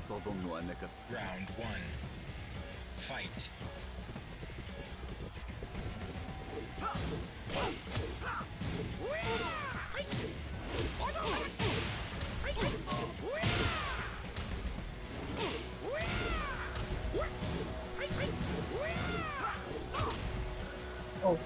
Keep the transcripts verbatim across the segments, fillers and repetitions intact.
تظن أنك Round one. Fight. Oh.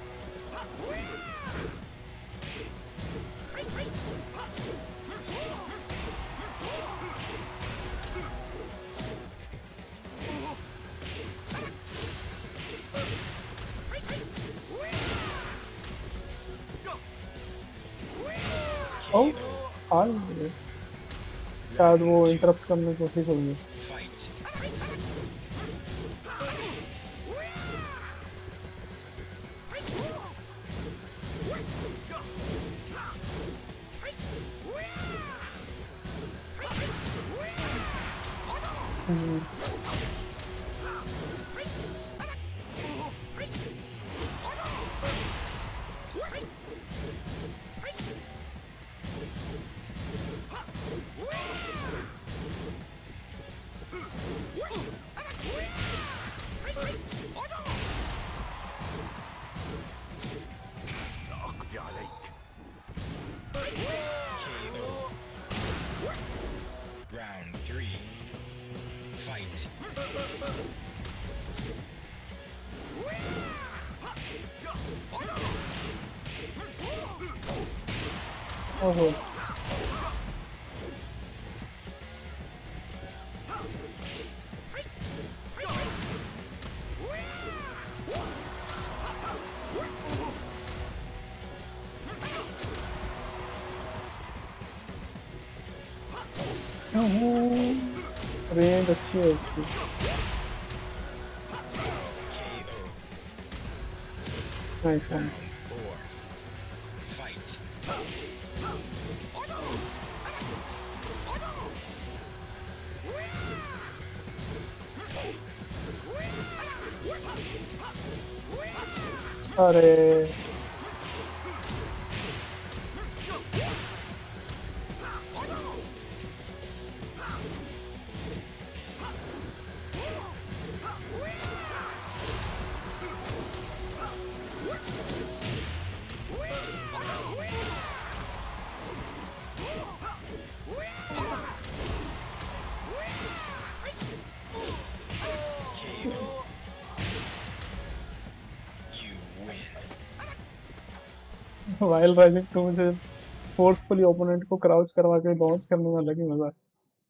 Oh, हाल शायद वो interrupt करने की कोशिश होगी। Fight. हम्म, سأقضي عليك. K O. Round three. Fight. ओहो रेंज अच्छी है इसकी। K O. Nice one. Round four. Fight. अरे K O. You win. Wild rising two में से फोर्सफुली ओपोनेंट को क्राउच करवा के लॉन्च करने में अलग ही मजा है।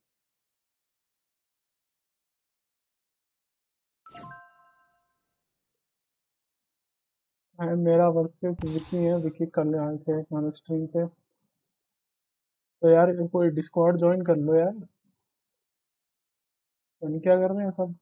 हाँ, मेरा वर्सेस विकी है। विकी करने आए थे हमारे स्ट्रीम पे। तो यार कोई डिस्कॉर्ड ज्वाइन कर लो यार। तो क्या कर रहे हैं सब?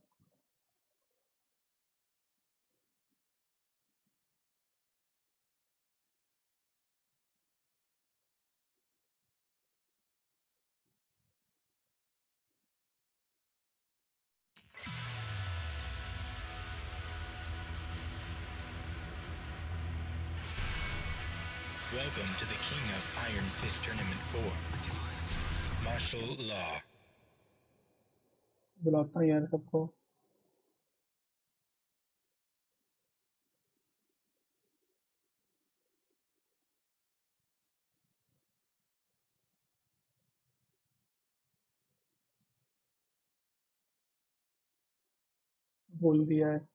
Welcome to the King of Iron Fist Tournament four. Martial Law. बुलाता हूँ यार सबको। बोल दिया है।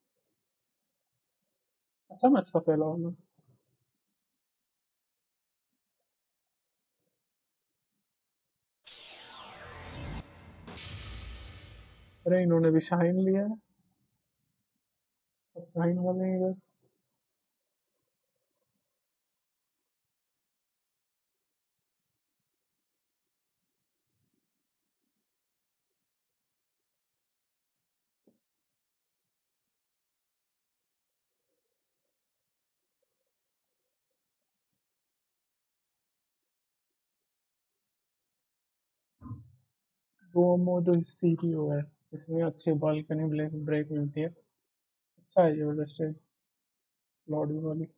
अच्छा मैच था पहला वाला। अरे इन्होंने भी शाइन लिया है। अब शाइन वाले हैं इधर। वो मोड सीपीयू है। इसमें अच्छी बालकनी ब्रेक ब्रेक मिलती है। अच्छा है ये वाला स्टेज। लॉबी वाली।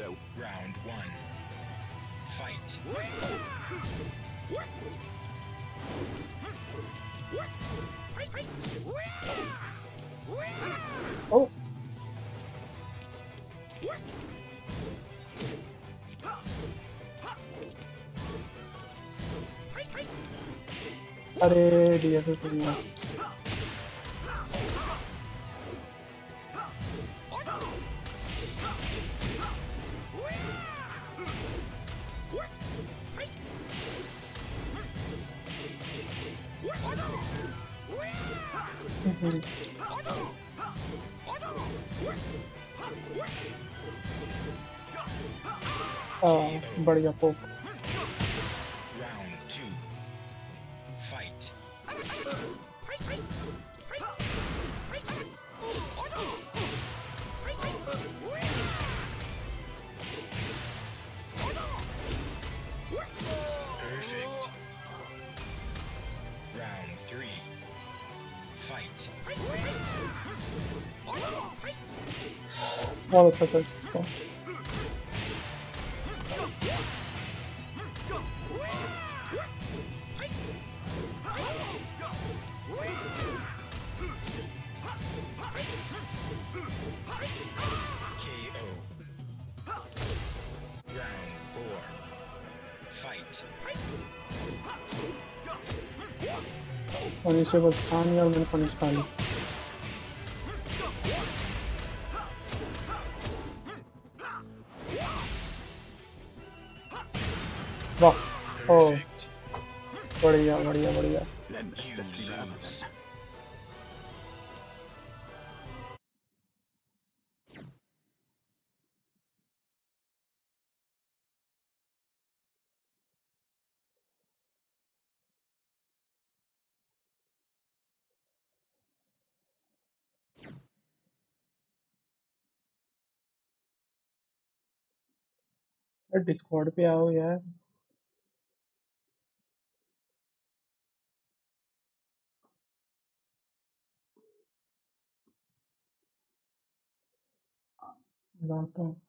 Round one. Fight. Oh. अरे दिया तो सही है। हाँ बढ़िया पोक। Round two. Fight. Perfect. Round three. Fight. बहुत अच्छा कर सकता हूँ। K O. Round four. Fight. Punish बस खा नहीं और मैंने पनिश खा ली। वाह ओ Perfect. बढ़िया बढ़िया बढ़िया। You lose. डिस्कॉर्ड पे आओ यार। लाता हूँ।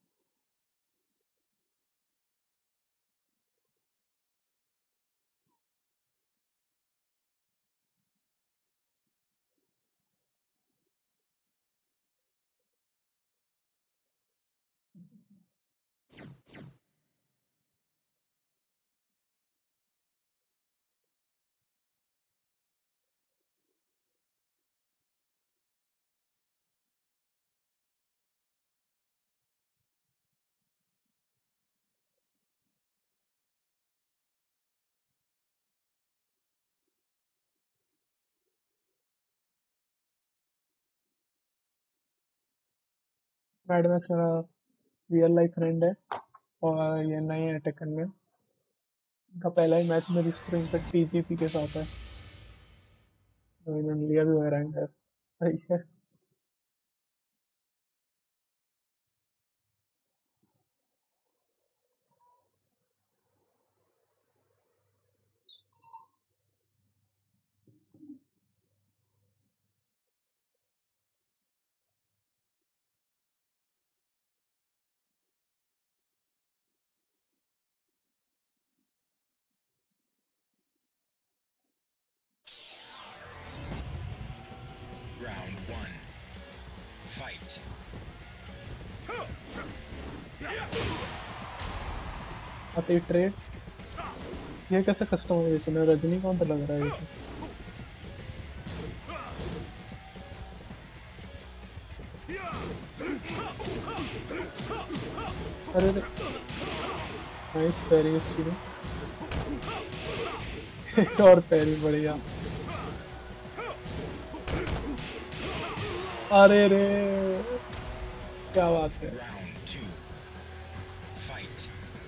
मैडमैक्स मेरा रियल लाइफ फ्रेंड है और ये नए हैं टेकन में। इनका पहला ही मैच मेरी स्क्रीन पर टीजीपी के साथ है तो इन्होंने लिया भी हुआ रैंक है। सही है। Round one. Fight. आते ही ट्रेड। ये कैसे कस्टमाइजेशन है? रजनीकांत लग रहा है ये तो। अरे अरे नाइस पैरी अच्छी है। एक और पैरी बढ़िया। अरे रे क्या बात है। Round two. Fight.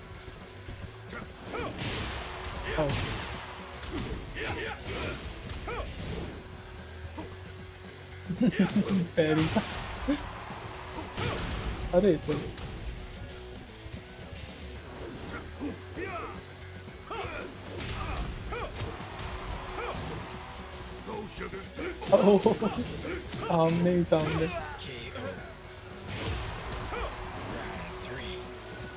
आओ। पैरी का अरे तो ओह, सामने ही सामने। K O. Round three.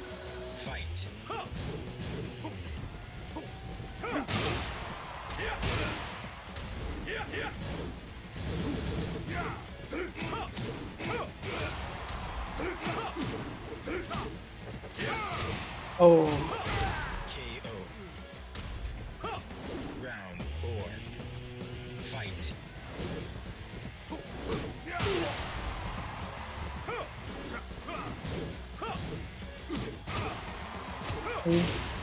Oh, K O. Round four. Fight. hey.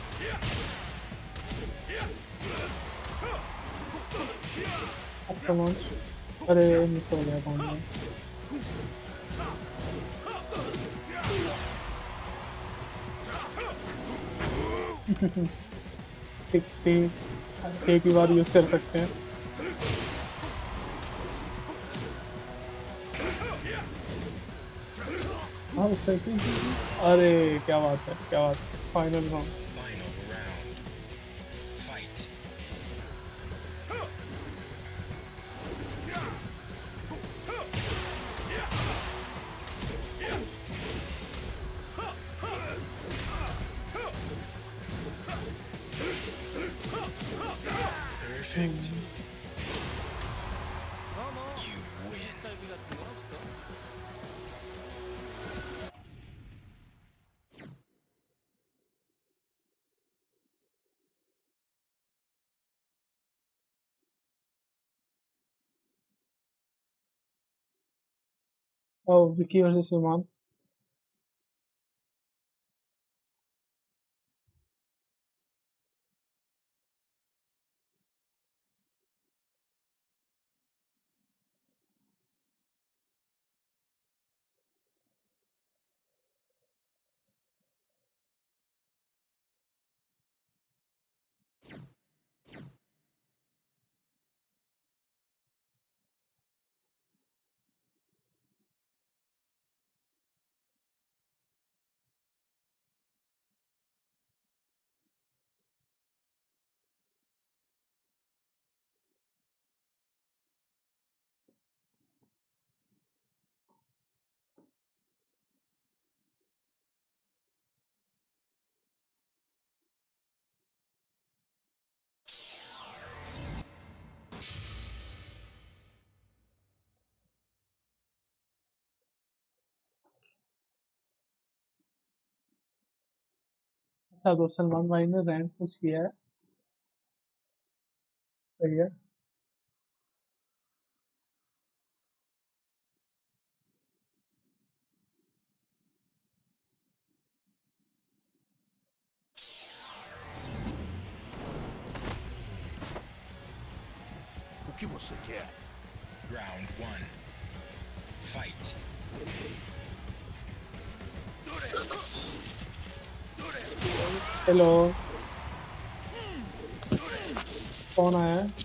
अच्छा launch. अरे मिस हो गया कौन टिक टिक एक ही बार यूज कर सकते हैं. हाँ उससे ऐसे ही. अरे क्या बात है क्या बात है final round. Final round. Fight. Perfect. You win. और विकी वर्सेस सलमान. अच्छा तो सलमान भाई ने रैंक पुश किया है. सही है. O que você quer? Round one. Fight. Hello. कौन आया है?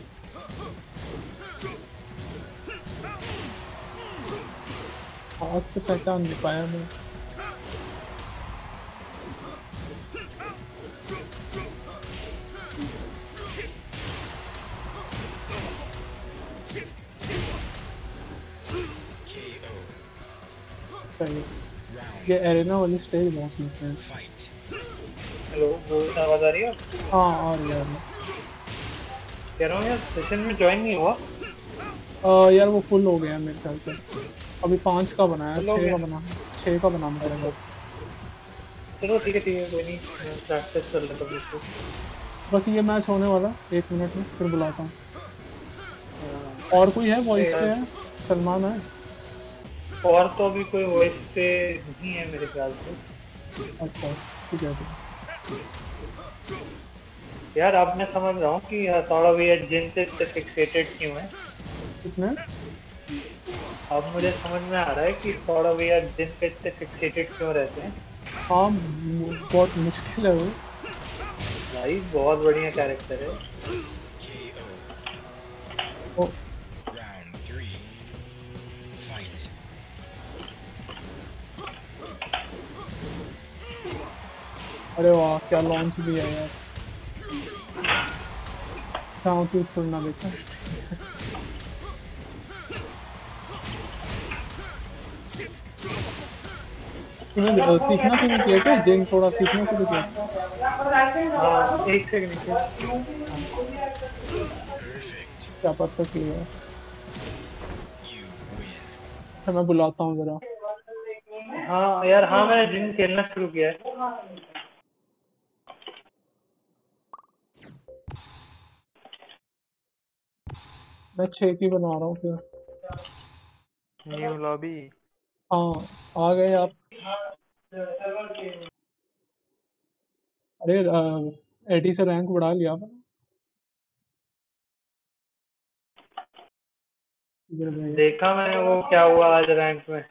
हाथ से पहचान नहीं पाया मैं. K O. सही है. Round ये एरेना वाली स्टेज बहुत मस्त है. fight. हेलो, वो आवाज आ रही है? हाँ और यार कह रहा हूँ यार, सेशन में ज्वाइन नहीं हुआ. अ, यार वो फुल हो गया है मेरे ख्याल से. अभी पाँच का बनाया Full हो छः गया? का बना छः का बनाना पड़ेगा. चलो ठीक है ठीक है, कोई नहीं, प्रैक्टिस कर लेता हूँ इसको. बस ये मैच होने वाला एक मिनट में फिर बुलाता हूँ. हाँ, और कोई है वॉइस यार, पे है? सलमान है. और तो अभी कोई वॉइस पे नहीं है मेरे ख्याल से. अच्छा ठीक है. ठीक है. यार अब मैं समझ रहा हूँ कि थोड़ा भी जिन से इतने फिक्सेटेड क्यों है. कितने? अब मुझे समझ में आ रहा है कि थोड़ा भी जिन पे इतने फिक्सेटेड क्यों रहते हैं. हाँ मु- बहुत मुश्किल है वो. भाई बहुत बढ़िया कैरेक्टर है. K O. ओ, Round three. Fight. अरे वाह क्या लॉन्च भी है यार. हाँ तू छोड़ना बेटा. तूने अ, सीखना शुरू किया क्या? जिन थोड़ा सीखना शुरू किया. हाँ, एक सेकंड. Perfect. क्या परफेक्ट लिया है. You win. अच्छा, मैं बुलाता हूँ जरा. हाँ यार, हाँ मैंने जिन खेलना शुरू किया है. मैं छः की बना रहा हूँ फिर। New lobby. हाँ आ गए आप। अरे एटी से रैंक बढ़ा लिया आपने? इधर भैया। देखा मैंने वो क्या हुआ आज रैंक में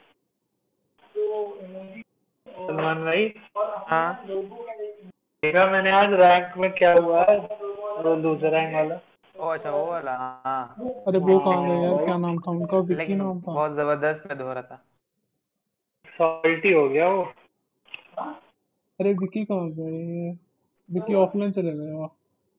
सलमान भाई। हाँ देखा मैंने आज रैंक में क्या हुआ है वो दूसरा रैंक वाला। ओ अच्छा वो वाला हाँ। अरे वो कहाँ गए यार, क्या नाम था उनका? विक्की लेकिन नाम था। बहुत जबरदस्त में हो रहा था। सॉल्टी हो गया वो। अरे विक्की कहाँ गए? विक्की ऑफलाइन चले गए वाह।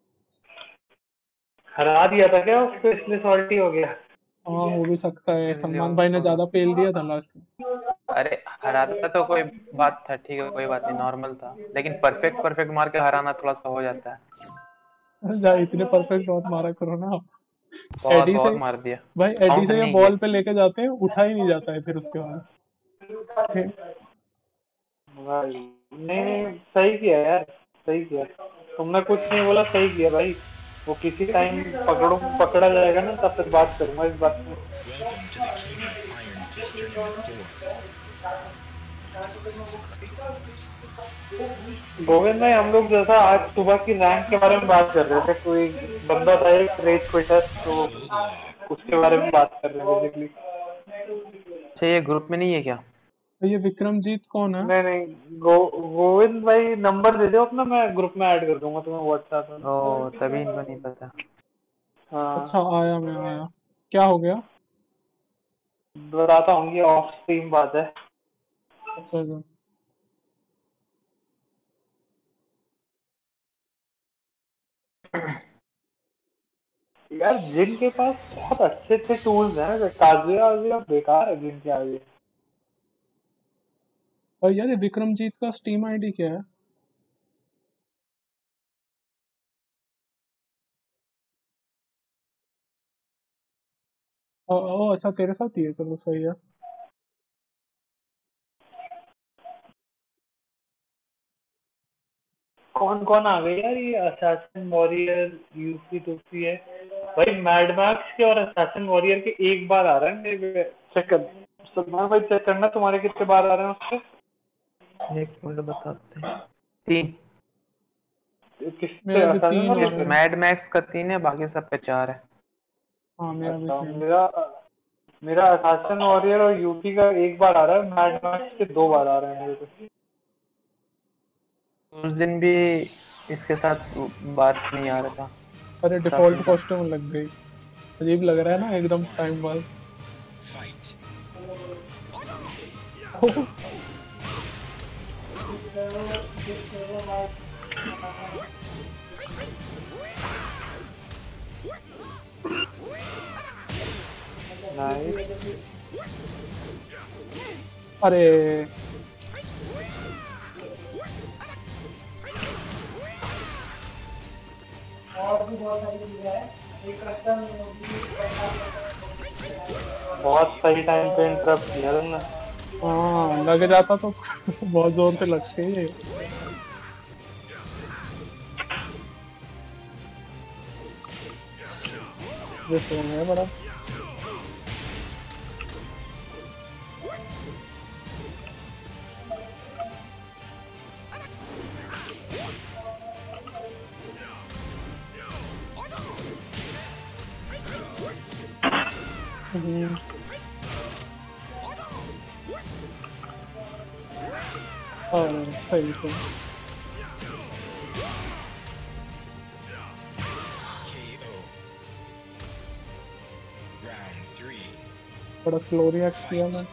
हरा दिया था क्या उसको इसलिए सॉल्टी हो गया। हाँ हो भी सकता है, इसलिए सलमान भाई ने होगा। ज्यादा पेल दिया था लास्ट में। अरे हराता तो कोई बात था, ठीक है कोई बात नहीं, नॉर्मल था, लेकिन परफेक्ट परफेक्ट मार के हराना थोड़ा सा हो जाता है। जा इतने परफेक्ट बहुत मारा करो ना आप। बहुत एडी से बहुत मार दिया। भाई, एडी काउंट से ये नहीं किया। बॉल पे लेके जाते हैं, उठा ही नहीं जाता है फिर उसके बाद। भाई नहीं नहीं सही किया यार, सही किया। तुमने कुछ नहीं बोला, सही किया भाई। वो किसी टाइम पकड़ो पकड़ा जाएगा ना तब फिर बात करूंगा इस बात में। Welcome to the King of Iron Fist Tournament four. Govind भाई, हम लोग जैसा आज सुबह की रैंक के बारे में बात कर रहे थे, कोई बंदा था एक रेड क्विटर, तो उसके बारे में बात कर रहे थे बेसिकली। अच्छा ये ग्रुप में नहीं है क्या? तो ये विक्रमजीत कौन है? नहीं नहीं गो गोविंद भाई नंबर दे दो अपना, मैं ग्रुप में ऐड कर दूंगा तुम्हें व्हाट्सएप में। ओ तभी इनको नहीं पता। अच्छा हाँ आया, मैं आया। क्या हो गया? बताता हूँ, ये ऑफ स्ट्रीम बात है। अच्छा अच्छा। यार जिनके पास बहुत अच्छे अच्छे टूल्स हैं, काजुया वाजुया बेकार है जिनके आगे। और यार ये विक्रमजीत का स्टीम आईडी क्या है? ओ, ओ अच्छा तेरे साथ ही है, चलो सही है। कौन कौन आ गए यार, ये असैसिन वॉरियर यूसी टूसी है भाई। मैड मैक्स के और असैसिन वॉरियर के एक बार आ रहा है मेरे, चेक कर सलमान भाई, चेक करना तुम्हारे कितने बार आ रहे हैं उससे। एक मिनट बताते हैं। तीन। किससे? मेरा भी असैसिन तीन आ वॉरियर रहे से? हैं। मैड मैक्स का तीन है, बाकी सब पे चार है। हाँ मेरा भी अच्छा सेम। मेरा मेरा असैसिन वॉरियर और यूपी का एक बार आ रहा है, मैड मैक्स के दो बार आ रहे हैं मेरे को। उस दिन भी इसके साथ बात नहीं आ रहा था। अरे डिफॉल्ट कॉस्ट्यूम लग गई, अजीब लग रहा है ना एकदम टाइम बाद। Fight. नाइस। अरे बहुत सही टाइम पे इंटरप्ट किया तुमने। हाँ लग जाता तो बहुत जोर से लगते हैं। ये फोन है बड़ा। हम्म। हाँ सही सही। K O. Round three. बड़ा स्लो रिएक्ट किया मैं।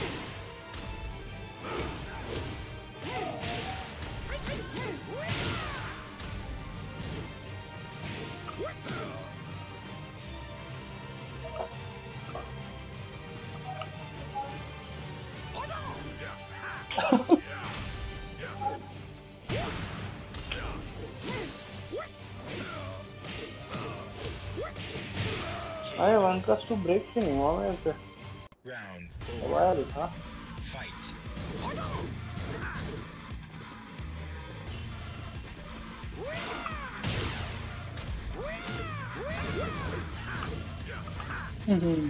अरे वन प्लस टू ब्रेक क्यों नहीं हुआ मेरे से? Round तो four. आया भी था। Fight. Hmm.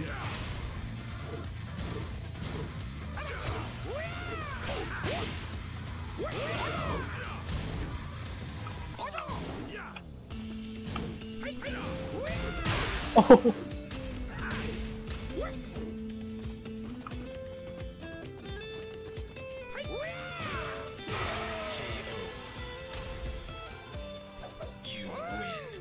Oh, You win.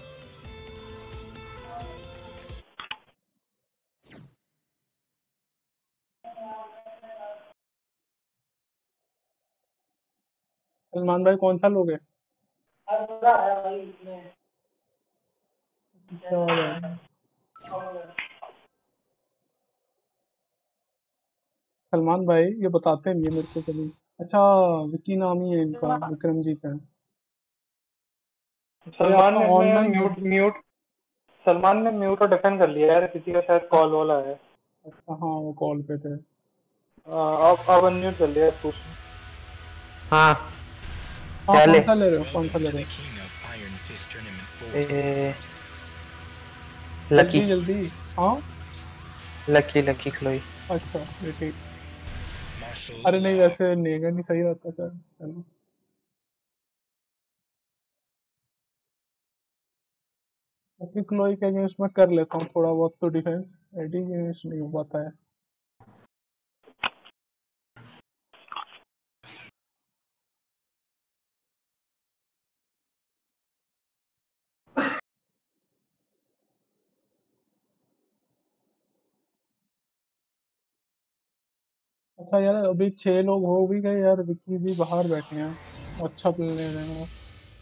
Salman भाई कौन सा लोगे? क्या बात है? सलमान भाई ये बताते नहीं है मेरे को कभी। अच्छा, विकी नाम ही है इनका, विक्रमजीत है। अरे सलमान आपका ने ऑनलाइन म्यूट म्यूट सलमान ने म्यूट और डिफेंड कर लिया यार, किसी का शायद कॉल वाला है। अच्छा हाँ, वो कॉल पे थे। आप आप अनम्यूट कर लिया पूछ। हाँ हाँ, क्या ले? कौन सा ले रहे हो, कौन सा ले Welcome to रहे the हो? King of Iron Fist Tournament four. ए, लकी जल्दी जल्दी। हाँ लकी लकी क्लोई। अच्छा, ये ठीक। Martial अरे नहीं, law. वैसे नेगन ही सही रहता। चल चलो, बाकी क्लोई के अगेंस्ट में कर लेता हूँ थोड़ा बहुत तो डिफेंस। एडी के अगेंस्ट नहीं हो पाता है। अच्छा यार, अभी छह लोग हो भी गए यार, विकी भी बाहर बैठे हैं। अच्छा प्ले ले रहे हैं।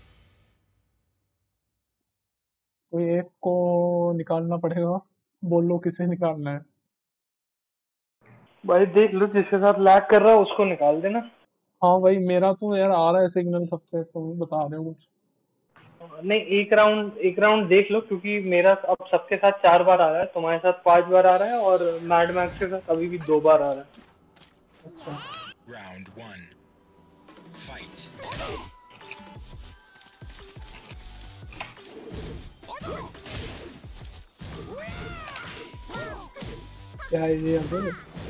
कोई एक को निकालना पड़ेगा। बोलो किसे निकालना है। भाई देख लो, जिसके साथ लैग कर रहा है उसको निकाल देना। हाँ भाई, मेरा तो यार आ रहा है सिग्नल सबसे, तुम बता रहे हो कुछ। नहीं, एक राउंड एक राउंड देख लो, क्योंकि मेरा अब सबके साथ चार बार आ रहा है, तुम्हारे साथ पांच बार आ रहा है, और मैड मैक्स के साथ अभी भी दो बार आ रहा है। अच्छा Round one. Fight. क्या है ये अभी?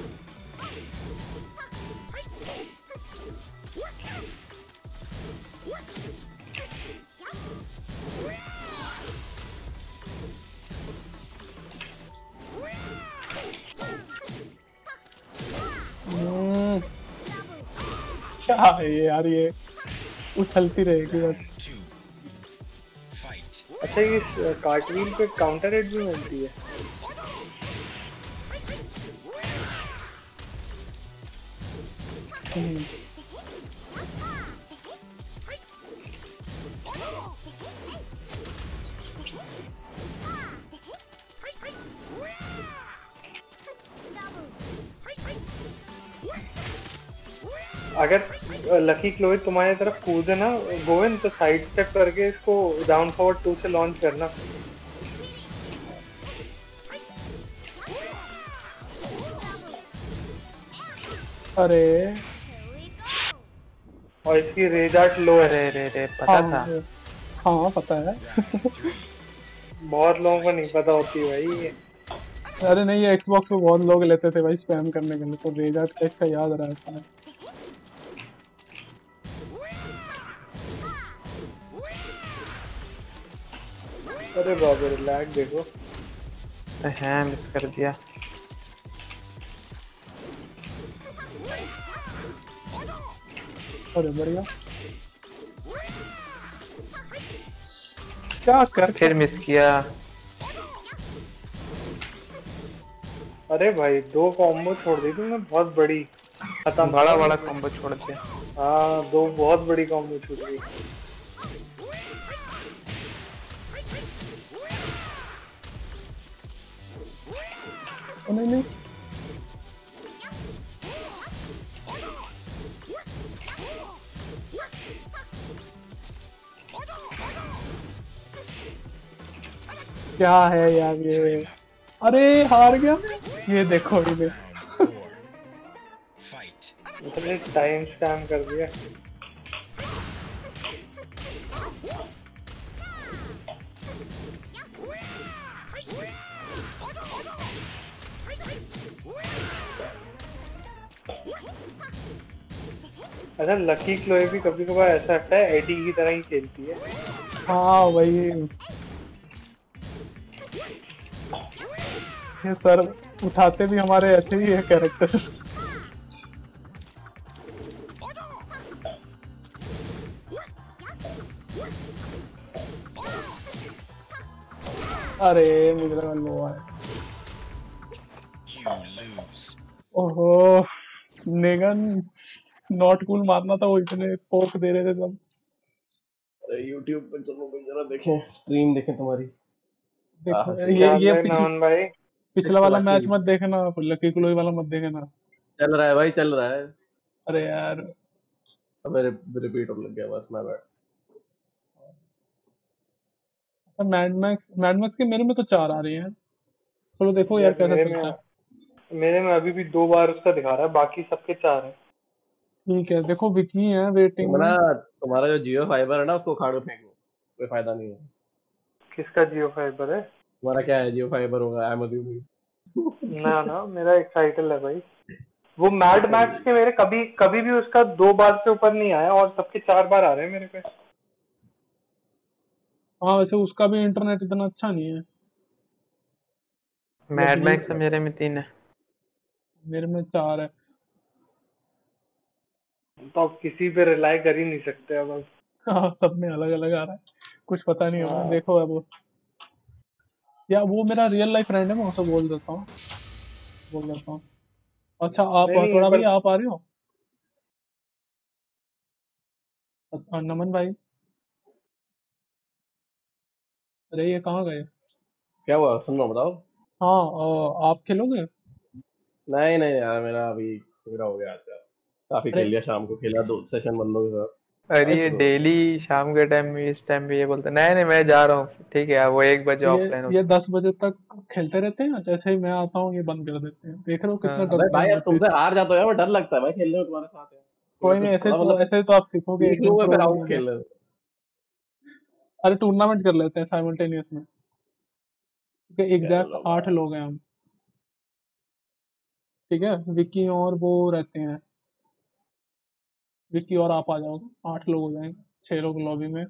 हम्म, क्या है ये यार, ये उछलती रहेगी बस। Round two. Fight. अच्छा, ये कार्टवील पे काउंटर हिट भी मिलती है। हम्म, अगर लकी क्लोई तुम्हारी तरफ कूदे ना गोविंद, तो साइड स्टेप करके इसको डाउन फॉरवर्ड टू से लॉन्च करना। अरे और इसकी रेज आर्ट लो है। अरे रे रे पता हाँ था। हाँ पता है। बहुत लोगों को नहीं पता होती भाई ये। अरे नहीं, ये एक्सबॉक्स पे बहुत लोग लेते थे भाई स्पैम करने के लिए, तो रेजार्ट का इसका याद रहा है। अरे बाबा रे, लैग देखो। है मिस कर दिया। अरे बढ़िया, क्या कर फिर मिस किया। अरे भाई, दो कॉम्बो छोड़ दी तुमने, बहुत बड़ी खत्म। बड़ा बड़ा कॉम्बो छोड़ दिया। हाँ, दो बहुत बड़ी कॉम्बो छूट गई। नहीं नहीं, क्या है यार ये? अरे हार गया मैं। ये देखो ये Round four. Fight. उसने टाइम स्पैम कर दिया। अच्छा लकी क्लोए भी कभी कभार ऐसा लगता है एडी की तरह ही खेलती है। हाँ वही, ये सर उठाते भी हमारे ऐसे ही है कैरेक्टर। अरे मुझे लगा लो है। You lose. ओहो, नेगन नॉट कूल मारना था, वो इतने पोक दे रहे थे सब। अरे यूट्यूब पे चलो भाई जरा देखें, स्ट्रीम देखें तुम्हारी। देखो आह, ये क्या ये है पिछला नमन भाई? पिछला वाला मैच सिक्स मत देखना, लकी क्लोई वाला मत देखना। चल रहा है भाई, चल रहा है। अरे यार अब रिपीट होने लग गया बस, मैं बैठ। मैड मैक्स मैड मैक्स के मेरे में तो चार आ रही हैं। चलो देखो यार यार कैसा मेरे चलता है। में मेरे में अभी भी दो बार उसका दिखा रहा है, बाकी सबके चार हैं। ठीक है, देखो विकी है वेटिंग में। तुम्हारा तुम्हारा जो जियो फाइबर है ना, उसको उखाड़ के फेंक दो, कोई फायदा नहीं है। किसका जियो फाइबर है? तुम्हारा क्या है, जियो फाइबर होगा अमेज़न ना ना, मेरा एक्साइटल है भाई। वो मैड मैक्स के मेरे कभी कभी भी उसका दो बार से ऊपर नहीं आया और सबके चार बार आ रहे हैं मेरे पे। हाँ वैसे उसका भी इंटरनेट इतना अच्छा नहीं है। मैड मैक्स मेरे में तीन है। मेरे में चार है। तो अब किसी पे रिलाई कर ही नहीं सकते अब अब हाँ सब में अलग अलग आ रहा है, कुछ पता नहीं होगा। हाँ। देखो अब वो- या वो मेरा रियल लाइफ फ्रेंड है, मैं उसे बोल देता हूँ बोल देता हूँ अच्छा आप नहीं नहीं, थोड़ा एक भाई बार आप आ रहे हो? अ, नमन भाई, अरे ये कहाँ गए? क्या हुआ, सुन लो बताओ। हाँ अ, आप खेलोगे? नहीं नहीं यार, मेरा अभी पूरा हो गया आज का। काफी अरे खेल लिया, शाम को खेला दो सेशन बंदों के साथ। अरे ये तो डेली शाम के टाइम में इस टाइम पे ये बोलते नहीं नहीं मैं जा रहा हूँ, ठीक है यार, वो एक बजे ये ऑफलाइन ये होता दस बजे तक खेलते रहते हैं, जैसे ही मैं आता हूँ ये बंद कर देते हैं। देख रहे हो है। कितना हाँ अबे डरते हैं भाई, अब हमसे। तुमसे हार जाता हो यार, मैं डर लगता है भाई खेलने में तुम्हारे साथ यार। थोड़ा कोई तो नहीं, ऐसे थोड़ा तो मतलब ऐसे तो आप सीखोगे एक सीख दिन लूंगा, प्रो फिर आऊँ बनोगे। खेलने। अरे टूर्नामेंट कर लेते हैं साइमल्टेनियस में, क्योंकि एग्जैक्ट चलो आठ भाई। लोग हैं हम। ठीक है, विक्की और वो रहते हैं, विक्की और आप आ जाओगे, आठ लोग हो जाएंगे, छह लोग लॉबी में।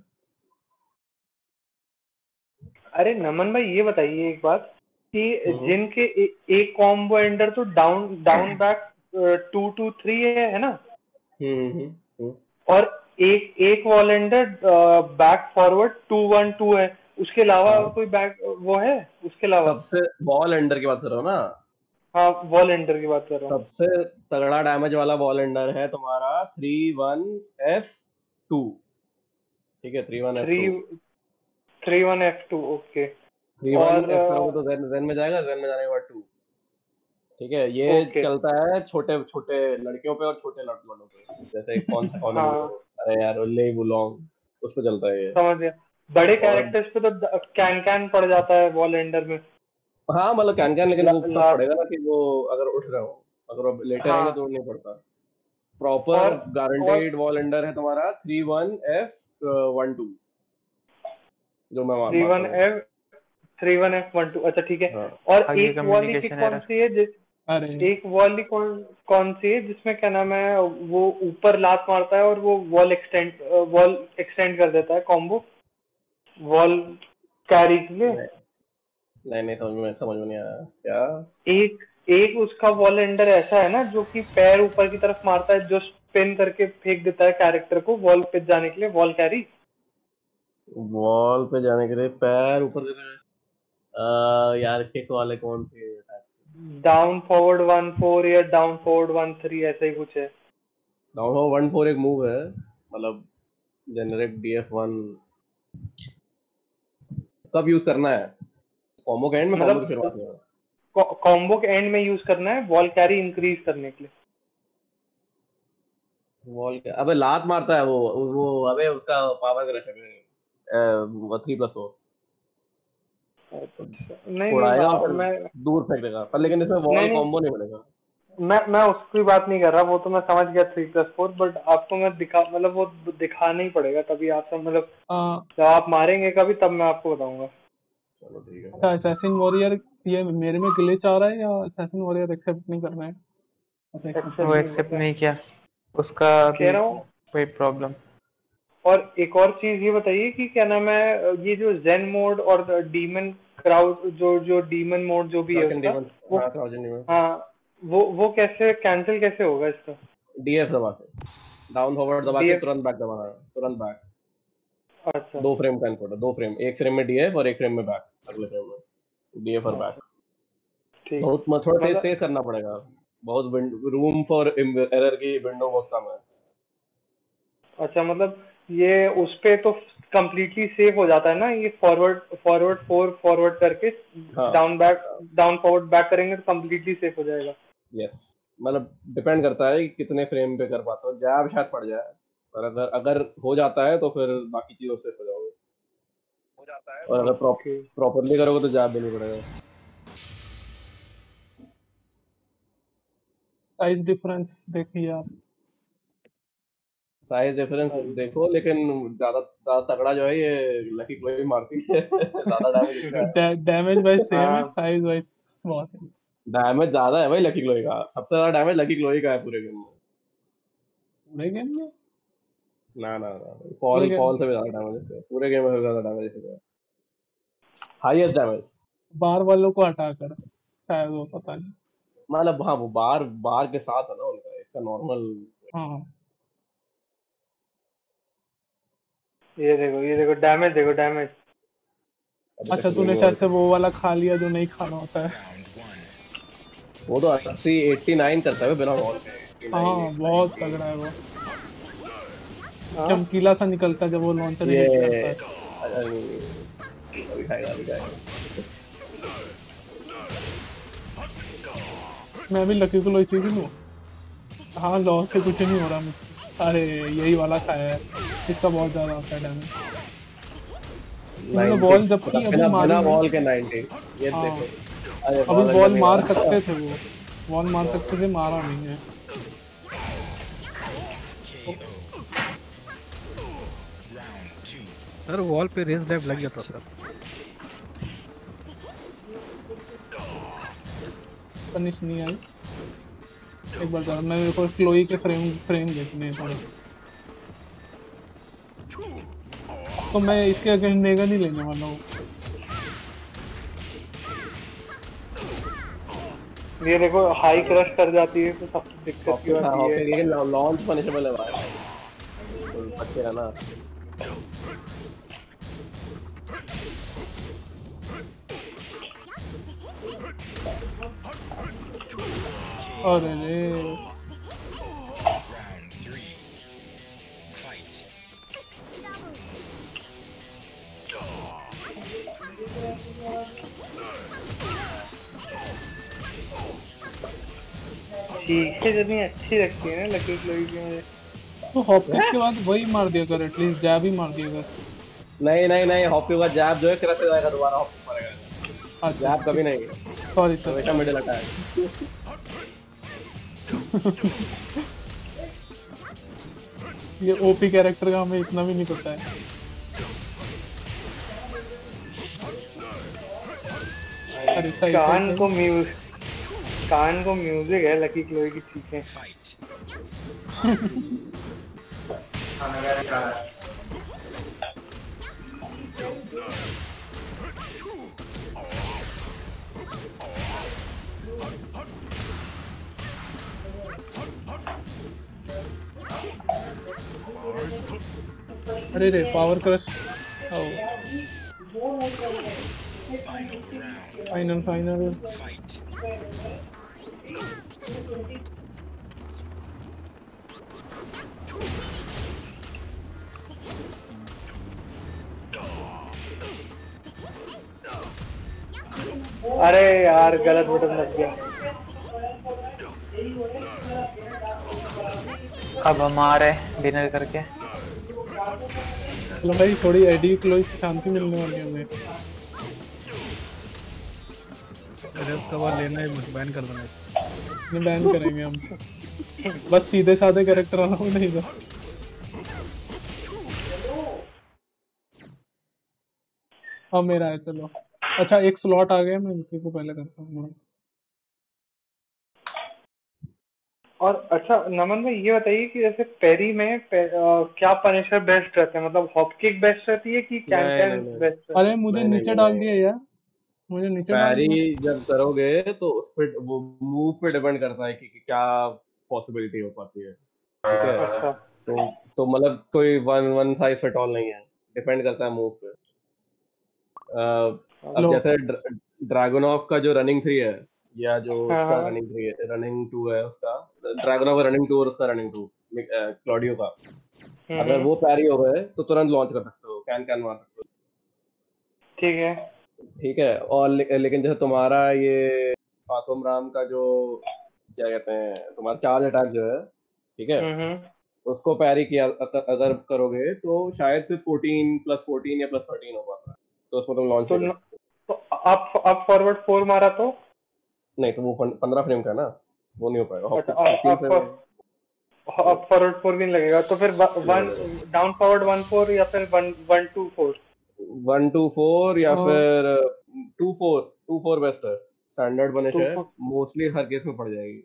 अरे नमन भाई ये बताइए एक बात कि हम्म जिनके ए, एक कॉम्बो एंडर तो down down back two two three है है ना, हम्म हम्म, हम्म। और एक एक wall ender back forward two one two है, उसके अलावा हाँ, कोई बैक वो है उसके अलावा? सबसे बॉल एंडर की बात कर रहे हो ना? हाँ वॉल एंडर की बात कर रहा हूँ। सबसे तगड़ा डैमेज वाला बॉल एंडर है तुम्हारा थ्री वन एफ टू। ठीक है, three one F three two. Three one F two okay. Three one और एफ करोगे तो जेन जेन में जाएगा, जेन में जाने के बाद टू। ठीक है, ये ओके चलता है छोटे छोटे लड़कियों पे और छोटे लड़कों पे। जैसे कौन सा कौन है वो, हाँ अरे यार ले बुलोंग, उस पे चलता है ये। समझ गया। बड़े और कैरेक्टर्स पे तो कैन कैन पड़ जाता है वॉल एंडर में। हाँ मतलब कैन कैन, लेकिन ला, वो तब ला, पड़ेगा ना कि वो अगर उठ रहे हो। अगर वो लेटे रहेंगे हाँ तो नहीं पड़ता। प्रॉपर और और गारंटेड वॉल एंडर है तुम्हारा three one F one two, जो मैं मा- थ्री मारता वन हूँ। F three one F one two अच्छा ठीक है। हाँ और आगे एक वॉली की कम्युनिकेशन कौन एरर। सी है जिस अरे एक वॉली कौन कौन सी है जिसमें क्या नाम है, वो ऊपर लात मारता है और वो वॉल एक्सटेंड वॉल एक्सटेंड कर देता है कॉम्बो वॉल कैरी के लिए? नहीं नहीं नहीं, समझ में समझ में नहीं आया क्या। एक एक उसका वॉल एंडर ऐसा है ना जो कि पैर ऊपर की तरफ मारता है, जो स्पिन करके फेंक देता है कैरेक्टर को वॉल पे जाने के लिए, वॉल कैरी। वॉल पे जाने के लिए पैर ऊपर कर रहे हैं। अह, यार किक वाले कौन से attack हैं? डाउन फॉरवर्ड वन फोर या डाउन फॉरवर्ड वन थ्री ऐसा ही कुछ है। डाउन हो वन फोर एक मूव है, मतलब जेनरिक डी एफ वन। कब यूज करना है? कॉम्बो के एंड में, कॉम्बो की शुरुआत मतलब में? कॉम्बो के एंड में यूज करना है वॉल कैरी इंक्रीज करने के लिए। वॉल के अबे लात मारता है वो वो अबे उसका पावर क्रश है थ्री प्लस हो, अच्छा नहीं नहीं, उड़ाएगा और हाँ, फिर मैं दूर फेंक देगा, पर लेकिन इसमें नहीं वॉल नहीं, कॉम्बो नहीं मिलेगा। मैं मैं उसकी बात नहीं कर रहा, वो तो मैं समझ गया थ्री प्लस फोर, बट आपको मैं दिखा मतलब वो दिखाना ही पड़ेगा तभी आप सब मतलब आ, जब आप मारेंगे कभी तब मैं आपको बताऊंगा। चलो ठीक है। अच्छा असैसिन वॉरियर, ये मेरे में ग्लिच आ रहा है या असैसिन वॉरियर एक्सेप्ट नहीं कर रहे हैं? अच्छा एक्सेप्ट कर वो एक्सेप्ट दिया। नहीं कर एक्सेप्ट रहा नहीं किया। उसका कह रहा हूँ। कोई प्रॉब्लम। और एक और चीज ये बताइए कि क्या नाम है, ये जो जेन मोड और डीमन क्राउड, जो जो डीमन मोड जो भी है क्रॉचन उसका, डीमन, वो हाँ क्रॉचन डीमन, हाँ वो वो कैसे कैंसिल कैसे होगा इसका? डीएफ दबा के, डाउन फॉरवर्ड दबा के डीएफ, तुरंत बैक दबाना है, तुरंत बैक। अच्छा दो फ्रेम का इनपुट है, दो फ्रेम, एक फ्रेम में डीएफ और एक फ्रेम में बैक, अगले फ्रेम में डीएफ और बैक। ठीक। बहुत म- थोड़ा तेज मतलब तेज करना पड़ेगा, बहुत रूम फॉर एरर की विंडो बहुत कम है। अच्छा, मतलब ये उस पे तो कंप्लीटली सेव हो जाता है ना, ये फॉरवर्ड फॉरवर्ड फोर फॉरवर्ड करके हाँ down back down forward back करेंगे तो कंप्लीटली सेव हो जाएगा। यस, मतलब डिपेंड करता है कि कितने फ्रेम पे कर पाता हो, जैब शायद पड़ जाए, पर अगर अगर हो जाता है तो फिर बाकी चीजों से हो जाओगे, और अगर ओके। प्रॉपरली करोगे तो जैब भी नहीं पड़ेगा। साइज डिफरेंस देखिए आप। साइज डिफरेंस देखो, लेकिन ज्यादा ज्यादा तगड़ा जो है ये लकी क्लोई मारती है ज्यादा डैमेज इसका है। डैमेज वाइज सेम है, हाँ साइज वाइज बहुत है। डैमेज ज्यादा है भाई लकी क्लोई का, सबसे ज्यादा डैमेज लकी क्लोई का है पूरे गेम में। पूरे गेम में? ना ना ना, पूरे पॉल गेम पॉल से भी ज्यादा डैमेज इसका है, पूरे गेम में सबसे ज्यादा डैमेज इसका है, हाईएस्ट डैमेज। बार वालों को हटाकर शायद, वो पता नहीं। मतलब हाँ, वो बार बार के साथ है ना उनका, इसका नॉर्मल। हाँ ये देखो, ये देखो डैमेज, देखो डैमेज। अच्छा, तूने शायद से वो वाला खा लिया जो नहीं खाना होता है। वो तो अस्सी नवासी करता है बिना वॉल के। हाँ बहुत तगड़ा है वो, हाँ चमकीला सा निकलता है जब वो लॉन्चर ये हिट करता है। अभी खाएगा अभी खाएगा। मैं भी लकी को लो इसी भी लूँ। हाँ लॉस से कुछ नहीं हो रहा मुझसे। अरे यही वाला खाया है, इसका बहुत ज्यादा होता है डैमेज। इन्होंने बॉल जबकि अभी बिना मारी बिना नहीं। वॉल के नब्बे, ये हाँ देखो। अरे अभी बॉल बॉल अंदर नहीं मार गया। सकते थे, वो बॉल मार सकते थे, मारा नहीं है। सर वॉल पे रेस ड्राइव लग जाता सर। पनिश नहीं आई। एक बार जरा मेरे को क्लोई के फ्रेम फ्रेम देखने हैं थोड़े। तो मैं इसके अगेंस्ट नेगा नहीं लेने वाला हूँ। ये देखो हाई क्रश कर जाती है तो सबसे दिक्कत की बात ये है। लेकिन लॉन्च पनिशेबल है भाई, तो बच्चे है ना। अरे रे चीखें जितनी अच्छी लगती है ना लकी क्लोई की मुझे। तो हॉपकिक के बाद वही मार दिया कर, एटलीस्ट जैब ही मार दिया कर। नहीं नहीं नहीं, हॉपी का जैब जो है क्रश हो जाएगा, दोबारा हॉपी मारेगा। अच्छा जैब कभी नहीं, सॉरी सर। हमेशा मिडिल अटैक। ये ओपी कैरेक्टर का हमें इतना भी नहीं पता है। अरे सही कान सही को म्यूज कान को म्यूजिक है लकी क्लोई की चीखें। अरे रे पावर क्रश। Final final. अरे यार गलत बटन लग गया। अब हम आ रहे डिनर करके। चलो भाई, थोड़ी एडी क्लोई से शांति मिलने वाली है हमें। रेस कवर लेना है, बैन कर देना है। नहीं बैन करेंगे हम, बस सीधे साधे कैरेक्टर अलाउ नहीं था। अब मेरा है, चलो। अच्छा एक स्लॉट आ गया, मैं विकी को पहले करता हूँ। और अच्छा नमन भाई ये बताइए कि जैसे पेरी में पे, आ, क्या पनिशर बेस्ट रहता है, मतलब हॉप किक बेस्ट रहती है कि कैन नहीं कैन नहीं नहीं बेस्ट रहती अरे मुझे नहीं नहीं नीचे नहीं डाल नहीं। दिया यार, मुझे नीचे डाल पैरी दिया। जब करोगे तो उस पे वो मूव पे डिपेंड करता है कि, कि क्या पॉसिबिलिटी हो पाती है, ठीक है? है। अच्छा तो तो मतलब कोई one one size fit all नहीं है, डिपेंड करता है मूव पे। अ, अब लो, जैसे ड्रैगनॉफ का जो रनिंग थ्री है, या जो हाँ उसका हाँ रनिंग थ्री है, रनिंग टू है उसका, ड्रैगनॉफ का रनिंग टू और उसका रनिंग टू, क्लॉडियो का, हम्म अगर हम्म, वो पैरी हो गए तो तुरंत लॉन्च कर सकते हो, कैन कैन मार सकते ठीक है। हो, ठीक है। और ले, लेकिन जैसे तुम्हारा ये फातुम राम का जो क्या कहते हैं, तुम्हारा चार्ज अटैक जो है, ठीक है, हम्म हम्म, उसको पैरी किया अगर अगर करोगे तो शायद सिर्फ फोर्टीन प्लस फोर्टीन या प्लस थर्टीन हो पाता है, तो उसमें तुम लॉन्च तो नहीं कर न, सकते। तो आप आप फॉरवर्ड फोर मारा तो? नहीं तो वो पंद्रह फ्रेम का है ना, वो नहीं हो पाएगा, हॉप अच्छा किक आप फिफ्टीन फ्रेम आप आप फॉरवर्ड फोर भी नहीं लगेगा, तो फिर वन लगेगा। डाउन फॉरवर्ड वन फोर या फिर one one two four? One two four या और फिर two four, two four best है, स्टैंडर्ड बनिश टू है, फोर, मोस्टली हर केस में पड़ जाएगी।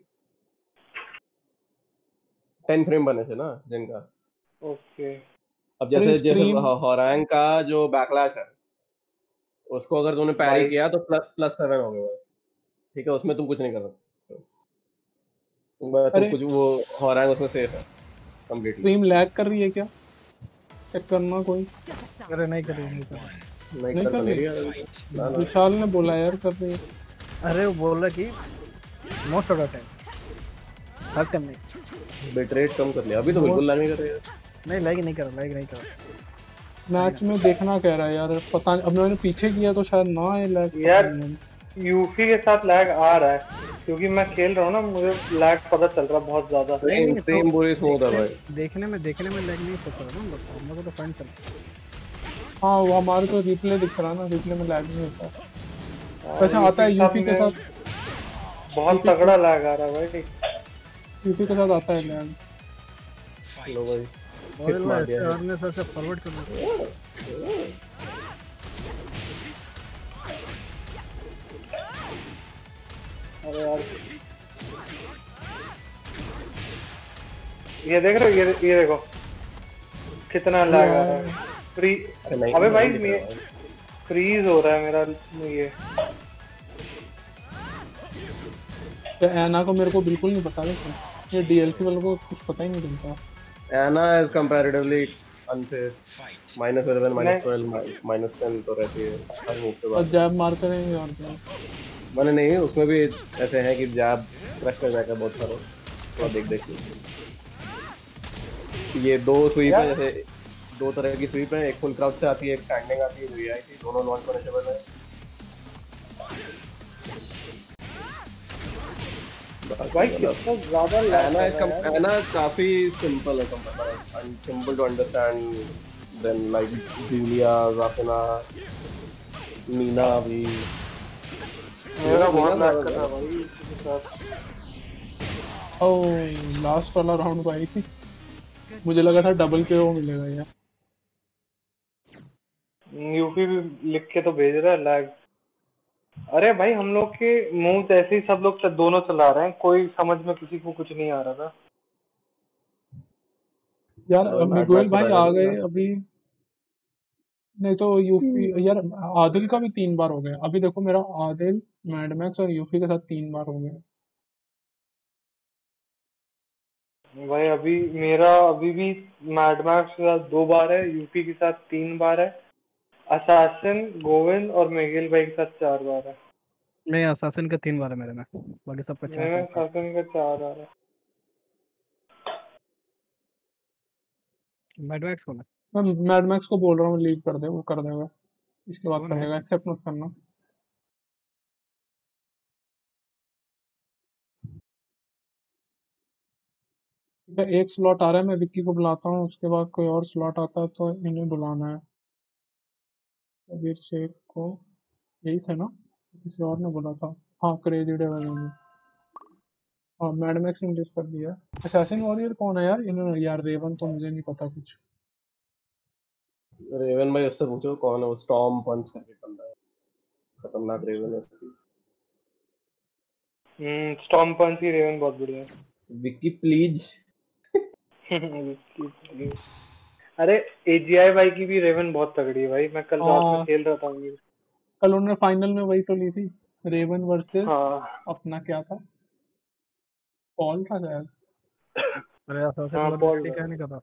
टेन फ्रेम बनिश है ना जिनका। ओके। अब अरे जैसे जैसे स्क्रीम, हॉरैंग का जो बैकलैश है, उसको अगर तुमने पैरी भाई किया तो प्लस प्लस सेवन हो गए बस, ठीक है, उसमें तुम कुछ नहीं कर सकते, तुम तुम अरे कुछ वो हॉरैंग उसमें सेफ है कम्प्लीटली। स्क्रीम लैग कर रही है क्या? चेक करना कोई। अरे नहीं करिए, नहीं करिए। नहीं नहीं कर कर तो नहीं रही? रही है अभी तो। ना ना, विशाल ने बोला यार कर रही है। अरे वो बोल रहा कि मोस्ट ऑफ द टाइम, हर टाइम नहीं। बिट रेट कम कर लिया, अभी तो बिल्कुल लैग नहीं कर रही है। नहीं लाइक नहीं करा, लाइक नहीं करा। मैच में देखना कह रहा है यार, पता नहीं, अब मैंने पीछे किया तो शायद ना आए लैग। यार यूफी के साथ लैग आ रहा है क्योंकि मैं खेल रहा हूँ ना, मुझे लैग पता चल रहा है बहुत ज्यादा। नहीं सेम नहीं तो सेम पूरी स्मूथ है भाई। देखने देखने में देखने में लाइक नहीं सोच रहा ना हम लोग, हम लोग को तो फाइन चल रहा है। हाँ वो हमारे तो रिप्ले दिख रहा है ना, रिप्ले में लैग नहीं होता। हाँ, वैसे आता है यूपी के में साथ, बहुत यूपी तगड़ा लैग आ रहा है भाई। यूपी के साथ आता है लैग। लो भाई, मोबाइल किक में मार ऐसे दिया है। हरने से ऐसे फॉरवर्ड कर दो। अरे यार ये देख रहे हो, ये ये देखो कितना लैग आ रहा है। फ्री, अरे नहीं, अबे भाई नहीं दिख रहा मैं भाई। फ्रीज हो रहा है मेरा ये। या एना को मेरे को बिल्कुल नहीं पता है, ये डीएलसी वालों को कुछ पता ही नहीं चलता। Anna is comparatively unsafe, minus eleven minus नहीं ट्वेल्व माइनस टेन तो रहती है हर मूव के और बाद। जैब मारते रहेंगे और क्या। मैंने नहीं, उसमें भी ऐसे हैं कि जैब क्रश कर जाएगा बहुत सारे, थोड़ा देख देख के। ये दो स्वीप है, यार जैसे दो तरह की स्वीप है, एक फुल क्राउच से आती है, एक स्टैंडिंग आती है, वीआई की, दोनों लॉन्च पनिशेबल है। भाई कितना ज्यादा लैग एना कर इज रहा है यार। एना काफी सिंपल है, simple to understand then like Julia, राफिना, मीना भी। मेरा बहुत मीना लैग कर ज्यादा रहा है भाई इसके साथ। ओ लास्ट वाला राउंड भाई, मुझे लगा था डबल के वो मिलेगा यार। यूपी भी लिख के तो भेज रहा है लैग। अरे भाई हम लोग के मुंह ऐसे ही सब लोग च- दोनों चला रहे हैं, कोई समझ में किसी को कुछ नहीं आ रहा था। यार और मैट मिगुएल मैक्स तो भाई बैठा आ था गए ना। अभी। नहीं तो यूफी यार, आदिल का भी तीन बार हो गया अभी, देखो मेरा आदिल, मैडमैक्स और यूफी के साथ तीन बार हो गया। भाई अभी मेरा अभी भी मैडमैक्स के साथ दो बार है, यूपी के साथ तीन बार है, असासिन, गोविंद और मेगिल भाई के साथ चार बार है। नहीं असासिन का तीन बार है मेरे में, बाकी सबका चार मेरे चार में पाँच। असासिन का चार बार है। मैडवैक्स को मैं मैं मैडमैक्स को बोल रहा हूँ लीव कर दे, वो कर देगा, इसके बाद कौन कर है? देगा, एक्सेप्ट मत करना। ठीक है, एक स्लॉट आ रहा है, मैं विक्की को बुलाता हूँ, उसके बाद कोई और स्लॉट आता है तो इन्हें बुलाना है। कबीर शेख को, यही थे ना, किसी और ने बोला था। हाँ क्रेजी डे वाले ने। हाँ मैडमैक्स ने लिस्ट कर दिया। असैसिन वॉरियर कौन है यार इन्होंने, यार रेवन तो मुझे नहीं पता कुछ। रेवन भाई उससे पूछो कौन है वो, स्टॉर्म पंच करके बंदा है, खतरनाक रेवन है उसकी। हम्म स्टॉर्म पंच ही रेवन बहुत बढ़िया है। विक्की प्लीज। अरे एजीआई भाई की भी रेवन बहुत तगड़ी है भाई, मैं कल रात में हाँ खेल रहा था ये। कल उन्होंने फाइनल में वही तो ली थी, रेवन वर्सेस हाँ अपना क्या था, पॉल था शायद। अरे असैसिन हाँ वॉरियर पॉल क्या नहीं कर रहा।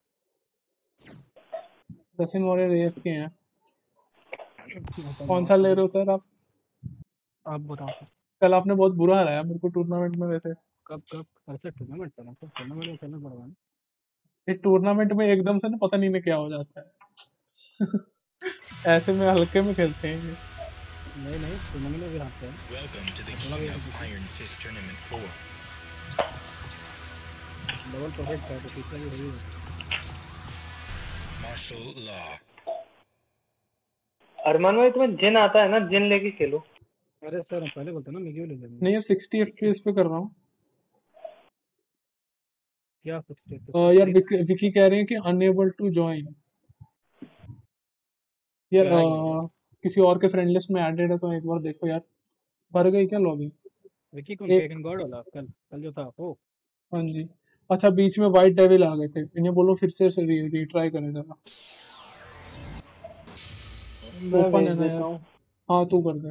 दसिन वॉरियर एफ के हैं। मतलब कौन सा ले रहे हो सर आप? आप बताओ सर। कल आपने बहुत बुरा हराया मेरे को टूर्नामेंट में वैसे। कब कब ऐसे टूर्नामेंट करना सर, टूर्नामेंट में खेलना पड़ेगा ना। इस टूर्नामेंट में एकदम से ना पता नहीं ना क्या हो जाता है। ऐसे में हल्के में खेलते हैं ये। नहीं नहीं टूर्नामेंट में भी हारते हैं। Welcome to the अपना King भी of हारते हैं। Iron Fist Tournament four. Double perfect है तो तीसरा भी वही है। Martial Law. अरमान भाई तुम्हें जिन आता है ना, जिन लेके खेलो। अरे सर हम पहले बोलते ना मिगी ले लेंगे। नहीं यार सिक्सटी एफपीएस पे कर रहा हूँ। क्या सोचते अ, यार विक, विकी कह रहे हैं कि अनएबल टू ज्वाइन। यार क्या है अ, किसी और के फ्रेंड लिस्ट में एडेड है तो एक बार देखो यार। भर गई क्या लॉबी? विकी कौन एक टेकन गॉड वाला कल कल जो था वो। हाँ जी। अच्छा बीच में वाइट डेविल आ गए थे, इन्हें बोलो फिर से रीट्राई करें जरा। मैं ओपन है भेज ना देता यार? हूँ। हाँ तू कर दे।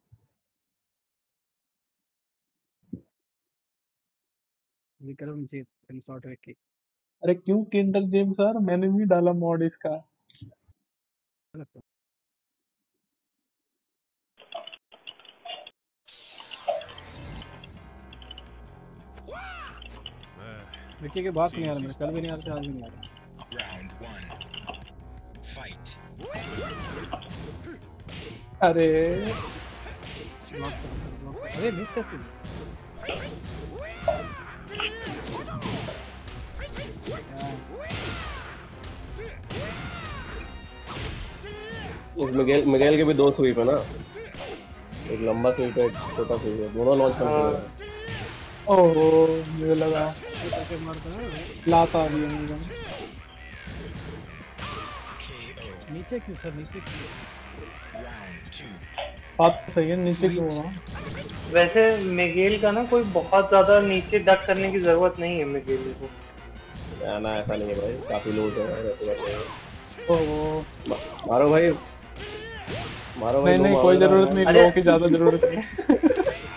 Vikram Jeet in short Vicky. अरे क्यों किंडर जेम्स सर, मैंने नहीं डाला मॉड इसका। विकी के बात नहीं आ रहा मेरे, कल भी नहीं आ रहा था, आज भी नहीं आ रहा। Round one. Fight. अरे ब्लॉक कर ब्लॉक कर। अरे मिस कर तू। इस मिगेल मिगेल के भी दो स्वीप है ना, एक लंबा स्वीप है एक छोटा स्वीप है, दोनों लॉन्च करते हैं। ओह मुझे लगा करके मारता है लात आ रही है मेरे को। K O. नीचे क्यों सर, नीचे क्यों? Round two. बात तो सही है, नीचे क्यों हुआ? वैसे मिगेल का ना कोई बहुत ज्यादा नीचे डक करने की जरूरत नहीं है मिगेल को। ना ना ऐसा नहीं है भाई, काफी लोग हैं ऐसे करते हैं। ओह मा- मारो भाई, मारो भाई। नहीं लो नहीं मारो कोई ना। जरूरत नहीं, अरे- लोगों की ज्यादा जरूरत नहीं है।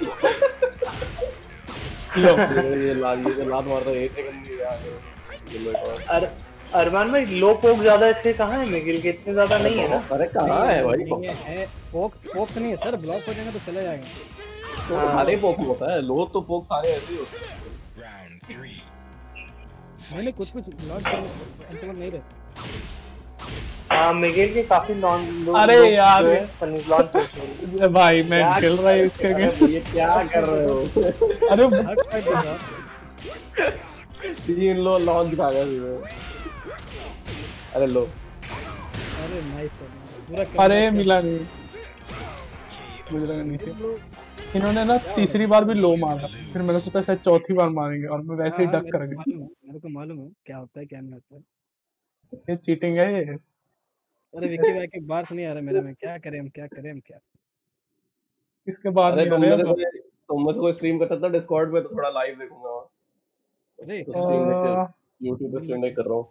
लो ये ये लात ये जो लात मारता है एक सेकंड में यार ये लो एक और। अर, अरमान भाई लो पोक ज्यादा इसके कहाँ है मिगेल के, इतने ज्यादा नहीं है ना। अरे कहाँ है भाई, नहीं है, है फोक्स फोक्स नहीं है सर, ब्लॉक हो जाएगा तो चला जाएगा। तो सारे पोक होता है, लो तो पोक सारे ऐसे ही होते हैं। Round three. नहीं नहीं कुछ कुछ ब्लॉक इंटरवल नहीं रहता। हाँ मिगेल के काफी लॉन्च। अरे यार। लॉन्च भाई मैं क्या खेल रहा है इसके अरे अगेंस्ट। ये क्या कर रहे हो? अरे हर फाइट के साथ तीन लो लॉन्च खा गए सीधे। अरे लो अरे नाइस पूरा अरे मिला नहीं, मुझे लगा नीचे। इन्होंने ना तीसरी बार भी लो मारा, फिर मैंने सोचा शायद चौथी बार मारेंगे और मैं वैसे ही डक कर गया। मालूम है, मेरे को मालूम है क्या होता है क्या नहीं होता है। ये चीटिंग है ये। अरे विक्की भाई के बार से नहीं आ रहा मेरा में, क्या करें हम क्या करें हम क्या। इसके बाद अरे नहीं आ तुम रहे में से अब। कोई तुम में से कोई स्ट्रीम करता था डिस्कॉर्ड पे तो थोड़ा लाइव देखूंगा। अरे तो स्ट्रीम देख अह, यूट्यूब पे स्ट्रीम देख कर रहा हूँ।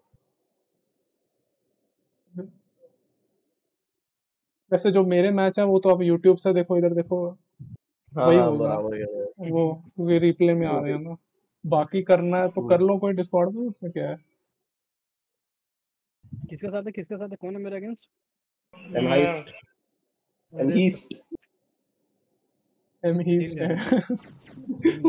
वैसे जो मेरे मैच है वो तो आप यूट्यूब से देखो, इधर देखो हाँ वही हाँ होगा बराबर है। वो, क्योंकि रिप्ले में आ रहे हैं ना। बाकी करना है तो कर लो कोई डिस्कॉर्ड में, उसमें क्या है। किसके साथ है किसके साथ है, कौन है मेरे अगेंस्ट? एनहाइस्ट एनहीस्ट एम ही तीन गए।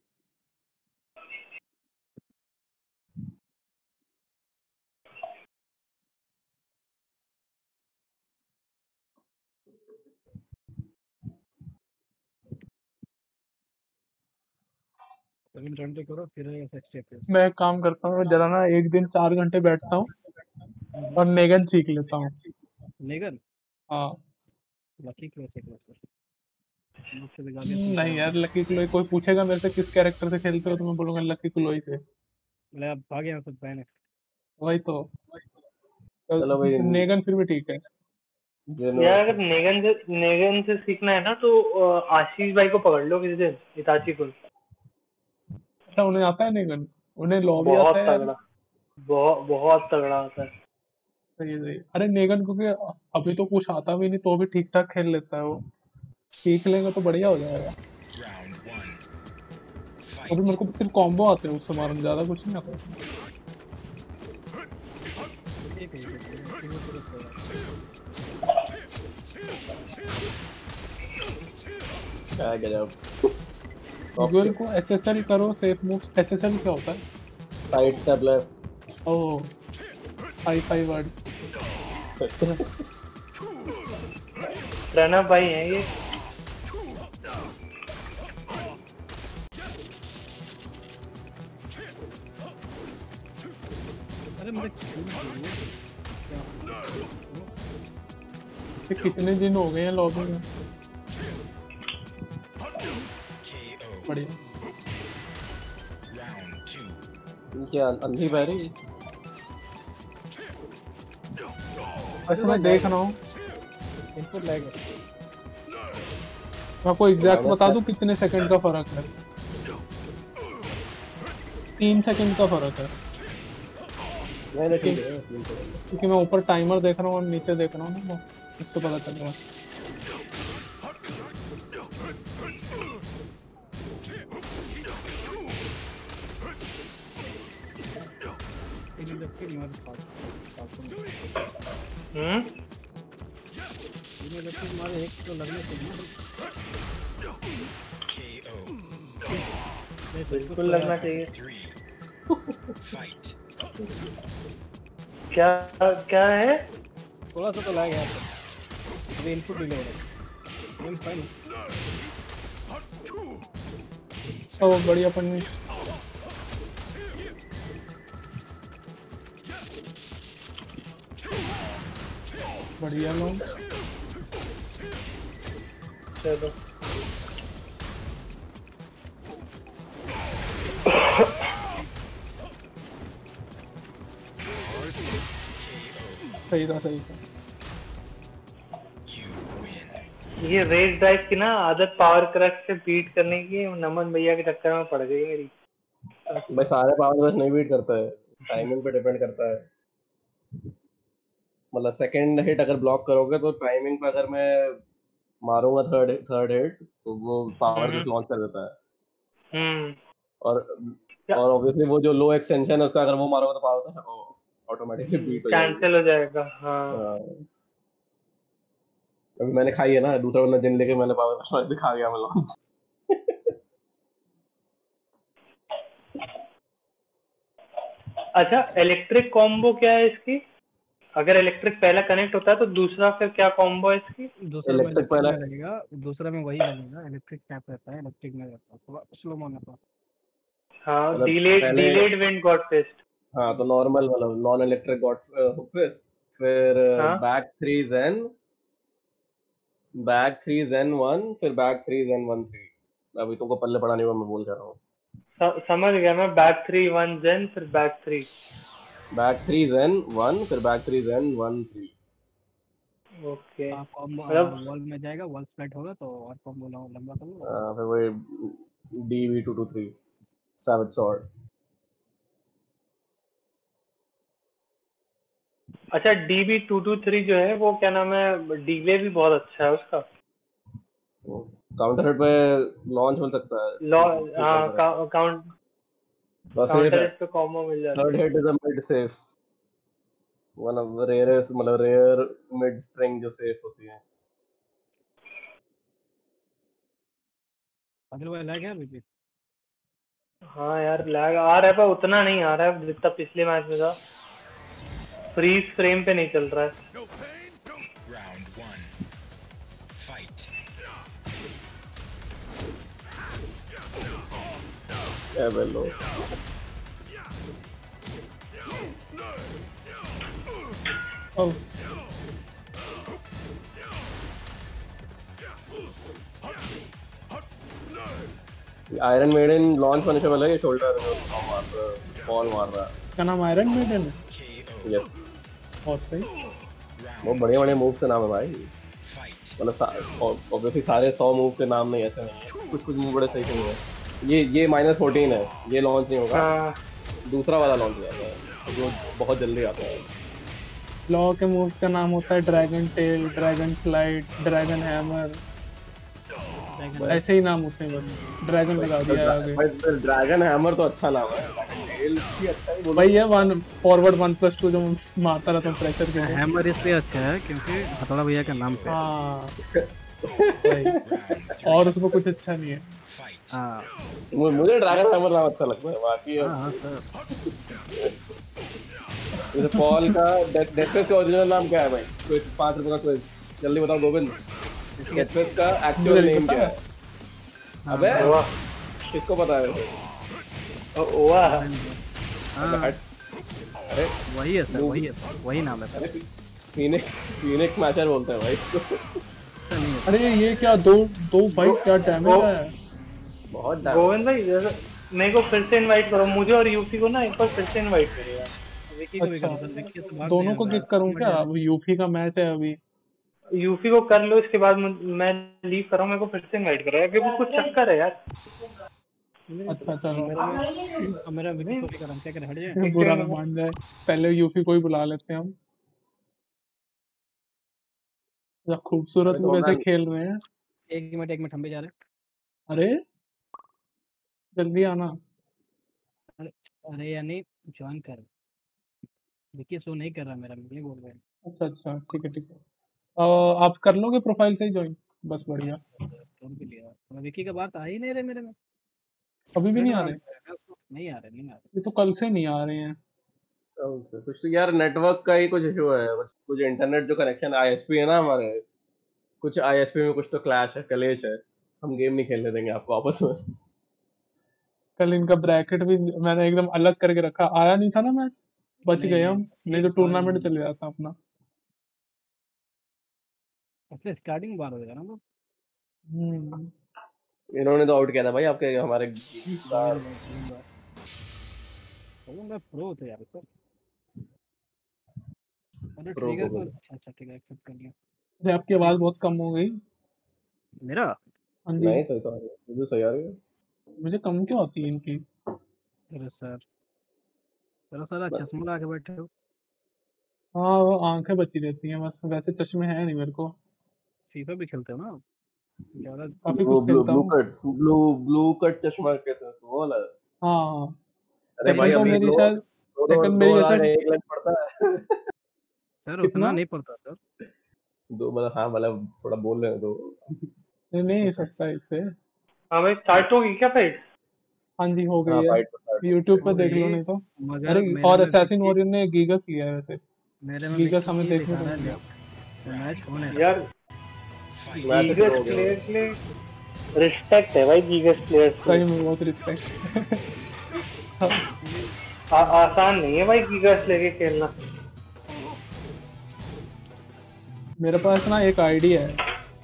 सेवन ट्वेंटी करो फिर सिक्सटी एफपीएस। मैं एक काम करता हूँ जरा ना, एक दिन चार घंटे बैठता हूँ और नेगन सीख लेता हूँ। नेगन हाँ लकी क्लोज से क्लोज कर मुझसे लगा दिया नहीं यार, लकी क्लोई कोई पूछेगा मेरे से किस कैरेक्टर से खेलते हो तो मैं बोलूंगा लकी क्लोई से। तुमने। आप भागे यहाँ से बहन है। वही तो। चलो भाई नेगन फिर भी ठीक है। जिन यार अगर वर्सेस नेगन से नेगन से सीखना है ना तो अ, आशीष भाई को पकड़ लो किसी दिन, इताची को। अच्छा उन्हें आता है नेगन, उन्हें लॉ भी बहुत आता है यार। तगड़ा, बहुत बहुत तगड़ा होता है। सही सही। अरे नेगन क्योंकि अभी तो कुछ आता भी नहीं तो भी ठीक ठाक खेल लेता है वो, सीख लेंगे तो बढ़िया हो जाएगा। Round one. अभी मेरे को Fight. सिर्फ कॉम्बो आते हैं उससे मारने, ज्यादा कुछ नहीं आता। एक ही एक ही तीनों तरफ से क्या गजब। ड्यूल को एसएसएल करो, सेफ मूव। एसएसएल क्या होता है? Side step left. ओह फाइव फाइव वर्ड्स। प्रणव भाई हैं ये। अरे मेरे खेल ये कितने दिन हो गए हैं लॉबी में? K O. बढ़िया। Round two. क्या अंधी पैरी? वैसे मैं देख रहा हूँ, इनपुट लैग है। मैं आपको एग्जैक्ट बता दूं कितने सेकंड का फर्क है। तीन सेकंड का फर्क है, नहीं नहीं ठीक है, ठीक है। क्योंकि मैं ऊपर टाइमर देख रहा हूँ और नीचे देख रहा हूँ ना, उससे पता चल रहा है। तीन जबकि मार पास हम्म तीन जबकि मारे एक तो लगने चाहिए ना। K O. नहीं, बिल्कुल लगना चाहिए। Three. Fight. क्या क्या है? थोड़ा सा तो लैग है अभी, इनपुट डिले हो रहा है। फाइन ओ बढ़िया पनिश। बढ़िया लोग। चलो सही था सही था। You win. ये रेस ड्राइव की ना आदत पावर क्रच से बीट करने की नमन भैया के चक्कर में पड़ गई मेरी। भाई सारे पावर बस नहीं बीट करता है, टाइमिंग पे डिपेंड करता है। मतलब सेकंड हिट अगर ब्लॉक करोगे तो टाइमिंग पे अगर मैं मारूंगा थर्ड थर्ड हिट तो वो पावर हम्म जस्ट लॉन्च कर देता है। हम्म और क्या और ऑब्वियसली वो जो लो एक्सटेंशन है उसका अगर वो मारोगे तो पावर ऑटोमेटिकली बीट हो जाएगी। कैंसिल हो जाएगा। हाँ हाँ। अभी मैंने खाई है ना, दूसरा बंदा जिन लेके मैंने पावर दिखा गया मैं लॉन्च। अच्छा, इलेक्ट्रिक कॉम्बो क्या है इसकी? अगर इलेक्ट्रिक पहला कनेक्ट होता है तो दूसरा फिर क्या कॉम्बो है इसकी? दूसरा में इलेक्ट्रिक इलेक्ट्रिक पहला में लगेगा, दूसरा में वही लगेगा। इलेक्ट्रिक टैप रहता है, इलेक्ट्रिक में रहता है थोड़ा स्लो मोन रहता है। हाँ, मतलब डिलेड पहले डिलेड विंड गॉड फिस्ट। हाँ तो नॉर्मल मतलब non electric god hook fist, फिर हाँ back three zen, back three zen one, फिर back three zen one three. अभी तुमको पल्ले पड़ा नहीं हुआ मैं बोल कर रहा हूँ। स- समझ गया मैं। बैक थ्री वन जेन फिर back three. Back three zen one फिर back three zen one three. Okay आप कॉम्बो मतलब वॉल में जाएगा, वॉल स्प्लिट होगा तो और कॉम्बो लंबा कर लो। हाँ, फिर वही D V two two three seven sword. अच्छा, D B two two three जो है वो क्या नाम है, डिले भी बहुत अच्छा है उसका। काउंटर हिट पे लॉन्च मिल सकता है। लॉ हाँ का, काउंट और सेफ काउंटर है। हिट पे कॉम्बो मिल जाता थर्ड है। Hit is a mid safe, one of rarest मतलब रेयर मिड स्प्रिंग जो सेफ होती है। अगले वाला लैग है अभी भी। हाँ यार लैग आ रहा है पर उतना नहीं आ रहा है जितना पिछले मैच में था। फ्रीज फ्रेम पे नहीं चल रहा है। Round one. Fight. क्या बोलो। ओ आयरन मेडन लॉन्च होने से पहले ये शोल्डर मार रहा है, बॉल मार रहा है। क्या नाम आयरन मेडन है? K O. यस, बहुत सही। वो Round बढ़िया बढ़िया मूव से नाम है भाई। fight. मतलब ऑब्वियसली सारे सौ मूव के नाम नहीं ऐसे नहीं है, कुछ कुछ मूव बड़े सही सही है। ये ये माइनस फोर्टीन है, ये लॉन्च नहीं होगा, हाँ, दूसरा वाला लॉन्च हो जाता है जो बहुत जल्दी आता है। लॉ के मूव्स का नाम होता है dragon tail, dragon slide, dragon hammer, ऐसे ही नाम होते हैं बस, ड्रैगन लगा दिया है आगे। भाई ड्रैगन हैमर तो अच्छा नाम है, टेल भी अच्छा ही बोलो। भाई ये one forward one plus two जो मारता रहता हूँ प्रेशर के। हैमर इसलिए अच्छा है क्योंकि हथौड़ा भैया के नाम पे। हाँ भाई, और उसको कुछ अच्छा नहीं है। हाँ मु- मुझे ड्रैगन हैमर नाम अच्छा लगता है, बाकी हाँ हाँ सर। जैसे पॉल का डेथफेस का ओरिजिनल नाम क्या है भाई? क्विज, पाँच रुपए का क्विज, जल्दी बताओ गोविंद, डेथफेस का एक्चुअल नेम क्या है? अबे वाह किसको पता है वैसे? ओ- वाह हाँ अरे वही है सर, वही है सर, वही नाम है सर। फीनिक्स फीनिक्स मैचर बोलते हैं भाई इसको। अरे ये क्या दो दो भाई क्या डैमेज है। बहुत डर। गोविंद भाई जैसे मेरे को फिर से इनवाइट करो, मुझे और यूपी को ना एक बार फिर से इनवाइट करो यार। विकी को भी अच्छा, करो सर, विकी तो भाग दोनों गया को है। किक करूँ क्या? अब यूपी का मैच है अभी। यूपी को कर लो, इसके बाद मुझ- मैं लीव कर रहा हूँ, मेरे को फिर से इनवाइट करो यार, क्योंकि कुछ चक्कर है यार। अच्छा चलो, मेरा अब मेरा विकी को भी करो, क्या करें, हट जाए। बुरा ना मान जाए, पहले यूपी को ही बुला लेते हैं हम। क्या खूबसूरत अरे लोग तो ऐसे मैं- खेल रहे हैं। एक मिनट एक मिनट हम भी जा रहे अरे जल्दी आना। हैं। अरे अरे यानी ज्वाइन कर, विकी शो नहीं कर रहा मेरा, नहीं बोल रहे हैं। अच्छा अच्छा ठीक है ठीक है। अ, आप कर लोगे प्रोफाइल से ही ज्वाइन? बस बढ़िया। फोन भी लिया, तो विकी का बात आ ही नहीं रहे मेरे में। अभी भी नहीं आ रहे? नहीं आ रहे, नहीं आ रहे। ये तो कल से नहीं आ रहे हैं। कब से? कुछ तो यार नेटवर्क का ही कुछ इशू है, कुछ कुछ इंटरनेट जो कनेक्शन आईएसपी है ना हमारे, कुछ आईएसपी में कुछ तो क्लैश है, कलेश है, हम गेम नहीं खेलने देंगे आपको आपस में। कल इनका ब्रैकेट भी मैंने एकदम अलग करके रखा, आया नहीं था ना मैच, बच नहीं, गए नहीं, हम, नहीं तो टूर्नामेंट चले जाता अपना। अपने स्टार्टिंग बार हो गया ना वो। हम्म इन्होंने तो आउट किया था भाई आपके हमारे स्टार। तो मैं प्रो थे यार सर। अरे Pro ठीक है को तो बोलो। अच्छा अच्छा ठीक है, एक्सेप्ट कर लिया। अरे आपकी आवाज बहुत कम हो गई। मेरा हाँ जी, नहीं सही तो आ रही है, मुझे सही आ रही है। मुझे कम क्यों आती है इनकी? अरे सर, तेरा सारा चश्मा लगा के बैठे हो। हाँ वो आंखें बची रहती हैं बस, वैसे चश्मे हैं नहीं मेरे को। फीफा भी खेलते हो ना ज्यादा। काफी वो कुछ ब्लू खेलता ब्लू हूँ। कट ब्लू ब्लू कट चश्मा कहते हैं उसको, वो वाला। हाँ हाँ। अरे भाई सेकंड तो अभी मेरी दो शायद, दो दो सेकंड दो मेरी हजार जैसे एक लाख पड़ता है। सर कितना? उतना नहीं पड़ता सर। दो मतलब हाँ मतलब थोड़ा बोल रहे हैं तो। नहीं नहीं सस्ता है इससे। हाँ भाई स्टार्ट होगी क्या फाइट? हाँ जी हो हाँ गई है, फाइट तो start हो यूट्यूब गई पे है। देख लो वही, नहीं तो। मगर अरे मेरे और में असैसिन विक्की- वॉरियर ने गीगस लिया है वैसे, मेरे में गीगस विक्की हमें ही देखने दिखा को रहा है मिला। जब मैच होने लगा। यार मैं तो गीगस pro हो गया प्लेयर के लिए रिस्पेक्ट है भाई, गीगस प्लेयर्स सही में बहुत रिस्पेक्ट। आसान नहीं है भाई गीगस लेके खेलना। मेरे पास ना एक आईडी है,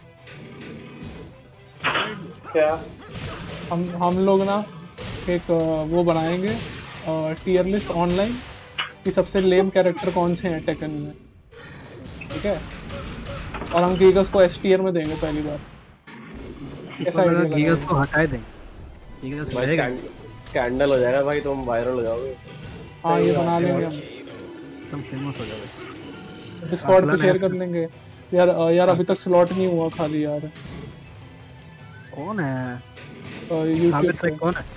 क्या? हम हम लोग ना एक अ, वो बनाएंगे टीयर लिस्ट ऑनलाइन कि सबसे लेम कैरेक्टर कौन से हैं टेकन में, ठीक है? और हम गीगस को एस टीयर में देंगे पहली बार। कैसा आइडिया लगा? गीगस को हटा दें, गीगस भाई रहेगा, स्कैंडल हो जाएगा भाई, तुम वायरल हो जाओगे। हाँ ये बना लेंगे हम, तुम फेमस हो जाओगे। डिस्कॉर्ड पे असलन शेयर ऐसा- कर लेंगे। यार अ, यार अभी तक स्लॉट नहीं हुआ खाली यार, कौन है यूट्यूब हामिद पे। से? कौन है?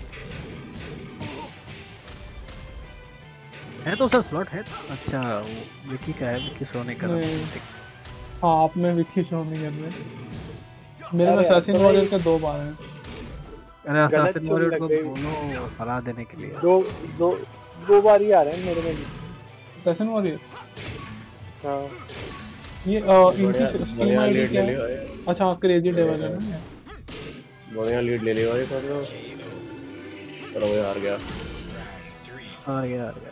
है तो सर स्लॉट है। अच्छा वो विकी का है, विकी शो नहीं कर रहा। नहीं। हाँ आप में विक्की शो नहीं कर रहे। मेरे में अरे यार, असैसिन तो वॉरियर के दो बार हैं। अरे असासिन चुन वॉरियर लग को गई। दोनों हरा देने के लिए। दो दो दो बार ही आ रहे हैं मेरे में भी। असैसिन वॉरियर हाँ ये अ, इनकी बढ़िया स्टीम बढ़िया आईडी लीड ले क्या है? लिया भाई, अच्छा हाँ क्रेजी डेवल है ना। बढ़िया लीड ले लिया भाई कर लो। चलो भाई हार गया। आ गया आ गया।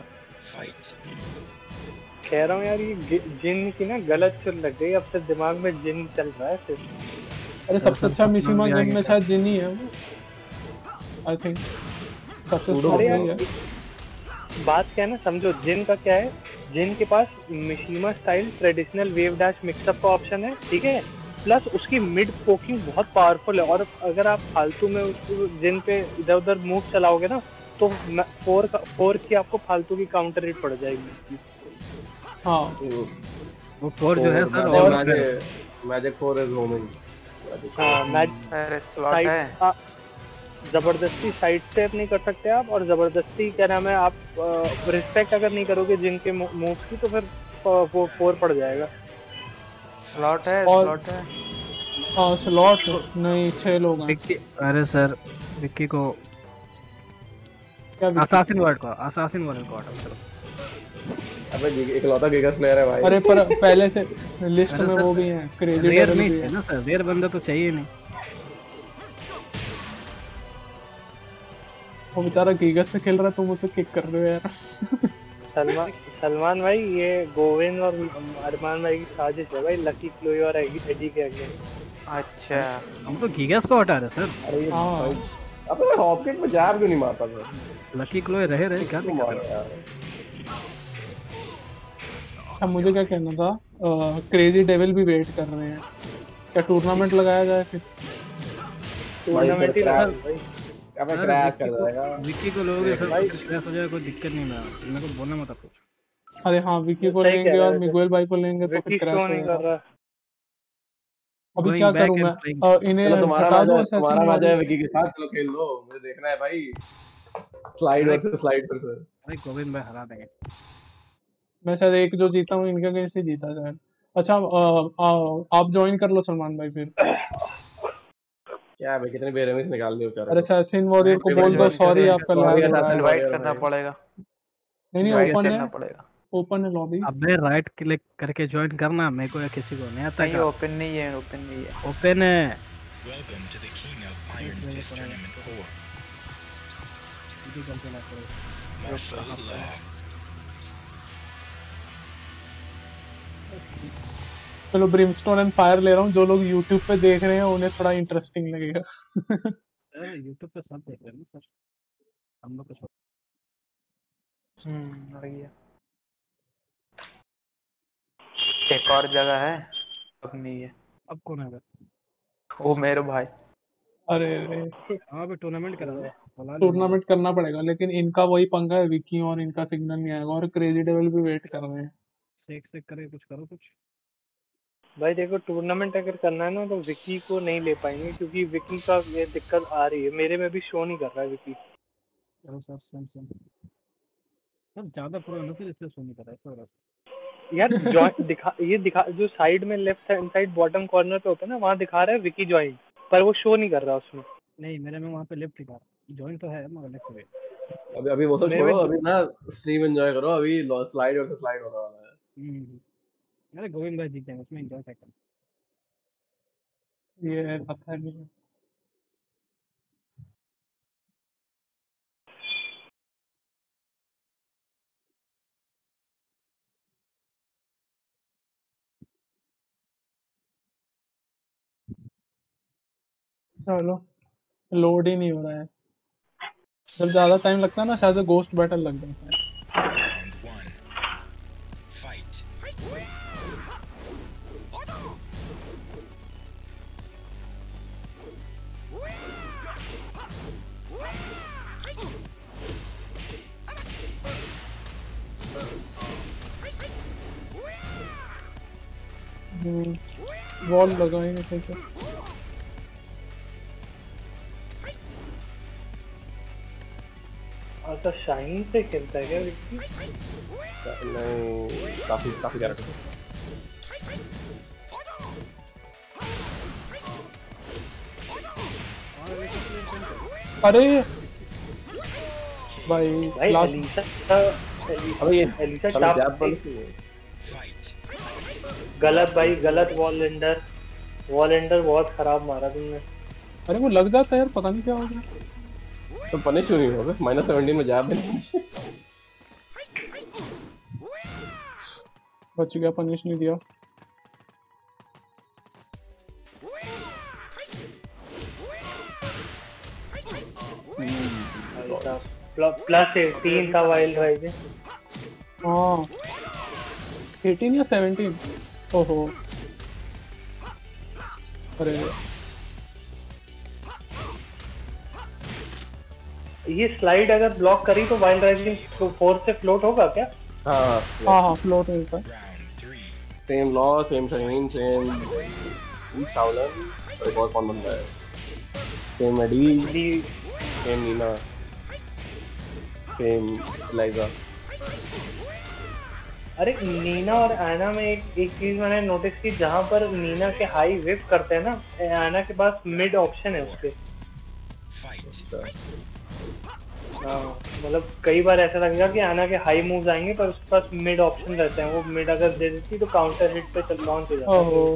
कह रहा हूँ यार, ये गि- जिन की ना गलत चुन लग गई, अब से दिमाग में जिन चल रहा है सिर्फ। अरे सबसे अच्छा सपना मिशिमा भी गेम आएगा। में शायद जिन ही है वो, आई थिंक सबसे Sudo स्ट्रॉन्ग अरे ही यार है। बात क्या है ना, समझो जिन का क्या है, जिन के पास Mishima style traditional wave dash mixup का ऑप्शन है, ठीक है? प्लस उसकी मिड पोकिंग बहुत पावरफुल है, और अगर आप फालतू में उसको जिन पे इधर उधर मूव चलाओगे ना तो फोर का फोर की आपको फालतू की काउंटर रेट पड़ जाएगी। हाँ वो फोर जो है सर, और और मैजिक फोर इज होमिंग। हाँ मैच अरे स्लॉट है, साइड जबरदस्ती साइड स्टेप नहीं कर सकते आप, और जबरदस्ती क्या नाम है आप रिस्पेक्ट अगर नहीं करोगे जिनके मूव की तो फिर अ, वो फोर पड़ जाएगा। स्लॉट है, और- स्लॉट है। हाँ स्लॉट नहीं, छह लोग हैं। विक्की, अरे सर विक्की को क्या विक्की? असासिन वर्ड को असासिन वर्ड को हटाओ चलो। अबे गिग- इकलौता गिगास प्लेयर है भाई। अरे पर पहले से लिस्ट अरे में सर, वो भी हैं, क्रेजी रेयर डेविल नहीं भी थे है। ना सर, रेयर बंदा तो चाहिए नहीं। वो बेचारा गीगस से खेल रहा है, तुम उसे किक कर रहे हो यार। सलमान सलमान भाई ये गोविंद और अरमान भाई की साजिश है भाई, लकी क्लोई और एडी के अगेंस्ट। अच्छा हम तो गीगस को हटा रहे सर, अरे ये हाँ। भाई अबे हॉपकिट में जैब क्यों नहीं मारता था? लकी क्लोए रहे रहे क्या क्यों दिक्कत मारा है? यार? अच्छा मुझे क्या कहना था, क्रेजी डेविल भी वेट कर रहे हैं, क्या टूर्नामेंट लगाया जाए फिर? टूर्नामेंट ही फिर लगा क्रैश- भाई। अबे सर, क्रैश विक्की कर को- जाएगा। विक्की को लोगे सर, क्रैश हो जाए कोई दिक्कत नहीं, मैं मेरे को बोलना मत कुछ। अरे हाँ विकी को सही कह लेंगे रहे और हो, मिगुएल भाई को लेंगे तो विक्की फिर क्रैश क्यों हो नहीं कर जाएगा। रहा? अभी Going क्या back करूं and मैं, playing. अ, इन्हें चलो तुम्हारा हटा मैच दूं है, Assassin तुम्हारा मैच है Warrior? विकी के साथ, चलो खेल लो, मुझे देखना है भाई। स्लाइड अरे- वर्सेस स्लाइड वर्सेस। भाई गोविंद भाई हरा देंगे। मैं शायद एक जो जीता हूँ इनके अगेंस्ट ही जीता शायद। अच्छा अ, अ, आप ज्वाइन कर लो सलमान भाई फिर। क्या भाई कितने बेरहमी से निकाल दिए बेचारे अरे को। असैसिन वॉरियर को भाई, बोल दो भाई, सॉरी भाई, आपका sorry, लैग हो रहा Assassin है। इनवाइट Warrior करना भाई। पड़ेगा, नहीं नहीं इनवाइट ओपन करना है, पड़ेगा। ओपन है लॉबी। अबे राइट क्लिक करके ज्वाइन करना, मेरे को या किसी को नहीं आता नहीं क्या? ओपन नहीं है, ओपन नहीं है। ओपन है। Welcome to the King of Iron Yes, Fist yes, Tournament four. इसी करके ना करो। Marshall Law. चलो ब्रिमस्टोन एंड फायर ले रहा हूँ, जो लोग यूट्यूब पे देख रहे हैं उन्हें थोड़ा इंटरेस्टिंग लगेगा। सर यूट्यूब पे सब देख रहे हैं ना सर, हम लोग कुछ हम्म वही है। एक और जगह है, अब नहीं है। अब कौन है? वो मेरे भाई। अरे अरे हाँ अभी टूर्नामेंट करा दो, बुला लो। टूर्नामेंट करना पड़ेगा, लेकिन इनका वही पंगा है, विकी और इनका सिग्नल नहीं आएगा, और क्रेजी डेविल भी वेट कर रहे हैं। सेक सेक करके कुछ करो कुछ। भाई देखो टूर्नामेंट अगर करना है ना तो विकी को नहीं ले पाएंगे, क्योंकि विकी का ये दिक्कत आ रही है, मेरे में भी शो नहीं कर रहा है विकी। चलो सर सेम सेम सर, ज्यादा प्रो है ना फिर इसलिए सुन नहीं कर रहा है, ऐसा हो रहा है। यार जॉइन दिखा ये दिखा जो साइड में left hand side bottom corner पे होता है ना, वहाँ दिखा रहा है विकी ज्वाइन, पर वो शो नहीं कर रहा उसमें। नहीं मेरे में वहाँ पे लेफ्ट दिखा रहा, ज्वाइन तो है मगर लेफ्ट पे। अभी अभी वो सब मेरे छोड़ो, में- अभी ना स्ट्रीम एंजॉय करो, अभी स्लाइड वर्सेस स्लाइड होने वाला है। हम्म अरे गोविंद भाई जीत जाएंगे, उसमें एंजॉय करते हैं। ये पता नहीं। चलो लोड ही नहीं हो रहा है, जब ज्यादा टाइम लगता है ना शायद गोस्ट बैटल लग जाता है। Round one. Fight. वॉल लगाएंगे ठीक है। अच्छा शाइन से खेलता है क्या विक्की? नहीं काफी काफी कैरेक्टर। अरे भाई भाई लास्ट एलिसा अबे ये एलिसा चलो शार्प जैब बंद Fight. गलत भाई गलत वॉल एंडर वॉल एंडर बहुत खराब मारा तुमने। अरे वो लग जाता है यार, पता नहीं क्या हो गया। तो पनिश क्यों नहीं होगा? माइनस सेवनटीन में जैब नहीं। बच गया, पनिश नहीं दिया। प्लस एटीन का वाइल्ड भाई जी। हाँ एटीन या सेवनटीन, ओहो अरे ये स्लाइड अगर ब्लॉक करी तो वाइल्ड राइजिंग फोर से फ्लोट होगा क्या? हाँ हाँ हाँ फ्लोट मिलता है। Round three. Same Law same शाइन सेम शाओलन और एक और कौन बनता है सेम एडी ली- सेम नीना सेम लाइजा। अरे नीना और एना में एक एक चीज मैंने नोटिस की, जहाँ पर नीना के हाई विप करते हैं ना, एना के पास मिड ऑप्शन है उसके। Fight. हाँ, मतलब कई बार ऐसा लगेगा कि एना के हाई मूव्स आएंगे पर उसके पास मिड ऑप्शन रहते हैं, वो मिड अगर दे देती तो काउंटर हिट पे चल बाउंस हो जाता है। ओहो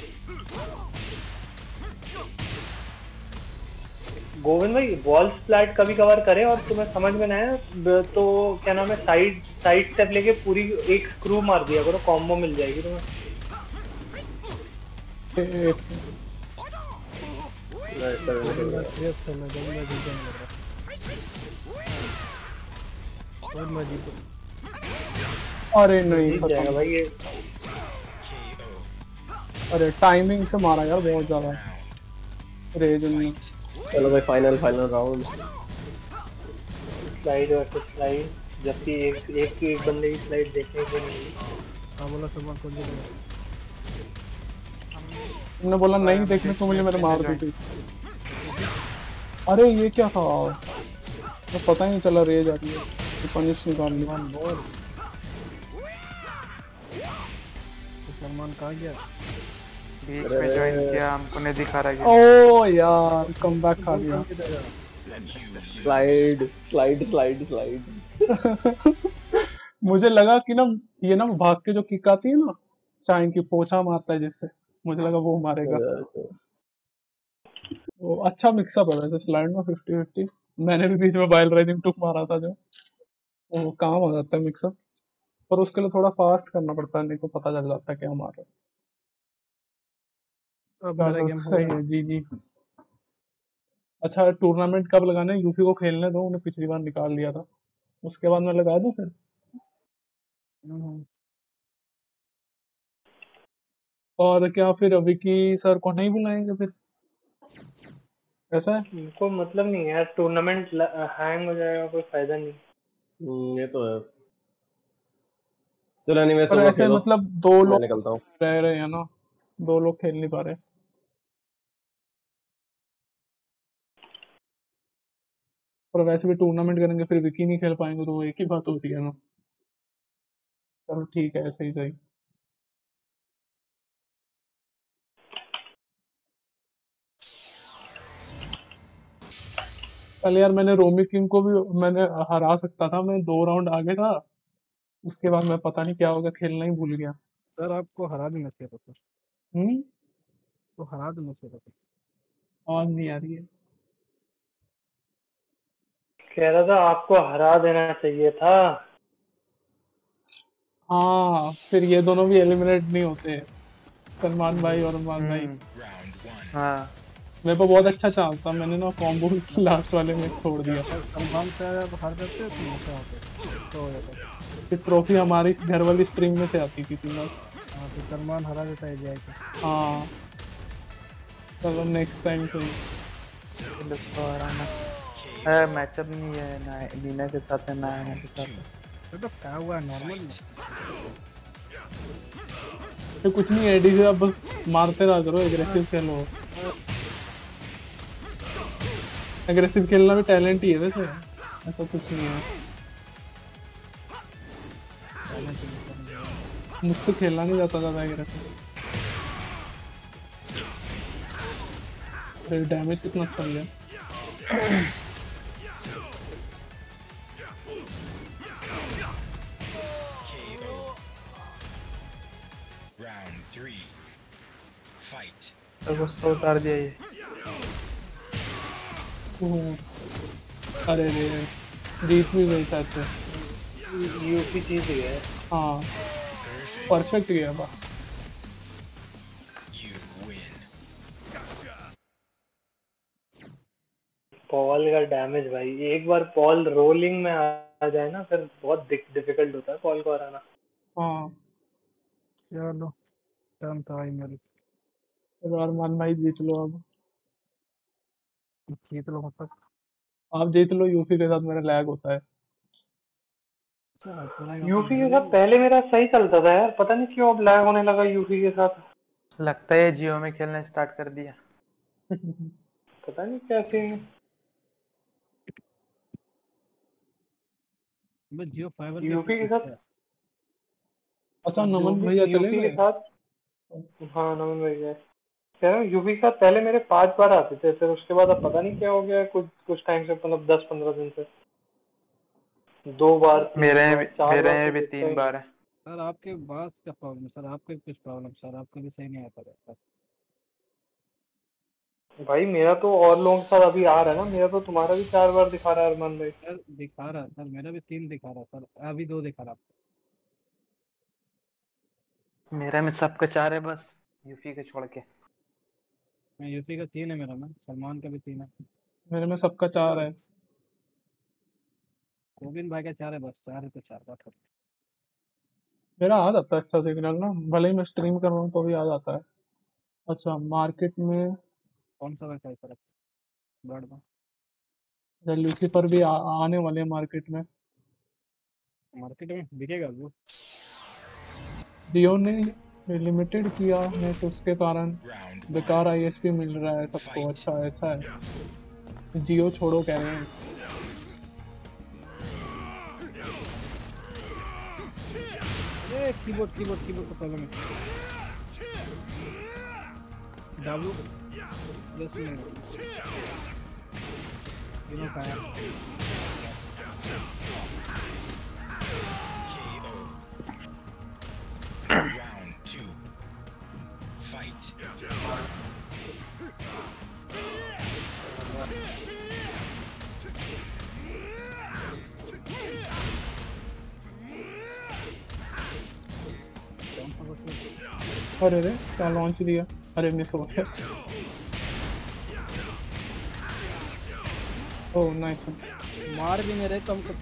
गोविंद भाई वॉल स्प्लैट कभी कभार करे और तुम्हें समझ में ना आए तो क्या नाम है, साइड साइड स्टेप लेके पूरी एक स्क्रू मार दिया करो, कॉम्बो मिल जाएगी तुम्हें। ए- एक से- Yes, sir, मैं जाऊंगा, जीत जाऊंगा मेरा। और मैं जीतूं। अरे नहीं जीत जाएगा खत्म। भाई ये। K O. अरे टाइमिंग से मारा यार बहुत ज्यादा रेज में। चलो भाई final final round. Slide versus slide, जबकि एक एक एक बंदे की स्लाइड देखने को नहीं मिली। हाँ बोला सलमान कौन जीत गया? तुमने बोला नहीं देखने को मुझे मैंने मार दी थी। अरे ये क्या था, तो पता ही नहीं चला रेज आ रही है तो पनिश निकाल लिया। बोल। तो सलमान कहाँ गया? बीच में ज्वाइन किया, हमको नहीं दिखा रहा है। ओ यार कम बैक खा लिया। Slide slide slide slide. मुझे लगा कि ना ये ना भाग के जो किक आती है ना, चाइन की पोछा मारता है जिससे, मुझे लगा वो मारेगा। वो अच्छा मिक्सअप है वैसे स्लाइड में फिफ्टी फिफ्टी। मैंने भी बीच में बाइल राइजिंग टुक मारा था जो, वो काम आ जाता है मिक्सअप, पर उसके लिए थोड़ा फास्ट करना पड़ता है, नहीं तो पता चल जाता है क्या मार रहा अब मेरा है। गेम हो सही गया। है जी जी। अच्छा टूर्नामेंट कब लगाना है? यूपी को खेलने दो, उन्हें पिछली बार निकाल लिया था, उसके बाद मैं लगा दूं फिर। हम्म, और क्या फिर विकी सर को नहीं बुलाएंगे फिर, ऐसा है? उनको मतलब नहीं है यार, टूर्नामेंट हैंग हो जाएगा, कोई फायदा नहीं। हम्म, ये तो है। चलो एनीवे पर सब लोग ऐसे खेलो, मतलब दो मैं लोग निकलता हूँ। रह रहे हैं ना, दो लोग खेल नहीं पा रहे। पर वैसे भी टूर्नामेंट करेंगे फिर विकी नहीं खेल पाएंगे, तो वो एक ही बात होती है ना। चलो ठीक है, ऐसे ही सही। कल यार मैंने रोमी किंग को भी मैंने हरा सकता था, मैं दो राउंड आगे था, उसके बाद मैं पता नहीं क्या होगा, खेलना ही भूल गया। सर आपको हरा देना चाहिए था सर। हम्म तो हरा देना चाहिए था। आवाज नहीं आ रही है। कह रहा था आपको हरा देना चाहिए था। हाँ फिर ये दोनों भी एलिमिनेट नहीं होते, सलमान भाई और अरमान भाई। हम्म, Round one. हाँ मेरे को बहुत अच्छा चांस था, मैंने ना कॉम्बो लास्ट वाले में छोड़ दिया। सर सलमान से आप हार जाते तो मौका होते तो हो जाता। फिर ट्रॉफी हमारी घर वाली स्ट्रिंग में से आती थी तीनों। हाँ तो सलमान हरा देता है जाए को। हाँ चलो नेक्स्ट टाइम से। लोग को हराना है। मैचअप नहीं है ना नीना के साथ है ना एना के साथ है। तो तो क्या हुआ नॉर्मल। तो कुछ नहीं, एडी से आप बस मारते रहा करो, एग्रेसिव खेलो। एग्रेसिव खेलना भी टैलेंट ही है वैसे, ऐसा कुछ नहीं है। मुझसे खेलना नहीं जाता ज्यादा एग्रेसिव। डैमेज कितना अच्छा लिया। K O. Round three. Fight. तो गुस्सा उतार दिया ये। ओह, अरे रे जीत भी गई शायद से। यूपी जीत गया। हाँ परफेक्ट गया बा। You win. पॉल का डैमेज भाई, एक बार पॉल रोलिंग में आ जाए ना फिर बहुत डिफिकल्ट होता है पॉल को हराना। हाँ चलो टर्न था भाई मेरी। चलो अरमान भाई जीत लो अब। जीत लो मतलब। आप जीत लो, यूपी के साथ मेरा लैग होता है। अच्छा थोड़ा यहाँ पर यूफी के बढ़ साथ गई। पहले मेरा सही चलता था यार, पता नहीं क्यों अब लैग होने लगा यूफी के साथ। लगता है जियो में खेलना स्टार्ट कर दिया। पता नहीं कैसे। बस जियो फाइबर के यूपी के पीछे साथ है। अच्छा नमन यूपी भैया चले यूपी के गए। साथ। हाँ नमन भाई है। कह रहा हूँ यूपी के साथ पहले मेरे पांच बार आते थे, फिर उसके बाद अब पता नहीं क्या हो गया है, कुछ कुछ टाइम से, मतलब दस पंद्रह दिन से दो बार सर तीन मेरे में बार भी चार मेरे बार में तो भी देखता तीन ही नहीं। बार है। सर आपके बात का प्रॉब्लम सर, आपके कुछ प्रॉब्लम सर, आपका भी सही नहीं आता रहता। भाई मेरा तो और लोगों के साथ अभी आ रहा है ना, मेरा तो तुम्हारा भी चार बार दिखा रहा है अरमान भाई। सर दिखा रहा है सर, मेरा भी तीन दिखा रहा है सर, अभी दो दिखा रहा है। मेरे में सबका चार है बस, यूपी के छोड़ के। मैं यूपी का तीन है मेरा में, सलमान का भी तीन है। मेरे में सबका चार है। गोविंद भाई का चार है, बस चार है तो चार बात हो। मेरा आ जाता है अच्छा सिग्नल ना, भले ही मैं स्ट्रीम कर रहा हूँ तो भी आ जाता है। अच्छा मार्केट में कौन सा वैसा है सर? ब्रॉड में लूसीफर भी आ, आने वाले हैं मार्केट में। मार्केट में बिकेगा वो। जियो ने लिमिटेड किया है तो उसके कारण Round बेकार one. आईएसपी मिल रहा है सबको। Fight. अच्छा ऐसा है, जियो छोड़ो कह रहे हैं। अरे कीबोर्ड कीबोर्ड कीबोर्ड का प्रॉब्लम है। डाब्लू प्लस में you know fire. K O. Round two. Fight. कौन सा बस? अरे रे क्या लॉन्च दिया, अरे मिस हो गया। ओह नाइस। मार भी नहीं रहे तो हमको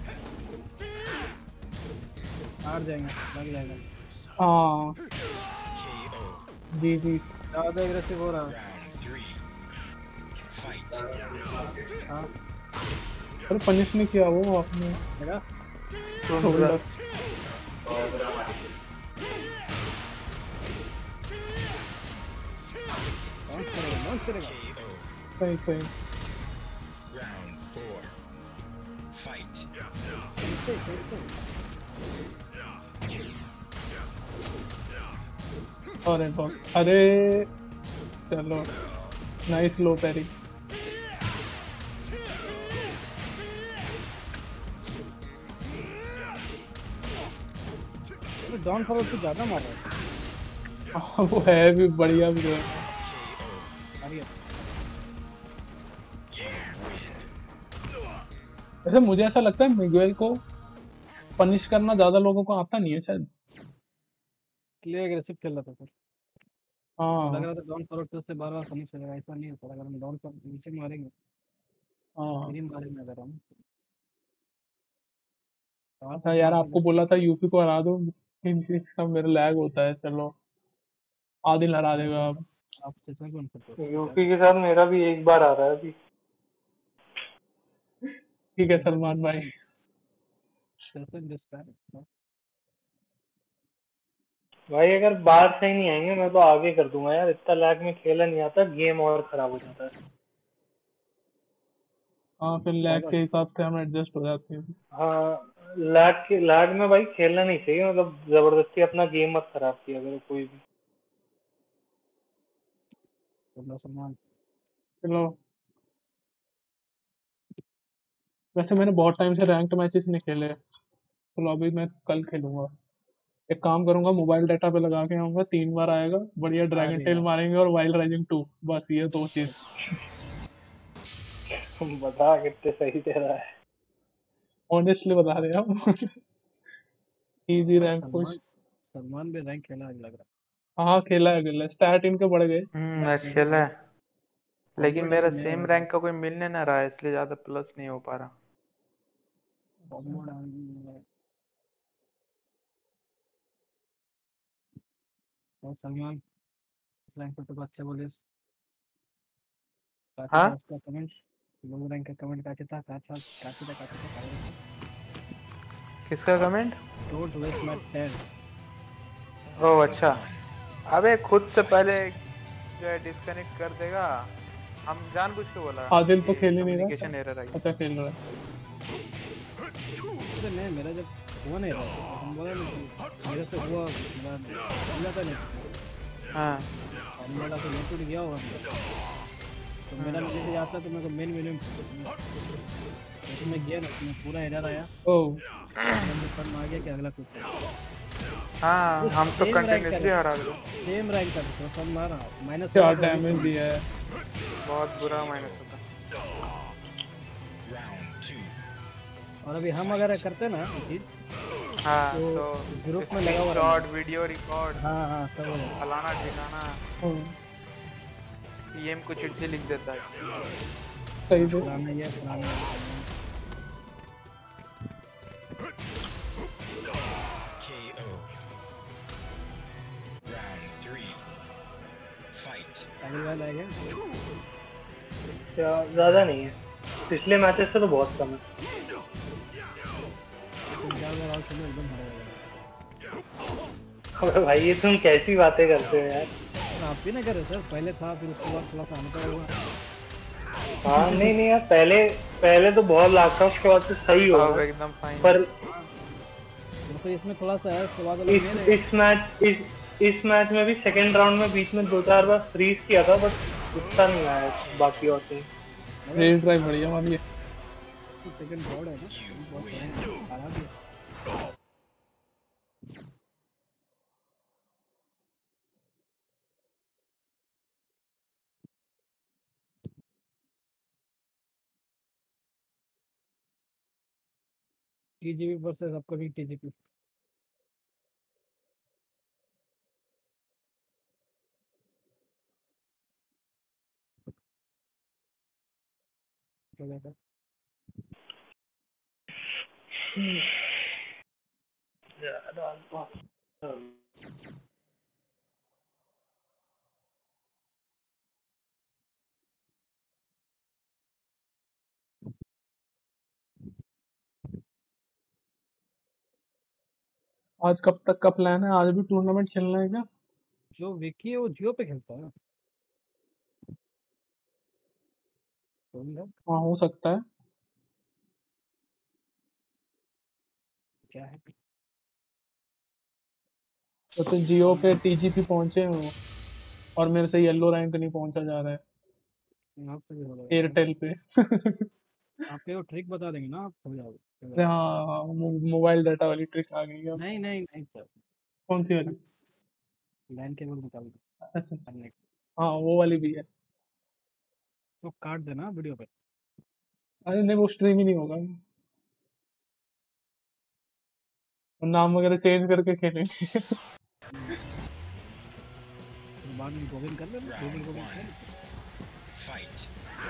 हार जाएंगे, लग जाएगा। हाँ K O. जी जी। ज़्यादा एग्रेसिव हो रहा है। Round three. Fight. हाँ अरे पनिश नहीं किया वो आपने। लगा। शोल्डर लॉन्च करेगा लॉन्च करेगा। K O. सही सही। Round four. Fight. कैसे कैसे? अरे बॉक्स अरे चलो nice low parry. Down forward से ज़्यादा मार रहा है। हाँ, वो है भी बढ़िया भी है। अरे वैसे मुझे ऐसा लगता है मिगुएल को पनिश करना ज्यादा लोगों को आता नहीं है शायद। इसलिए एग्रेसिव खेल रहा था सर। लग हाँ रहा था डॉन फॉरवर्ड से उससे बार बार पनिश करेगा, ऐसा नहीं होता। अगर हम डॉन पर नीचे मारेंगे हाँ। फिर ही मारेंगे अगर हम। पास अच्छा से यार मारते आपको तो बोला था यूपी को हरा दो, इसका मेरा लैग होता है। चलो आदिल हरा देगा अब। आप सेशन कौन करते हो क्या? यूपी के साथ मेरा भी एक बार आ रहा है अभी। ठीक है सलमान भाई। Session dispatch. भाई अगर बाहर से ही नहीं आएंगे मैं तो आगे कर दूंगा यार, इतना लैग में खेला नहीं आता, गेम और खराब हो जाता है। हाँ फिर लैग के हिसाब से हम एडजस्ट हो जाते हैं। हाँ लैग के लैग में भाई खेलना नहीं चाहिए, मतलब जबरदस्ती अपना गेम मत खराब किया करो कोई भी। सलमान चलो वैसे मैंने बहुत टाइम से रैंक्ड मैचेस नहीं खेले, चलो अभी मैं कल खेलूंगा। एक काम करूंगा मोबाइल डाटा पे लगा के आऊंगा, तीन बार आएगा बढ़िया, ड्रैगन अरे टेल यार मारेंगे और वाइल्ड राइजिंग टू, बस ये दो चीज। तुम बता कितने सही दे रहा है। ऑनेस्टली बता रहे हैं हम। इजी हाँ रैंक सलमान पुश। सलमान भी रैंक खेला है लग रहा हाँ खेला है खेला है, स्टैट इनके बढ़ गए। हम्म है। आज खेला है, लेकिन कॉम्बो मेरा डाल मेरा सेम लग रहा रैंक का कोई मिलने ना रहा है, इसलिए ज्यादा प्लस नहीं हो पा रहा। है। कॉम्बो डाल और सलमान रैंक पे तो अच्छा बोले हाँ उसका कमेंट लो रैंक का कमेंट काचे था काचा काचे था काचे था किसका comment? Don't waste my time. ओह अच्छा। अबे खुद से पहले जो है डिस्कनेक्ट कर देगा। हम जानबूझ के बोला आदिल तो खेल ही नहीं रहा कम्युनिकेशन एरर आई। अच्छा खेल रहा है अरे नहीं मेरा जब हुआ नहीं रहा तो हम बोला नहीं कि मेरे से हुआ मेरा मिला था नहीं हाँ और मेरा तो नेट टूट गया होगा तो मेरा जैसे आता तो मेरे को मेन मेन्यू तो मैं गया ना तो मैं पूरा एरर आया ओह मैंने पर आ गया कि अगला कुछ हाँ हम तो Same rank कंटिन्यूसली का हरा दो। सेम रैंक का तो सब मारा माइनस क्या डैमेज दिया है बहुत बुरा माइनस होता। Round two. और अभी हम अगर करते ना ये चीज हाँ तो तो ग्रुप में लगा हुआ शॉट वीडियो रिकॉर्ड हाँ हाँ सब हो जाएगा। फलाना ठिकाना हम्म, पीएम को चिट्ठी लिख देता है। सही से पुराना ये पुराना ये। K O. Round three. Fight. अगली बार आएगा क्या ज्यादा नहीं है, पिछले मैचेस से तो बहुत कम है। तीन चार बार आउट करने एकदम हरा जाएगा। अबे भाई ये तुम कैसी बातें करते हो यार। आप भी ना करे सर पहले था फिर उसके बाद थोड़ा सा अंतर हुआ हाँ नहीं नहीं यार, पहले पहले तो बहुत लाख था, उसके बाद तो सही अब होगा। एकदम फाइन। पर तो इसमें थोड़ा सा है उसके बाद वाला इस मेरे इस मैच इस इस मैच में भी सेकंड राउंड में बीच में दो चार बार फ्रीज किया था, बट उतना नहीं आया बाकी और से। रेड ड्राइव बढ़िया मानिए सेकंड बॉर्ड है ना बहुत खराब है। टीजीपी वर्सेस अपकमिंग टीजीपी हो गया था। आज कब तक का प्लान है आज भी टूर्नामेंट खेलना है क्या जो विकी है वो जियो पे खेलता है तो ना हाँ हो सकता है क्या है तो, तो जियो पे टीजीपी पहुंचे हो और मेरे से येलो रैंक नहीं पहुंचा जा रहा है आप से भी हो जाएगा एयरटेल पे आपको वो ट्रिक बता देंगे ना आप हो जाओगे अरे हाँ हाँ मो- मोबाइल डाटा वाली ट्रिक आ गई है अब नहीं नहीं नहीं सर कौन सी वाली लैन केबल निकाल दो अच्छा करने हाँ वो वाली भी है तो काट देना वीडियो पे अरे नहीं वो स्ट्रीम ही नहीं होगा वो नाम वगैरह चेंज करके खेलेंगे फिर बाद में गोविंद कर लेना गोविंद Round गोविंद one. कर Fight.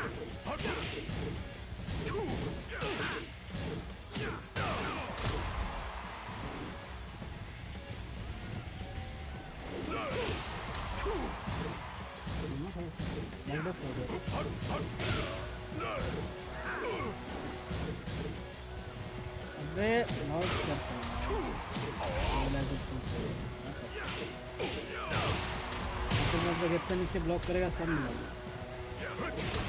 माइनस हो गया अबे नॉट करता तो मैं तो नीचे ब्लॉक करेगा सब मिलेगा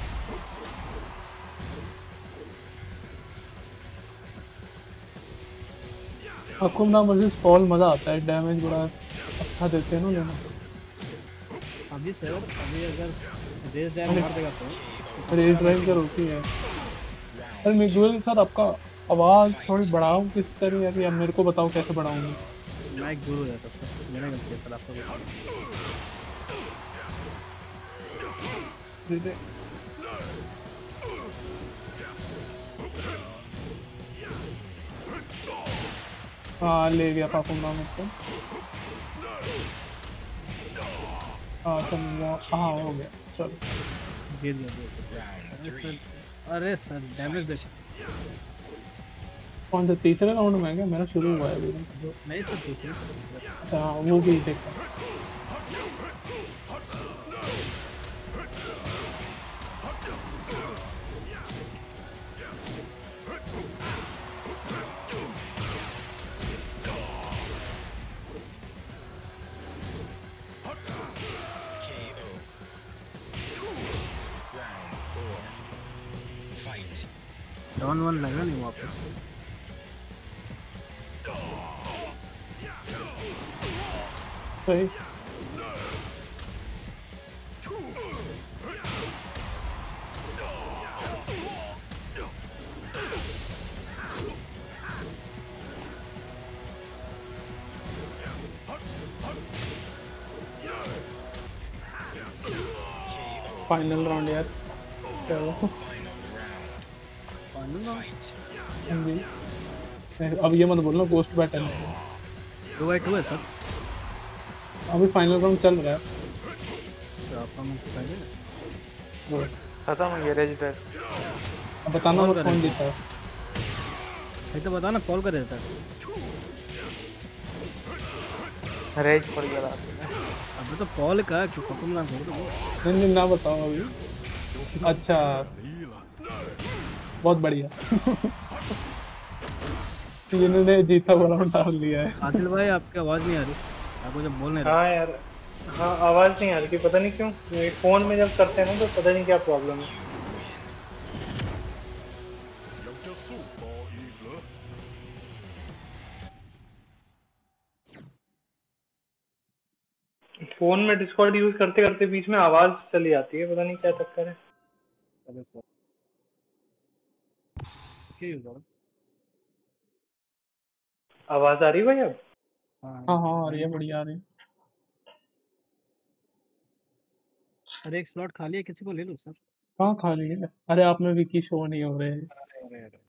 आपको ना वर्सेस फॉल मजा आता है डैमेज बड़ा अच्छा देते हैं ना लेना अभी सर अभी अगर रेस डैम मार देगा तो रेड ड्राइव कर होती है अरे मिगुएल सर आपका आवाज थोड़ी बढ़ाऊं किस तरह यार या मेरे को बताओ कैसे बढ़ाऊंगी मैं गुरु है तब तक मेरा गलती है सर आपको बताओ दीदी हाँ ले गया पापा नाम को हाँ चल हाँ हो गया चलो दे दिया दे दिया Round अरे three. सर अरे सर डैमेज देखो कौन सा तीसरे राउंड में है क्या मेरा शुरू हुआ है अभी जो नहीं सर ठीक है अच्छा हाँ, वो भी देखा डॉन वन लगा नहीं वहाँ पे। सही। फाइनल राउंड यार, चलो। Final round. Fight. हाँ जी। अब ये मत बोलना गोस्ट बैटल है। टू बाई टू है सर। अभी फाइनल राउंड चल रहा है। तो आपका मुझे पहले वो, खत्म हो गया रेज तक। अब बताना कौन वो करेगा? कौन जीता है। ये तो बता ना, कॉल कर देता है। रेज पड़ गया रात में। अब तो कॉल का क्यों खत्म ना कर दो। नहीं नहीं ना बताओ अभी। अच्छा बहुत बढ़िया। इन्होंने जीता हुआ राउंड डाल लिया है। आदिल भाई आपकी आवाज़ नहीं आ रही, आपको जब बोल नहीं रहा। हाँ यार, हाँ आवाज़ नहीं आ रही थी, पता नहीं क्यों। ये फोन में जब करते हैं ना तो पता नहीं क्या प्रॉब्लम है। फोन में डिस्कॉर्ड यूज करते करते बीच में आवाज चली जाती है, पता नहीं क्या चक्कर है। अरे सर क्या यूज़ हो रहा है? आवाज आ रही है भाई अब? हाँ हाँ और ये बढ़िया आ रही है। अरे एक स्लॉट खाली है, किसी को ले लो सर। कहाँ खाली है? अरे आप में विकी शो नहीं हो रहे हैं। अरे अरे अरे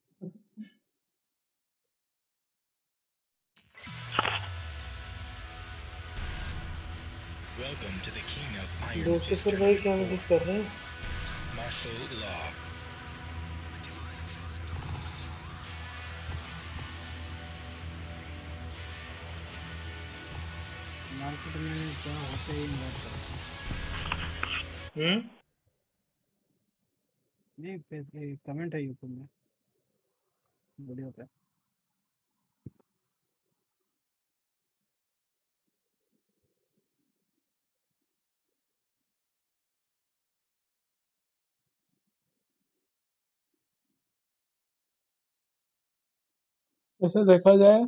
Welcome to the king of Iron दोस्तों Fist फिर भाई क्या मैसेज कर रहे हैं? martial law. मार्केट में क्या होते ही नहीं होता। हम्म नहीं फेस कमेंट है यूट्यूब में, वीडियो पे। वैसे देखा जाए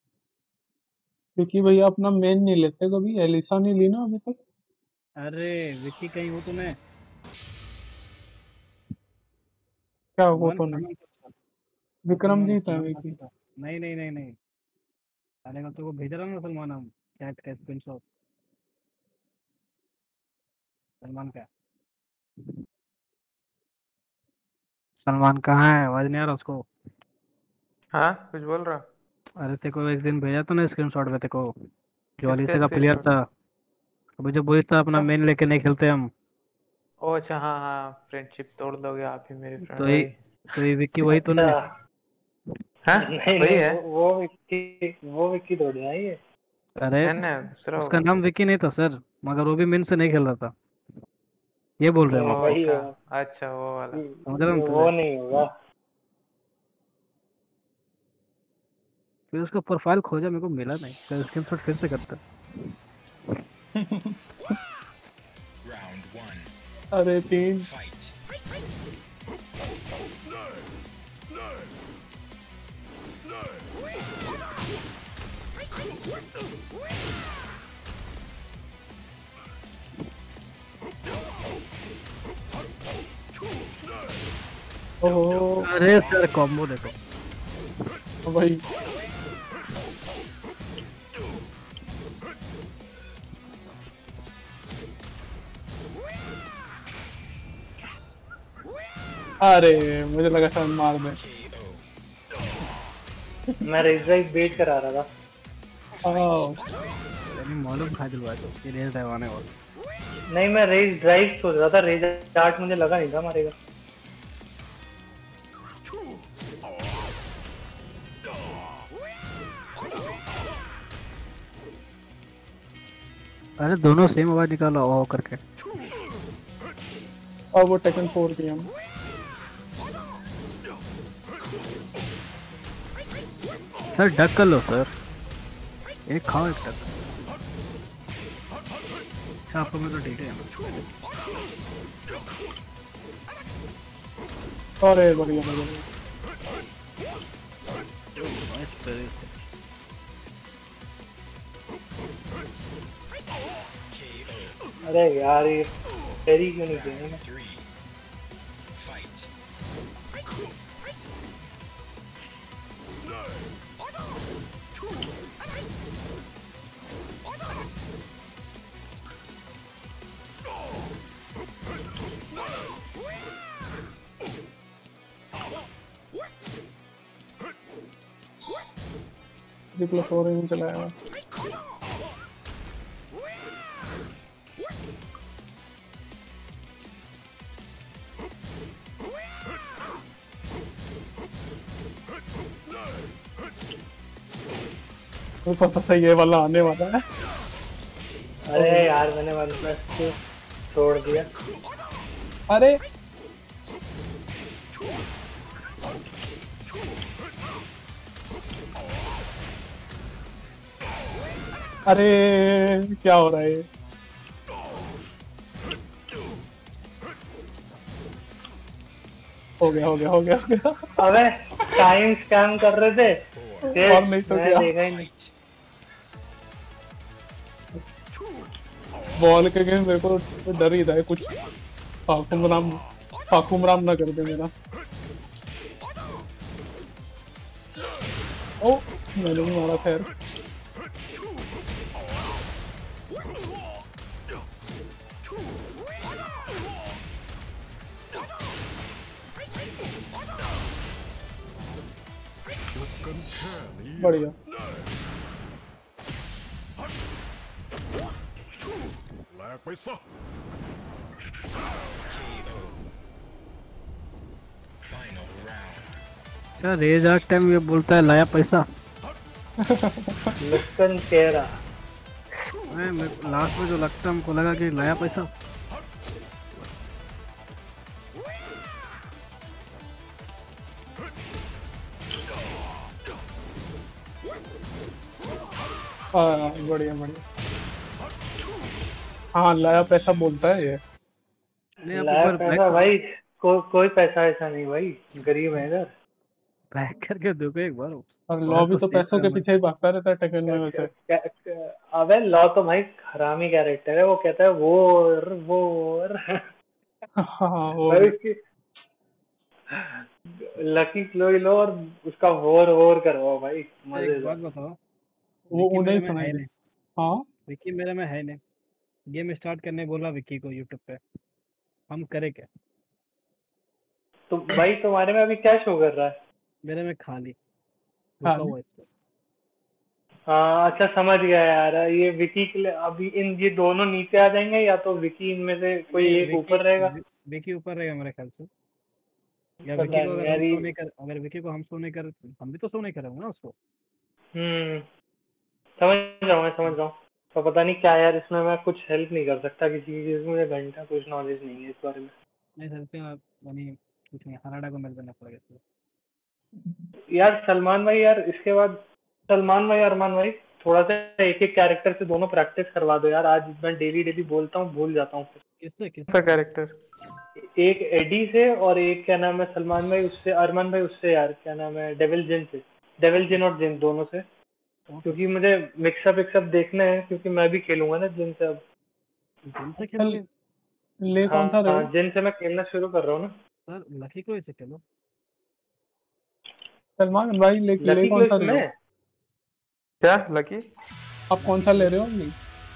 विकी भैया अपना मेन नहीं लेते कभी, एलिसा नहीं ली ना अभी तक। अरे विक्की कहीं हो तुम्हें? क्या वो वन तो नहीं। कमेंट कर। विक्रम सलमान जीत है सलमान विकी। का- नहीं नहीं नहीं नहीं, अरे कल तो वो भेज रहा ना सलमान, हम चैट का स्क्रीनशॉट। सलमान का सलमान कहाँ है? आवाज नहीं आ रहा उसको। हाँ कुछ बोल रहा? अरे तेरे को एक दिन भेजा था ना स्क्रीनशॉट में तेरे को, जो किसके अलीसा का प्लेयर स्क्रीनशॉट? था। अभी जो बोल था अपना मेन लेके नहीं खेलते हम। ओ अच्छा, हाँ हाँ, फ्रेंडशिप तोड़ दोगे आप ही मेरे फ्रेंड तो ये भाई। तो ये विक्की वही तो नहीं। अच्छा, हाँ नहीं वही नहीं, है। वो वो विक्की वो विक्की थोड़ी है ये। अरे है ना, दूसरा उसका होगा। नाम विक्की नहीं था सर, मगर वो भी मेन से नहीं खेल रहा था, ये बोल रहे हैं हम ओ आपको। वही अच्छा होगा। अच्छा, वो वाला। समझ रहे हो ना वो तुझे? नहीं होगा। फिर उसका प्रोफाइल खोजा, मेरे को मिला नहीं, फिर स्क्रीनशॉट फिर से करता। Round one. अरे तीन। Fight. ओहो अरे सर कॉम्बो देखो। भाई अरे मुझे लगा शायद मार दे। मैं रेस ड्राइव बेट करा रहा था। आओ नहीं मालूम खा दिलवा तो ये रेस दवाने वाला। नहीं, मैं रेस ड्राइव सोच रहा था, रेस स्टार्ट मुझे लगा नहीं था मारेगा। अरे दोनों सेम आवाज निकालो ओ करके। और वो टेकन फोर दिया हम। सर डक कर लो सर, एक खाओ एक डक। अच्छा आपको मैं तो ठीक है। अरे बढ़िया बढ़िया बढ़िया। नाइस प्ले से। अरे यार ये तेरी क्यों नहीं देना? Three. Fight. जी प्लस और नहीं चलाया। तो पता था ये वाला आने वाला है। अरे यार मैंने वन प्लस को छोड़ दिया। अरे अरे क्या हो रहा है ये? हो गया हो गया हो गया हो गया। अबे टाइम स्कैम कर रहे थे। देख, और नहीं तो मैंने क्या? देखा ही नहीं। बॉल के गेम मेरे को डर ही था है कुछ फाकुमराम फाकुमराम ना कर दे मेरा। ओ मैंने भी मारा खैर। बढ़िया। Final round. Sir rage art time ये बोलता है लाया पैसा। लुक्कन चेहरा। मैं लास्ट में जो लगता है हमको लगा कि लाया पैसा। हाँ बढ़िया बढ़िया। हाँ लाया पैसा बोलता है ये। नहीं लाया आप पैसा ऊपर भाई को, कोई पैसा ऐसा नहीं भाई, गरीब है इधर। बैक करके देखो एक बार। और बात लॉ भी तो तो सही पैसों कर के रहा पीछे ही भागता रहता है टेकन में वैसे। क- क- अबे लॉ तो भाई हरामी कैरेक्टर है, वो कहता है वोर वोर। हाँ वो भाई भी। उसकी लकी क्लोई लो और उसका वोर वोर करवाओ भाई, मैं। एक बात मजेदार। बताओ, वो विकी उन्हें मेरे ही में सुनाई है दे। नहीं। हाँ विकी मेरे में है नहीं। गेम स्टार्ट करने बोला विकी को यूट्यूब पे, हम करे क्या? तो भाई तुम्हारे में अभी क्या शो कर रहा है? मेरे में खाली हाँ रुका हुआ है इसको। हाँ अच्छा समझ गया यार, ये विकी के लिए अभी इन ये दोनों नीचे आ जाएंगे या तो विकी इनमें से कोई नहीं एक विकी ऊपर रहेगा? वि- विकी ऊपर रहेगा मेरे ख्याल से। या विकी पता को नहीं अगर हम यार ये। शो नहीं कर अगर विकी को हम शो नहीं कर हम भी तो शो नहीं करेंगे ना उसको। हम्म समझ रहा हूँ मैं समझ रहा हूँ। तो पता नहीं क्या यार, इसमें मैं कुछ हेल्प नहीं कर सकता किसी की चीज में, मुझे घंटा कुछ नॉलेज नहीं है इस बारे में। नहीं सर इसके आप यानी कुछ नहीं, हराडा को मिल देना पड़ेगा इसको। यार सलमान भाई, यार इसके बाद सलमान भाई अरमान भाई थोड़ा सा एक एक कैरेक्टर से दोनों प्रैक्टिस करवा दो यार। आज मैं डेली डेली बोलता हूँ भूल जाता हूँ फिर। किससे सा किससे कैरेक्टर। एक एडी से और एक क्या नाम है सलमान भाई उससे, अरमान भाई उससे यार क्या नाम है डेविल जिन से। डेविल जिन और जिन दोनों से, क्योंकि मुझे मिक्सअप विक्सअप देखना है क्योंकि मैं भी खेलूंगा ना जिन से अब। जिनसे अच्छा खेलोगे? ले हाँ कौन सा रहे हाँ हो? जिन से मैं खेलना शुरू कर रहा हूँ ना। सर लकी को ऐसे खेलो। सलमान भाई ले ले लकी कौन सा क्लिप रहे हो? में क्या लकी? आप कौन सा ले रहे हो अभी?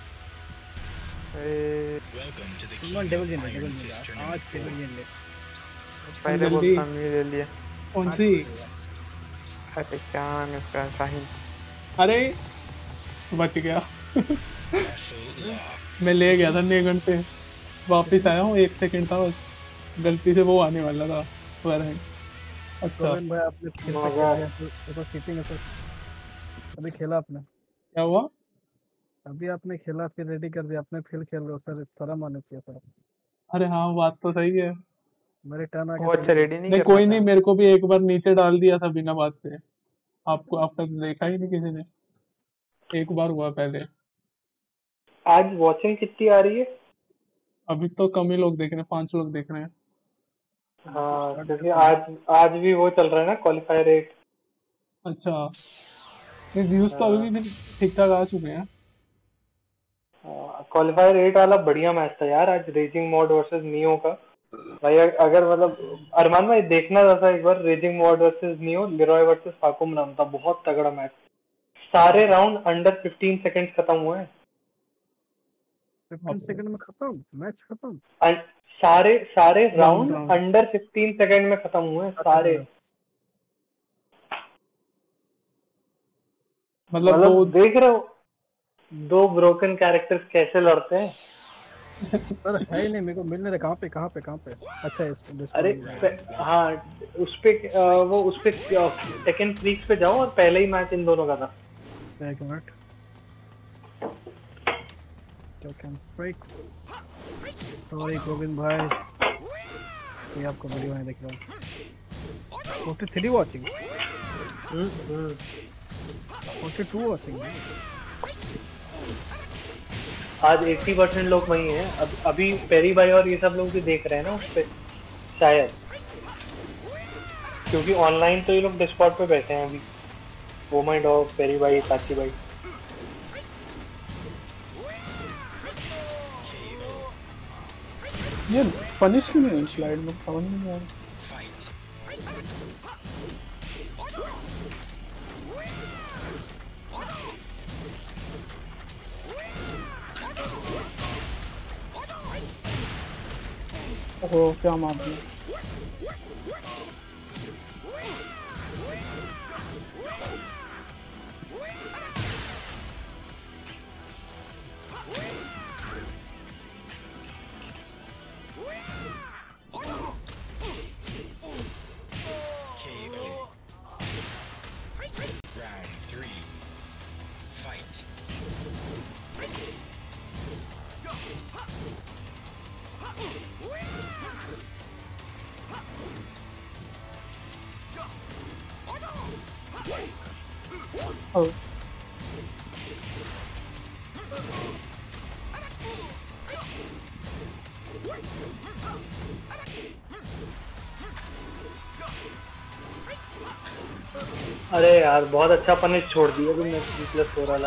ए, Welcome to the Salman King devil of Jin ले Iron डेविल जिन Fist ले, आज Tournament डेविल four. जिन ले। पहले जल्दी। बोलता हूँ, ये ले लिया। कौन आज सी? अरे क्या नाम है उसका, शाहीन। अरे बच गया। Martial law. मैं ले गया था नेगन पे, वापिस आया हूँ एक सेकंड था बस, गलती से वो आने वाला था वैरायन। अच्छा गोविंद भाई आपने फिर से मजा खेला है। है तो देखो सीटिंग है सर। अभी खेला आपने, क्या हुआ? अभी आपने खेला फिर रेडी कर दिया, आपने फिर खेल रहे हो सर, शर्म आनी चाहिए सर। अरे हाँ बात तो सही है। मेरे टर्न आ वो गया अच्छा तो रेडी नहीं नहीं करना कोई नहीं, था। मेरे को भी एक बार नीचे डाल दिया था बिना बात से। आपको आपका देखा ही नहीं किसी ने, एक बार हुआ पहले। आज वॉचिंग कितनी आ रही है? अभी तो कम ही लोग देख रहे हैं, पांच लोग देख रहे हैं। हाँ क्योंकि आज आज भी वो चल रहा है ना क्वालिफायर एट। अच्छा, ये व्यूज तो अभी भी ठीक ठाक आ चुके हैं। क्वालिफायर एट वाला बढ़िया मैच था यार आज, रेजिंग मॉड वर्सेस नियो का। भाई अगर मतलब अरमान भाई देखना था एक बार, raging mod versus Neo, Leroy versus फाकुम नाम था, बहुत तगड़ा मैच। सारे राउंड अंडर फिफ्टीन सेकंड्स खत्म हुए हैं। फिफ्टीन सेकंड में खत्म, मैच खत्म। अन- सारे सारे round round under fifteen second में खत्म हुए हैं सारे। मतलब मतलब दो देख रहे हो दो ब्रोकन कैरेक्टर्स कैसे लड़ते हैं। पर है ही नहीं, मेरे को मिलने दे। कहाँ पे कहाँ पे कहाँ पे? अच्छा इस अरे पे- हाँ उस पे अ, वो उस पे सेकंड फ्रीक्स पे जाओ और पहले ही मैच इन दोनों का था। एक minute, second freak. Sorry Govind भाई, ये आपको वीडियो नहीं देख रहा हूँ। Forty three watching, forty two watching. आज अस्सी परसेंट लोग वही हैं। अब अभी पेरी भाई और ये सब लोग भी देख रहे हैं ना उस पे शायद, क्योंकि ऑनलाइन तो ये लोग डिस्कॉर्ड पे बैठे हैं अभी। ओ माय डॉग, पेरी भाई, साची भाई। ये पनिश क्यों नहीं स्लाइड में, समझ नहीं आ रहा। ओह क्या मार दिया। Round three. Fight. ओह अरे यार बहुत अच्छा पनिश छोड़ दिया तुमने प्लस फोर वाला।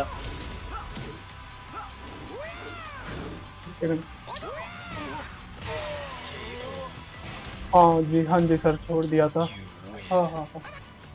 हाँ जी, हाँ जी सर, छोड़ दिया था। हाँ हाँ हाँ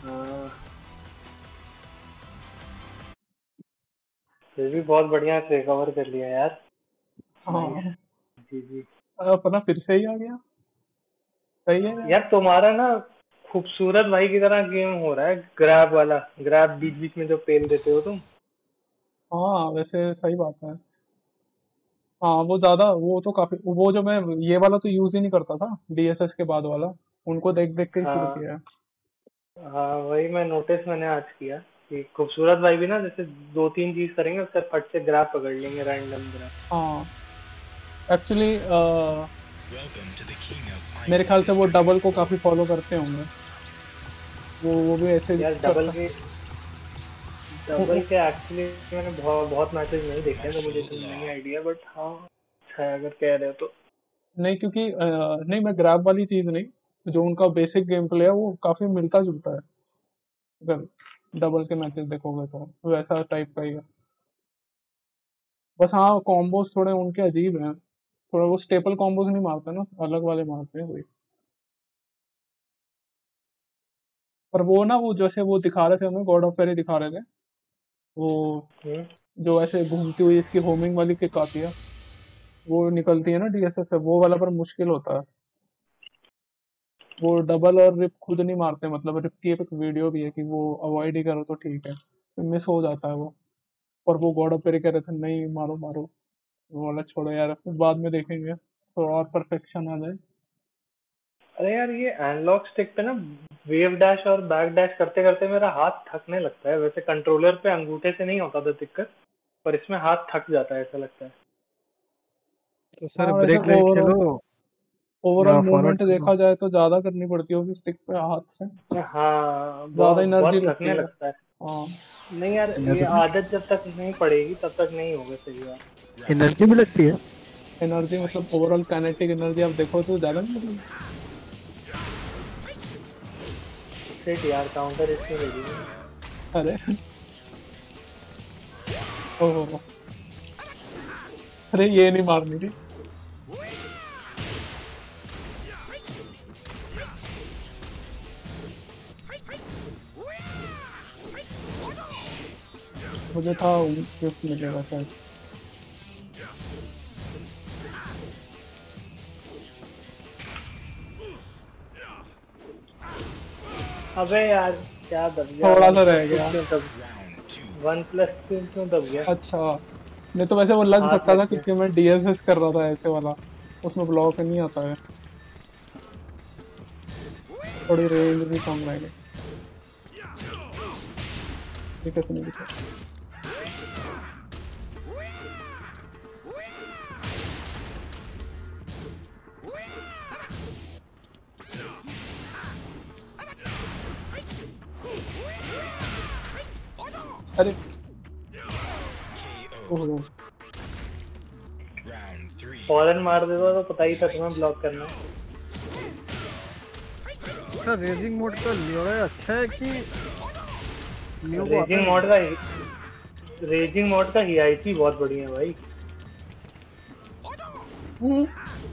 फिर भी बहुत बढ़िया से रिकवर कर लिया यार। हाँ। जी जी अपना फिर से ही आ गया, सही है यार। यार तुम्हारा ना खूबसूरत भाई की तरह गेम हो रहा है, ग्रैब वाला। ग्रैब बीच बीच में जो पेल देते हो तुम। हाँ वैसे सही बात है। हाँ वो ज्यादा, वो तो काफी, वो जो मैं ये वाला तो यूज ही नहीं करता था, डीएसएस के बाद वाला, उनको देख देख के ही शुरू हाँ किया है। हाँ वही मैं नोटिस मैंने आज किया कि खूबसूरत भाई भी ना जैसे दो तीन चीज करेंगे उसके फट से ग्रैब पकड़ लेंगे, रैंडम ग्रैब। हाँ actually Welcome to the king of मेरे Iron ख्याल से वो Fist डबल को काफी फॉलो करते होंगे, वो वो भी ऐसे यार करता डबल है। के डबल के एक्चुअली मैंने बहुत बहुत मैचेस नहीं देखे हैं तो मुझे तो नहीं आइडिया, बट हाँ अच्छा है अगर कह रहे हो तो। नहीं क्योंकि अ, नहीं, मैं ग्रैब वाली चीज नहीं, जो उनका बेसिक गेम प्ले है वो काफी मिलता जुलता है। अगर डबल के मैचेस देखोगे तो वैसा टाइप का ही है। बस हाँ कॉम्बोज थोड़े उनके अजीब हैं, थोड़ा वो स्टेपल कॉम्बोज नहीं मारते ना, अलग वाले मारते हैं वही। पर वो ना, वो जैसे वो दिखा रहे थे हमें, गॉड ऑफ फेरी दिखा रहे थे, वो हम्म जो ऐसे घूमती हुई इसकी होमिंग वाली किक आती है, वो निकलती है ना डीएसएस से, वो वाला पर मुश्किल होता है। वो डबल और रिप खुद नहीं मारते, मतलब रिप की एक वीडियो भी है कि वो अवॉइड ही करो तो ठीक है, मिस हो जाता है वो। और वो गॉड ऑफ फेरी कह रहे थे नहीं मारो मारो, वो वाला छोड़ो यार, बाद में देखेंगे तो और परफेक्शन आ जाए। अरे यार ये एनालॉग स्टिक पे ना वेव डैश और बैक डैश करते करते मेरा हाथ थकने लगता है। वैसे कंट्रोलर पे अंगूठे से नहीं होता था दिक्कत, पर इसमें हाथ थक जाता है ऐसा लगता है। तो सर हाँ वैसे ब्रेक लेके ओवरऑल खेलो ओवरऑल या फॉरवर्ड मूवमेंट खेलो। देखा जाए तो ज्यादा करनी पड़ती होगी स्टिक पे हाथ से, हाँ ज्यादा बहुत एनर्जी बहुत लगती थकने है। लगता है। हाँ नहीं यार ये एनर्जी आदत जब तक नहीं पड़ेगी तब तक नहीं होगा सही बात। एनर्जी भी लगती है। एनर्जी मतलब ओवरऑल काइनेटिक एनर्जी आप देखो तो ज्यादा नहीं लगेगी। शिट यार काउंटर इसमें ले ली। अरे ओह अरे ये नहीं मारनी थी। मुझे था गिफ्ट मिलेगा शायद। अबे यार क्या दब गया। थोड़ा सा रह गया। क्यों दब वन प्लस क्यों क्यों दब गया। अच्छा नहीं तो वैसे वो लग हाथ सकता था लग गया। क्योंकि मैं डीएसएस कर रहा था ऐसे वाला, उसमें ब्लॉक नहीं आता है, थोड़ी रेंज भी कम रह गई। ये कैसे नहीं दिखा। अरे ओह Round three. फॉरन मार देता तो पता ही था तुम्हें ब्लॉक करना है। अच्छा रेजिंग मोड का लियोरा अच्छा है कि न्यू को आता रेजिंग है? मोड का रेजिंग मोड का हीआईपी बहुत बढ़िया है भाई। हम्म,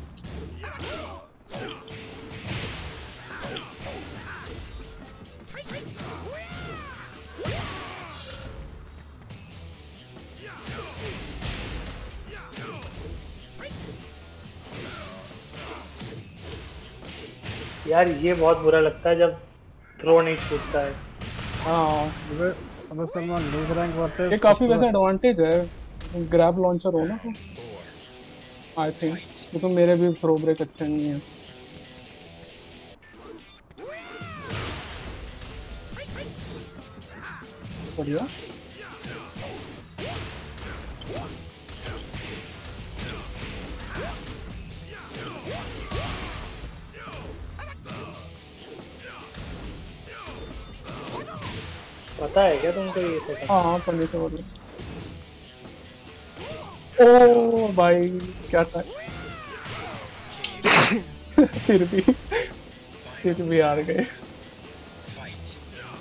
यार ये बहुत बुरा लगता है जब थ्रो नहीं छूटता है। हाँ अबे अबे सलमान लूज रैंक वर्सेस ये काफी वैसे एडवांटेज है ग्रैब लॉन्चर हो ना तो आई थिंक, क्योंकि मेरे भी थ्रो ब्रेक अच्छे नहीं है। बढ़िया पता है क्या तुमको ये सेटअप। हाँ हाँ पढ़ने से बढ़िया। ओ भाई क्या था फिर भी फिर भी हार गए। Fight.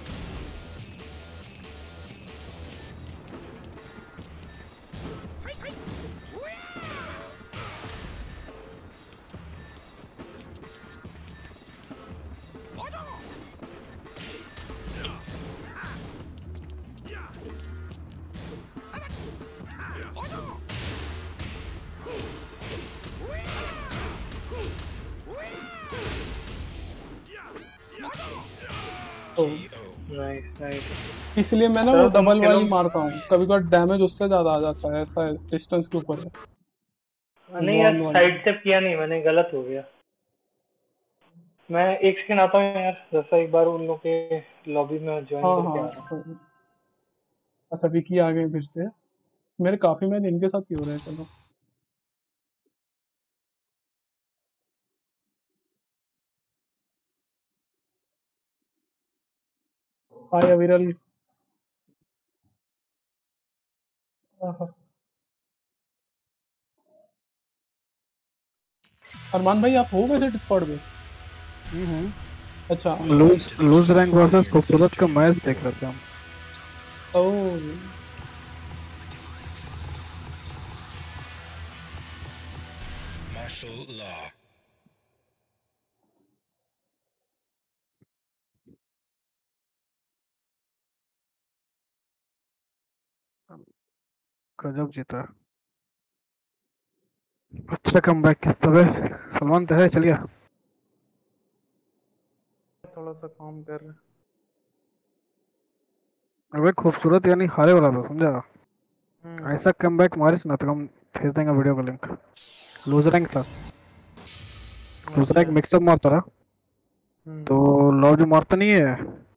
तो नाइस नाइस। इसलिए मैं ना चलो वो तुम डबल वाली खेलो। मारता हूँ, कभी कभी डैमेज उससे ज्यादा आ जाता है, ऐसा डिस्टेंस के ऊपर है। नहीं यार Wall वाली। साइड स्टेप किया नहीं मैंने, गलत हो गया। मैं एक सेकंड आता हूँ यार, जैसा एक बार उन लोग के लॉबी में ज्वाइन हाँ करके आ हाँ रहा हूँ। तो- अच्छा विकी आ गए फिर से। मेरे काफी मैच इनके साथ ही हो रहे हैं। चलो हाय अविरल। आहा। अरमान भाई आप हो वैसे डिस्कॉर्ड पे? हम्म अच्छा लूज लूज रैंक वर्सेस खूबसूरत का मैच देख रहे थे हम। ओह Martial law. गजब जीता। अच्छा कमबैक किस तरह सलमान तेरा चल गया। थोड़ा सा काम कर रहे हैं। अबे खूबसूरत यानी हारे वाला था समझा। हम्म ऐसा कमबैक मारिस ना तो हम भेज देंगे वीडियो का लिंक। लूज रैंक था, लूज रैंक अच्छा मिक्सअप मारता रहा हम्म तो लॉ जो मारता नहीं है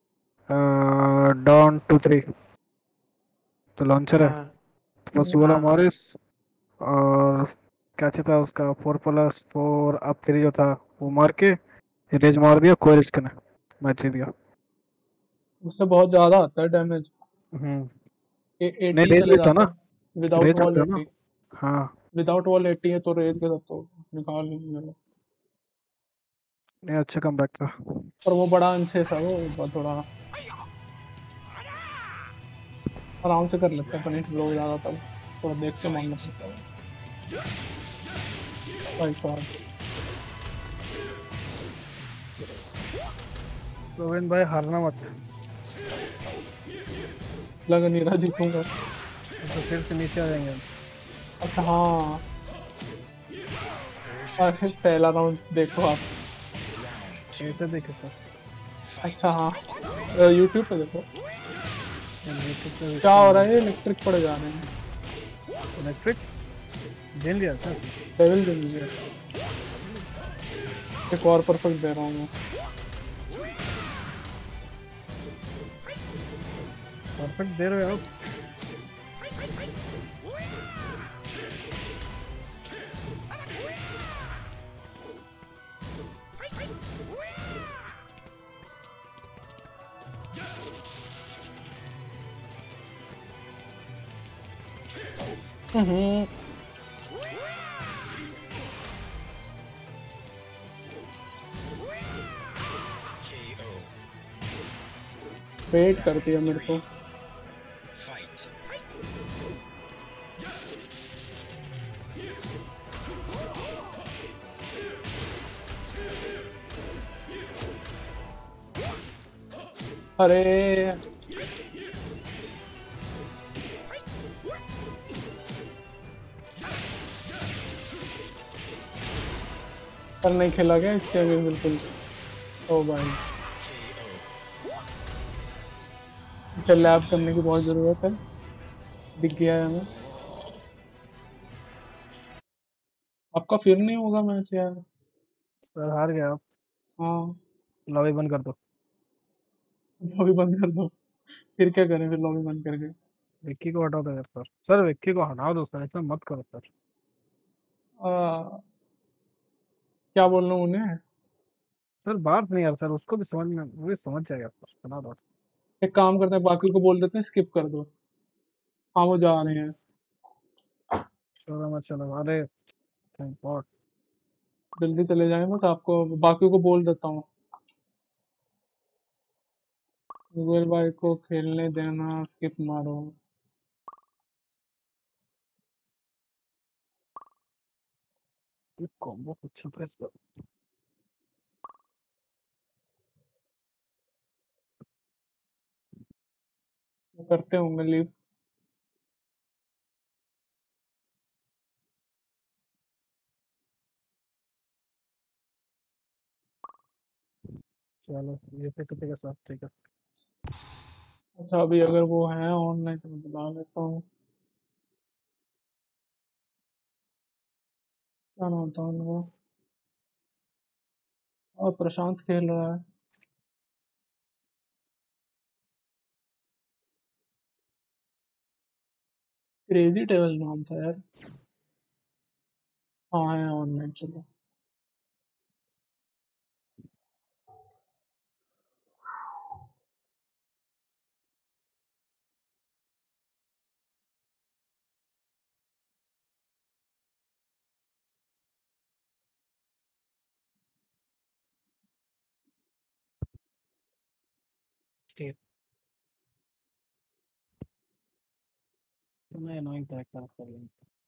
डाउन टू थ्री तो लॉन्चर है, हाँ तो बस वो वाला हाँ हाँ मारिस। और क्या था उसका four plus four up three जो था वो मार के रेज मार दिया, कोई रिस्क नहीं, मैच जीत गया। उससे बहुत ज्यादा आता है डैमेज। हम्म नहीं एटी रेज चले भी था जाता ना, है विदाउट रेज वॉल था ना। एटी। हाँ विदाउट वॉल एटी है तो रेज के साथ तो निकाल नहीं लेगा। नहीं अच्छा कमबैक था। पर वो बड़ा अनसे था, वो बहुत थोड़ा आराम से कर लेते हैं पनिश ब्लो ज्यादा, तब थोड़ा देख के मारना पड़ता है भाई साहब। गोविंद भाई हारना मत, लग नहीं रहा जीतूंगा। तो फिर से नीचे आ जाएंगे हम। अच्छा हाँ, अरे पहला राउंड देखो आप। कैसे देखे सर? अच्छा हाँ यूट्यूब पे देखो यूट्यूब पे क्या हो रहा है। इलेक्ट्रिक पड़ जा रहे हैं, इलेक्ट्रिक झेल लिया सर। लेवल दे दीजिए। एक और परफेक्ट दे रहा हूँ मैं। परफेक्ट दे रहे हो आप। हम्म K O. वेट कर दिया मेरे को। Fight. अरे पर नहीं खेला गया इसके आगे बिल्कुल। ओ भाई इसे लैब करने की बहुत जरूरत है, दिख गया है हमें। आपका फिर नहीं होगा मैच यार। सर हार गया आप। हाँ लॉबी बंद कर दो। लॉबी बंद कर दो। फिर क्या करें फिर लॉबी बंद करके। विक्की को हटा दो यार सर। सर विक्की को हटा दो सर, ऐसा मत करो सर। आ, क्या बोल रहा हूँ उन्हें। सर बात नहीं यार सर, उसको भी समझ में, वो भी समझ जाएगा सर, बना दो। एक काम करते हैं, बाकी को बोल देते हैं स्किप कर दो। हाँ वो जा रहे हैं। चलो मत चलो, अरे थैंक गॉड। जल्दी चले जाएं, बस आपको बाकी को बोल देता हूँ। गूगल भाई को खेलने देना, स्किप मारो। ये कॉम्बो अच्छा प्रेस कर। वो करते होंगे लीव। चलो ये पे कितने के साथ ठीक है। अच्छा अभी अगर वो है ऑनलाइन तो मैं बुला लेता हूँ। क्या नाम था उनका। और प्रशांत खेल रहा है। क्रेजी टेबल नाम था यार। हाँ है ऑनलाइन, चलो। ठीक। तो मैं अनोइंग कैरेक्टर कर लूँ।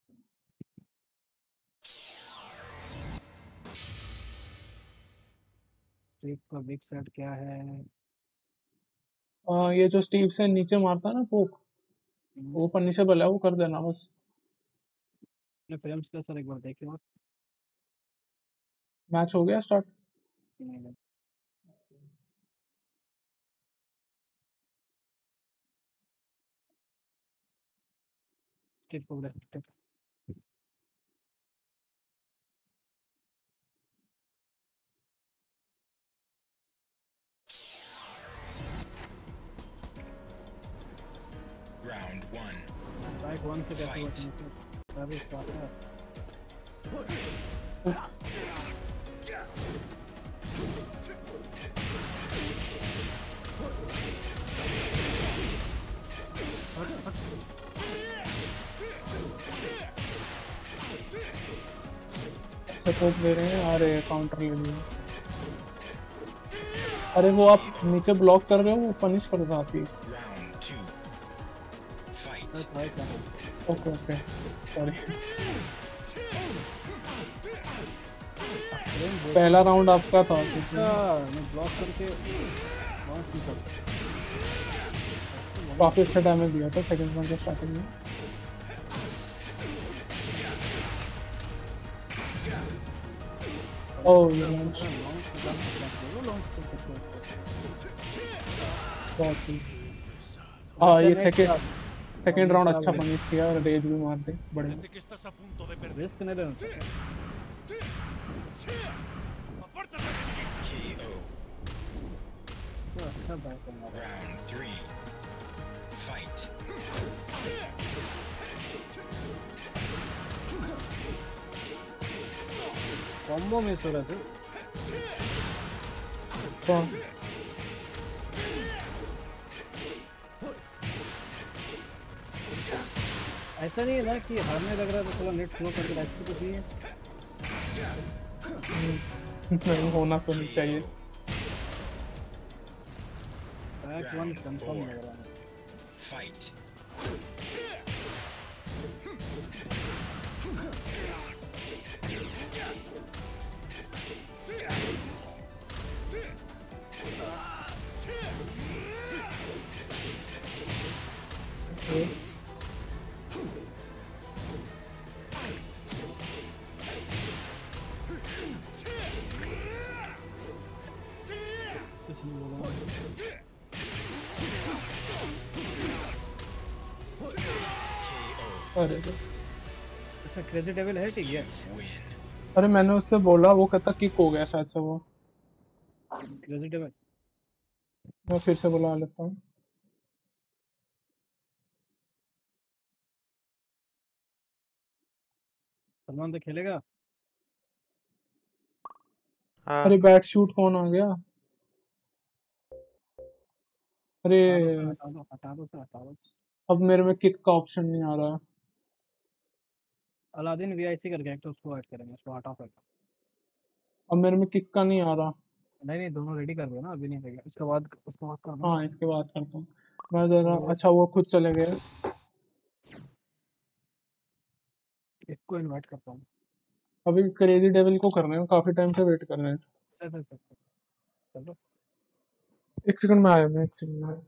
स्ट्रीक का बिग सेट क्या है? आ, ये जो स्टीव से नीचे मारता है ना पोक, वो पनिशेबल है, वो कर देना बस। अपने फिल्म्स का सर एक बार देखिए और। मैच हो गया स्टार्ट। नहीं स्ट्रीक को streak. Round one. Strike one से कैसे Fight. बचने से सारी स्टार्ट है। सपोर्ट दे रहे हैं, अरे काउंटर ले लिया। अरे वो आप नीचे ब्लॉक कर रहे हो, वो पनिश कर दो आप ही। Round two. Fight. मैं ट्राई कर रहा हूँ। Okay okay sorry. फ्रेम बहुत पहला राउंड आपका था। अच्छा, मैं ब्लॉक करके बहुत ही कर काफी अच्छा डैमेज दिया था सेकंड राउंड के स्टार्टिंग में। ओह ये लॉन्च लॉन्च लॉन्च कर सकते हो। बहुत सही। हाँ ये नेक्स्ट सेकंड सेकंड राउंड क्या अच्छा बोले? पनिश किया, रेज भी मार दे बढ़िया। Parece que estás a punto de perder. Risk नहीं लेना चाहिए। ¡Apártate, meninista! K O. तो अच्छा बैक करना है। Round three. Fight. Combo miss हो रहे थे। तो ऐसा नहीं है ना कि हारने लग रहा है तो थोड़ा नेट स्लो करके ऐसे कुछ नहीं है। नहीं होना तो नहीं चाहिए। बैक वन कंफर्म लग रहा है। Fight. कुछ नहीं बोला। अरे अच्छा क्रेजी डेविल है ठीक है। Win. अरे मैंने उससे बोला, वो कहता किक हो गया शायद से वो। क्रेजी डेविल मैं फिर से बुला लेता हूँ। सलमान तो खेलेगा। हाँ अरे बैट शूट कौन आ गया? अरे हटा दो हटा दो हटा दो हटा दो। अब मेरे में किक का ऑप्शन नहीं आ रहा। अलादीन वीआईसी करके एक तो उसको ऐड करेंगे, उसको हटा कर। अब मेरे में किक का नहीं आ रहा। नहीं नहीं दोनों रेडी कर दो ना, अभी नहीं देगा, इसके बाद उसके बाद कर दो। हाँ इसके बाद करता हूँ मैं जरा। अच्छा वो खुद चले गए। एक को इनवाइट करता हूँ। अभी क्रेजी डेविल को कर रहे हैं, काफी टाइम से वेट कर रहे हैं। चल चल चल चल, चलो। एक सेकंड में आया, मैं एक सेकंड में आया।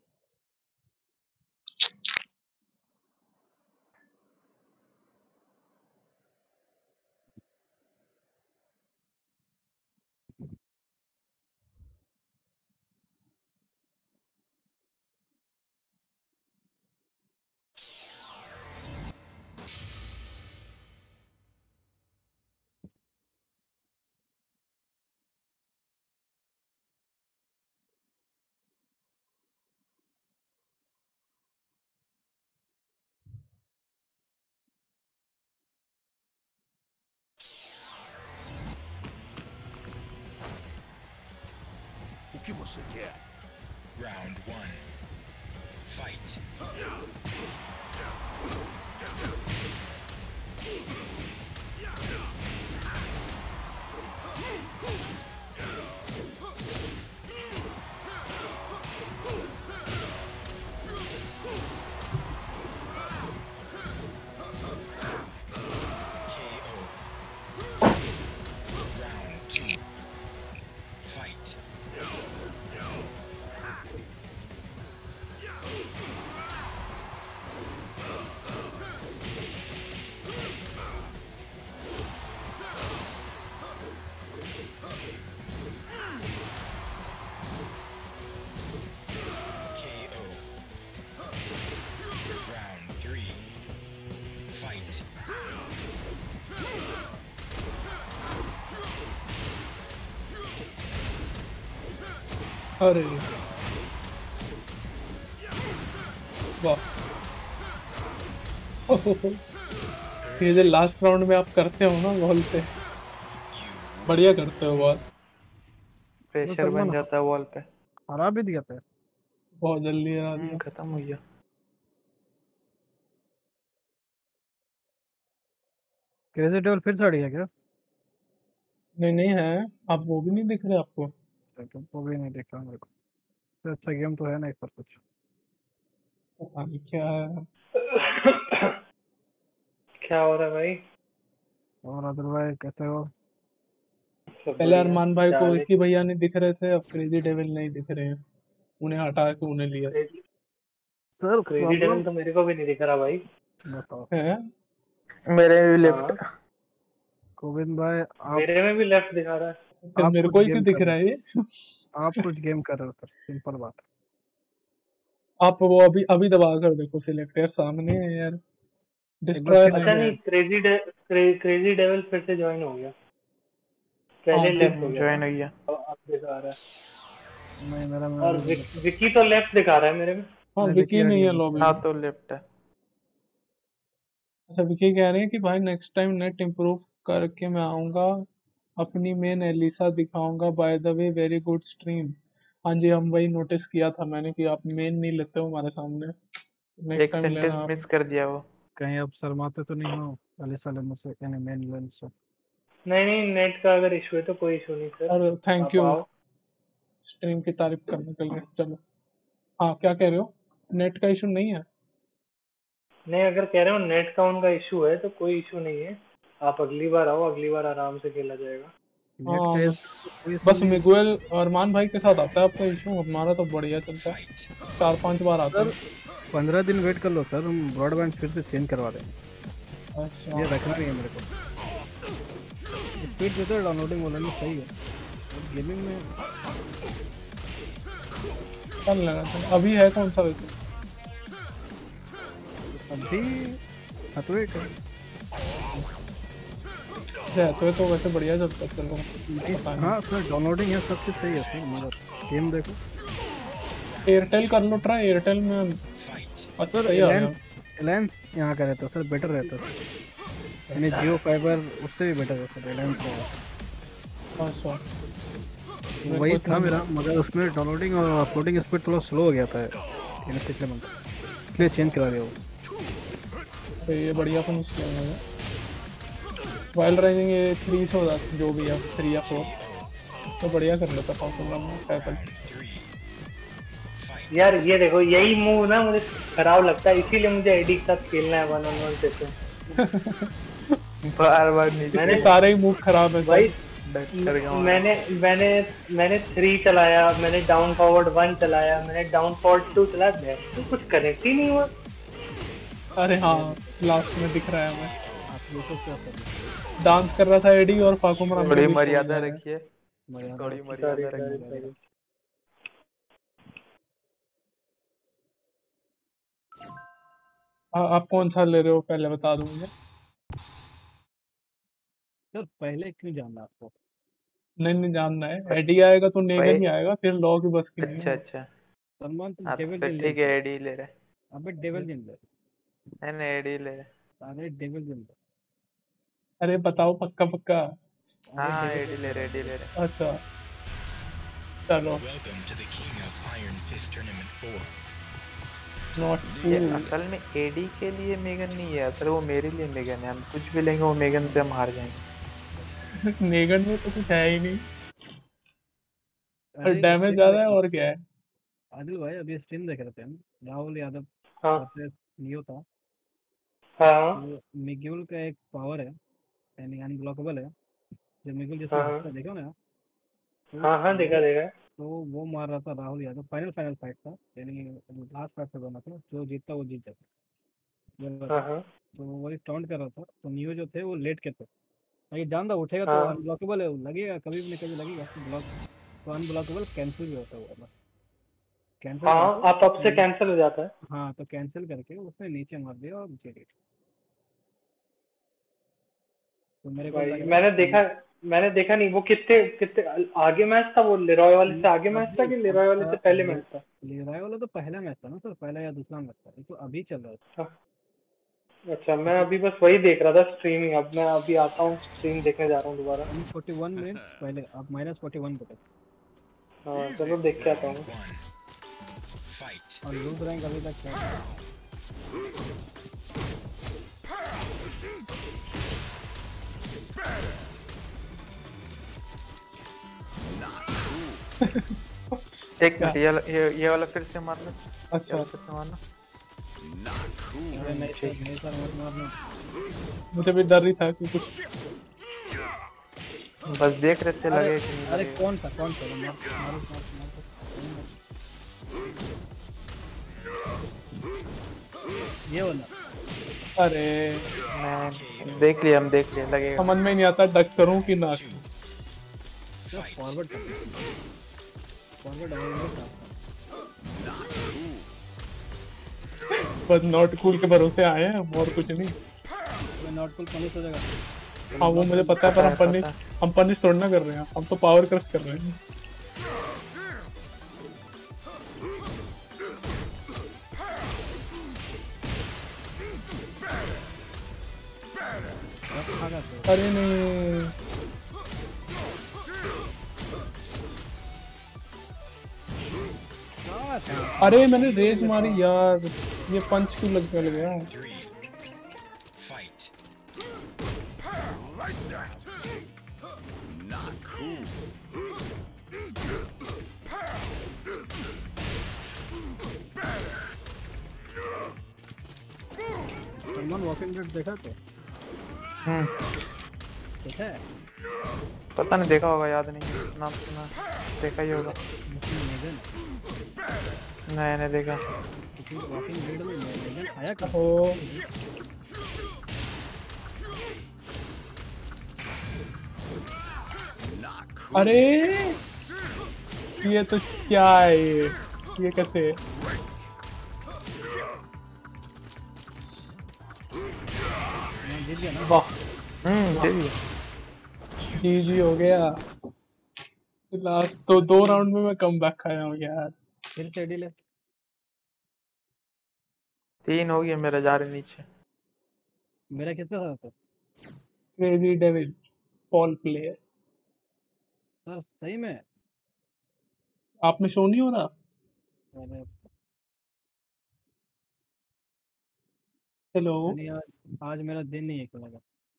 O que você quer? Round one. Fight. K O. Round two. Fight. K O. Round three. Fight. अरे वाह। ये जो लास्ट राउंड में आप करते हो ना वॉल पे, बढ़िया करते हो बहुत। प्रेशर बन जाता है वॉल पे। हरा भी दिया था। बहुत जल्दी हरा हम्म, दिया। खत्म हो गया। क्रेजी डेविल फिर चढ़ी है क्या? नहीं नहीं है, आप वो भी नहीं दिख रहे आपको? है तो वो भी नहीं देखा मेरे को। तो अच्छा गेम तो है ना इस पर कुछ। पता नहीं क्या है। क्या हो रहा है भाई? और अदरवाइज कैसे हो? सब पहले बढ़िया। अरमान भाई को क्या एक ही भैया नहीं दिख रहे थे, अब क्रेजी डेविल नहीं दिख रहे हैं, उन्हें हटा के उन्हें लिया crazy sir crazy problem devil तो मेरे को भी नहीं दिख रहा भाई। बताओ। है। मेरे भी लेफ्ट। हाँ, गोविंद भाई आप मेरे में भी लेफ्ट दिखा रहा है। सिर्फ आप मेरे कुछ को ही गेम क्यों कर दिख रहे रहा है ये? हो, आप कुछ गेम कर रहे हो सर, सिंपल बात। आप वो अभी अभी दबा कर देखो सिलेक्ट, यार सामने है यार, एक बार डिस्ट्रॉय फिर नहीं अच्छा है। नहीं, क्रेजी डे, क्रे, क्रेजी डेविल फिर से ज्वाइन हो गया। पहले हाँ तो लेफ्ट हो गया ज्वाइन था, हो गया। अब अब दिखा रहा है। नहीं मेरा में और अभी भी विक, देखो। विकी तो लेफ्ट दिखा रहा है मेरे में। हाँ नहीं विकी विकी आ नहीं गया, है विकी लॉबी आ हाँ में। गया। तो लेफ्ट है। अच्छा विकी कह रहे हैं कि भाई नेक्स्ट टाइम नेट इम्प्रूव करके मैं आऊंगा, अपनी मेन एलिसा दिखाऊंगा, by the way very good stream. हाँ जी, हम वही नोटिस किया था मैंने कि आप मेन नहीं लेते हो हमारे सामने, नेक्स्ट एक टाइम लेना सेंटेंस आप। मिस कर दिया वो। कहीं आप शर्माते तो नहीं हो पहले साले मुझसे, यानी मेन लेन से? नहीं नहीं, नेट का अगर इशू है तो कोई इशू नहीं सर। और थैंक आप यू आओ। स्ट्रीम की तारीफ करने के लिए। चलो हाँ क्या कह रहे हो, नेट का इशू नहीं है? नहीं, अगर कह रहे हो नेट का उनका इशू है तो कोई इशू नहीं है। आप अगली बार आओ, अगली बार आराम से खेला जाएगा। नेट हाँ का बस इशू तो कोई इशू बस नहीं है मिगुएल और अरमान भाई के साथ आता है आपका इशू, हमारा तो बढ़िया चलता है, चार पांच बार आता सर। है। पंद्रह दिन वेट कर लो सर, हम ब्रॉडबैंड फिर से चेंज करवा देंगे। अच्छा ये रखना नहीं है मेरे को। स्पीड देते हो डाउनलोडिंग वाला नहीं सही है, गेमिंग में चल लेना चाहिए। अभी है कौन सा वैसे? अभी हथवे का है तो ये तो वैसे बढ़िया चलता है, चलो पता नहीं। हाँ सर डाउनलोडिंग है, सब चीज़ सही है सर, मगर गेम देखो एयरटेल कर लो ट्राई, एयरटेल में अच्छा सर। सही आ गया। एलायंस एलायंस यहाँ का रहता है सर, बेटर रहता है सर, यानी जियो फाइबर उससे भी बेटर है सर एलायंस का। अच्छा वही था मेरा, मगर उसमें डाउनलोडिंग और अपलोडिंग स्पीड थोड़ा स्लो हो गया था यानी पिछले मंथ, इसलिए चेंज करा दिया वो। तो ये बढ़िया फिनिश किया मैंने। वाइल्ड राइजिंग ये थ्री से हो जाता जो भी है, थ्री या फोर तो बढ़िया कर लेता पॉपुलर में टैकल। यार ये देखो, यही मूव ना मुझे खराब लगता है, इसीलिए मुझे एडी के साथ खेलना है वन ऑन वन सेशन। बार बार नीचे मैंने सारे ही मूव खराब है भाई डर गया मैं। मैंने मैंने मैंने थ्री चलाया, मैंने डाउन फॉरवर्ड वन चलाया, मैंने डाउन फॉरवर्ड टू चलाया, तो कुछ कनेक्ट ही नहीं हुआ। अरे हाँ लास्ट में दिख रहा है हमें, आप लोग को क्या करना डांस कर रहा था एडी और फाकुमरान थोड़ी के बीच में मर्यादा हो गया है। रखिए, मर्यादा थोड़ी रखिए। मर्यादा सॉरी रखिए। Sorry sorry. आ, आप कौन सा ले रहे हो पहले बता दो मुझे। सर पहले क्यों जानना आपको? नहीं नहीं जानना है, एडी आएगा तो नेगन भाई ही आएगा, फिर लॉ की बस की नहीं अच्छा है। अच्छा। सलमान तुम हाँ तो डेविल फिर जिन ले ठीक है, एडी ले रहे। अबे डेविल जिन ले, नहीं नहीं एडी ले रहे। अरे डेविल जिन ले, अरे बताओ पक्का पक्का। हाँ अरे हाँ डेविल एडी ले रहे, एडी ले रहे। अच्छा चलो Welcome to the King of Iron Fist Tournament four. Not ये असल में एडी के लिए मेगन नहीं है, असल वो मेरे लिए मेगन है। हम कुछ भी लेंगे वो मेगन से हम हार जाएंगे। नेगन में तो कुछ है ही नहीं, और अरे डैमेज स्ट्रीम ज्यादा है देख, और क्या है। आदिल भाई अभी स्ट्रीम देख रहे थे हम, राहुल यादव हाँ वर्सेस नियो था। हाँ तो मिग्यूल का एक पावर है यानी अनब्लॉकेबल है, जो मिग्यूल जिसमें हाँ हंसता है, देखो ना। तो हाँ हाँ, देखा वो देखा। तो वो मार रहा था Rahul Yadav, final final fight था, यानी लास्ट फाइट था दोनों का, जो जीतता वो जीत जाता ये वाला हाँ था। हाँ तो वही टॉन्ट कर रहा था, तो नियो जो थे वो लेट के थे, नहीं जानता उठेगा तो हाँ अनब्लॉकेबल है, वो लगेगा कभी भी, कभी लगेगा ब्लॉक, तो अनब्लॉकेबल कैंसिल भी होता है वो, कैंसिल हाँ, करके आप अब से कैंसिल हो जाता है। हाँ तो कैंसिल करके उसने नीचे मार दिया और जीत गया। तो मेरे को भाई लगा मैंने देखा मैंने देखा नहीं वो कितने कितने आगे मैच था, वो लेरॉय वाले से आगे मैच था अभी कि लेरॉय वाले से पहले मैच था? लेराय वाला तो पहला मैच था ना सर, पहला या दूसरा मैच था, ये तो अभी चल रहा है। हाँ। अच्छा, मैं अभी बस वही देख रहा था स्ट्रीमिंग। अब मैं अभी आता हूँ, स्ट्रीम देखने जा रहा हूँ दोबारा। फोर्टी वन मिनट पहले अब माइनस फोर्टी वन पे हाँ चलो देख के आता हूँ। One. Fight. और लूज रैंक अभी तक क्या है? एक मिनट, ये ये ये वाला फिर से मारना। ये अच्छा वाला फिर से मारना। अरे नहीं सर नहीं सर मत मारना। मुझे भी डर ही था कि कुछ। बस देख रहे थे अरे लगे कि नहीं अरे लगेगा। कौन था कौन था मार मारो मारो मारो। ये वाला अरे मैं देख लिया, हम देख लिया, लगेगा। समझ में नहीं आता डक करूं कि ना। फॉरवर्ड फॉरवर्ड है बस नॉट कूल के भरोसे आए हैं हम, और कुछ नहीं। मैं नॉट कूल पनिश हो जाएगा। हाँ वो मुझे पता है, पर हम पता है, पनिश पता हम पनिश थोड़ी ना कर रहे हैं, हम तो पावर क्रश कर रहे हैं। अरे नहीं, अरे मैंने रेज मारी यार, ये पंच क्यों लग लग गया। Three. Fight. Salman Walking Dead देखा तो हम्म, देखा है पता नहीं, देखा होगा, याद नहीं, नाम सुना, देखा ही होगा। उसमें मेगन नहीं नहीं देखा। वॉकिंग डेड में मेगन आया कब? ओ अरे ये तो क्या है, ये ये कैसे। मैं जीत गया ना। वाह, हम्म, दे दिया। जी जी हो गया। लास्ट तो दो राउंड में मैं कम बैक खाया हूँ यार। फिर से डील है। तीन हो गया मेरा, जा रहे नीचे। मेरा कितना था तो crazy devil Paul player. Sir सही में आप में शो नहीं हो रहा। मैंने हेलो, नहीं आज आज मेरा दिन नहीं है खुलेगा।